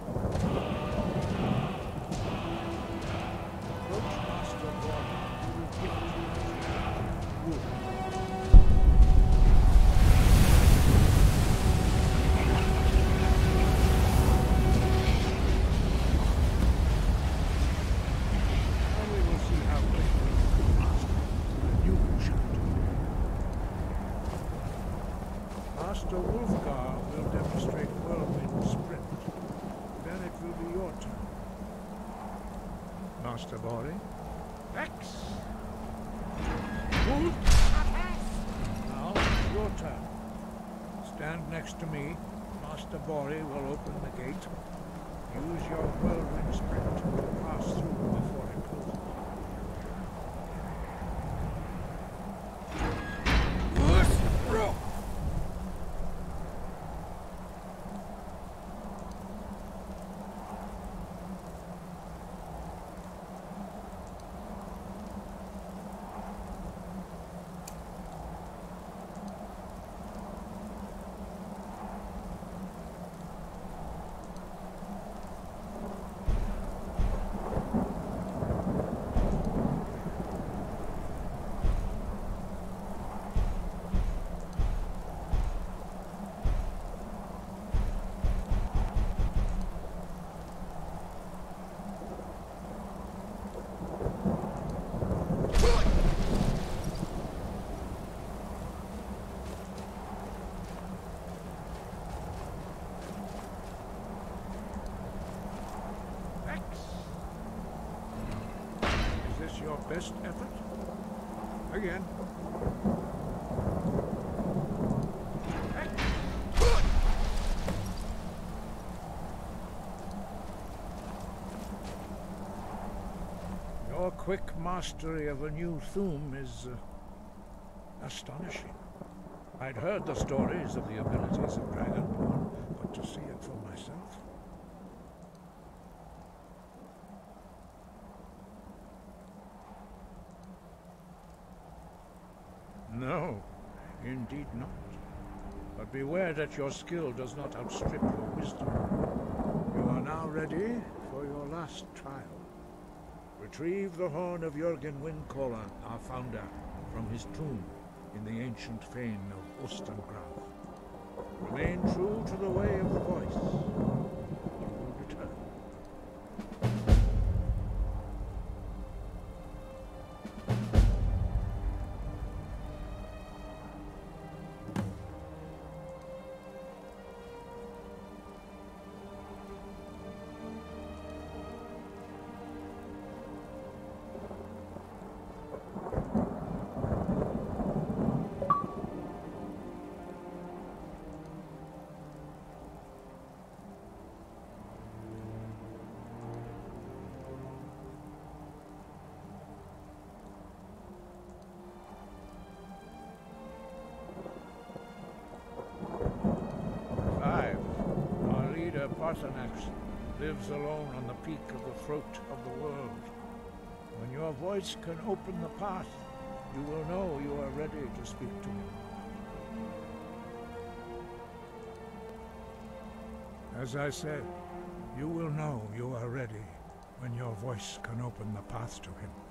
Approach Master Bori. He will give it to you. Master Wolfgar will demonstrate whirlwind sprint. Then it will be your turn. Master Bori? X! Wolf! Now, your turn. Stand next to me. Master Bori will open the gate. Use your whirlwind sprint to pass through before it closes. Your best effort? Again. Your quick mastery of a new thum is astonishing. I'd heard the stories of the abilities of Dragonborn, but to see it for myself. No, indeed not. But beware that your skill does not outstrip your wisdom. You are now ready for your last trial. Retrieve the horn of Jürgen Windcaller, our founder, from his tomb in the ancient fane of Ostengraf. Remain true to the way of the voice. You will return. Parthenax lives alone on the peak of the throat of the world. When your voice can open the path, you will know you are ready to speak to him. As I said, you will know you are ready when your voice can open the path to him.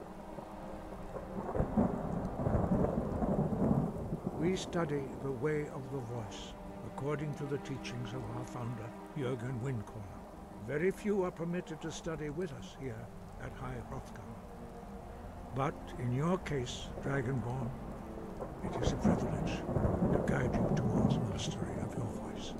We study the way of the voice, according to the teachings of our founder, Jürgen Windcaller. Very few are permitted to study with us here at High Hrothgar. But in your case, Dragonborn, it is a privilege to guide you towards mastery of your voice.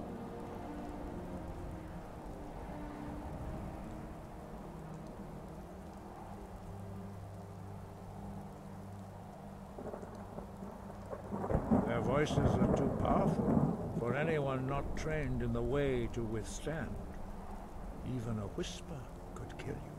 Their voices are too powerful for anyone not trained in the way to withstand. Even a whisper could kill you.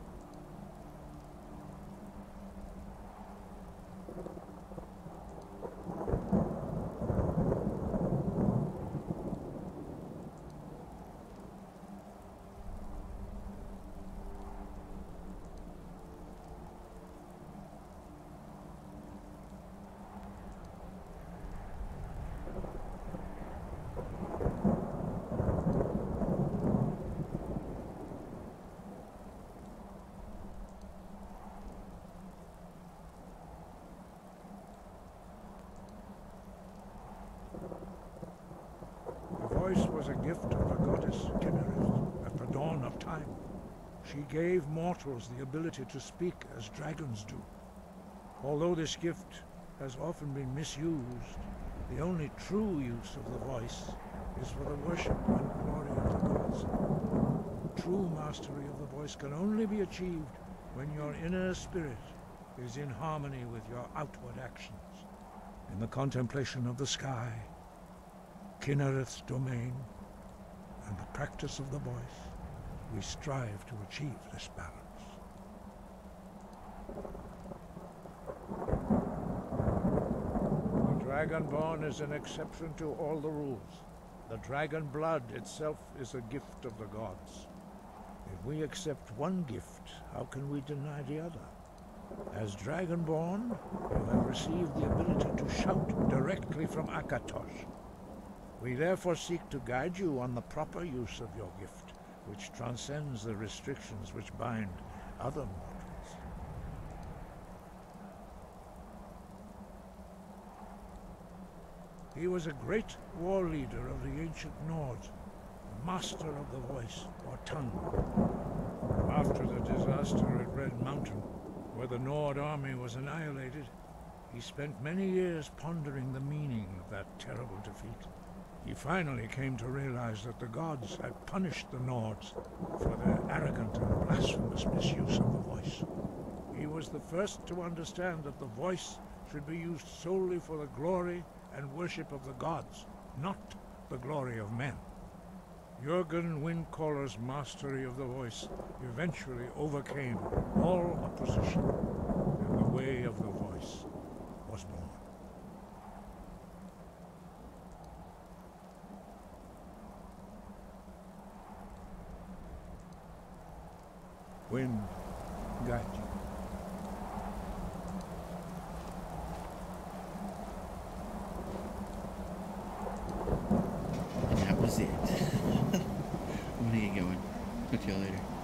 Was a gift of the goddess Kinnereth at the dawn of time. She gave mortals the ability to speak as dragons do. Although this gift has often been misused, The only true use of the voice is for the worship and glory of the gods. True mastery of the voice can only be achieved when your inner spirit is in harmony with your outward actions. In the contemplation of the sky, Kinnereth's domain, and the practice of the voice, we strive to achieve this balance. The Dragonborn is an exception to all the rules. The dragon blood itself is a gift of the gods. If we accept one gift, how can we deny the other? As Dragonborn, you have received the ability to shout directly from Akatosh. We therefore seek to guide you on the proper use of your gift, which transcends the restrictions which bind other mortals. He was a great war leader of the ancient Nords, master of the voice, or tongue. After the disaster at Red Mountain, where the Nord army was annihilated, he spent many years pondering the meaning of that terrible defeat. He finally came to realize that the gods had punished the Nords for their arrogant and blasphemous misuse of the voice. He was the first to understand that the voice should be used solely for the glory and worship of the gods, not the glory of men. Jürgen Windcaller's mastery of the voice eventually overcame all opposition, and the way of the voice was born. Wind, guide you. And that was it. I'm gonna get going. Talk to y'all later.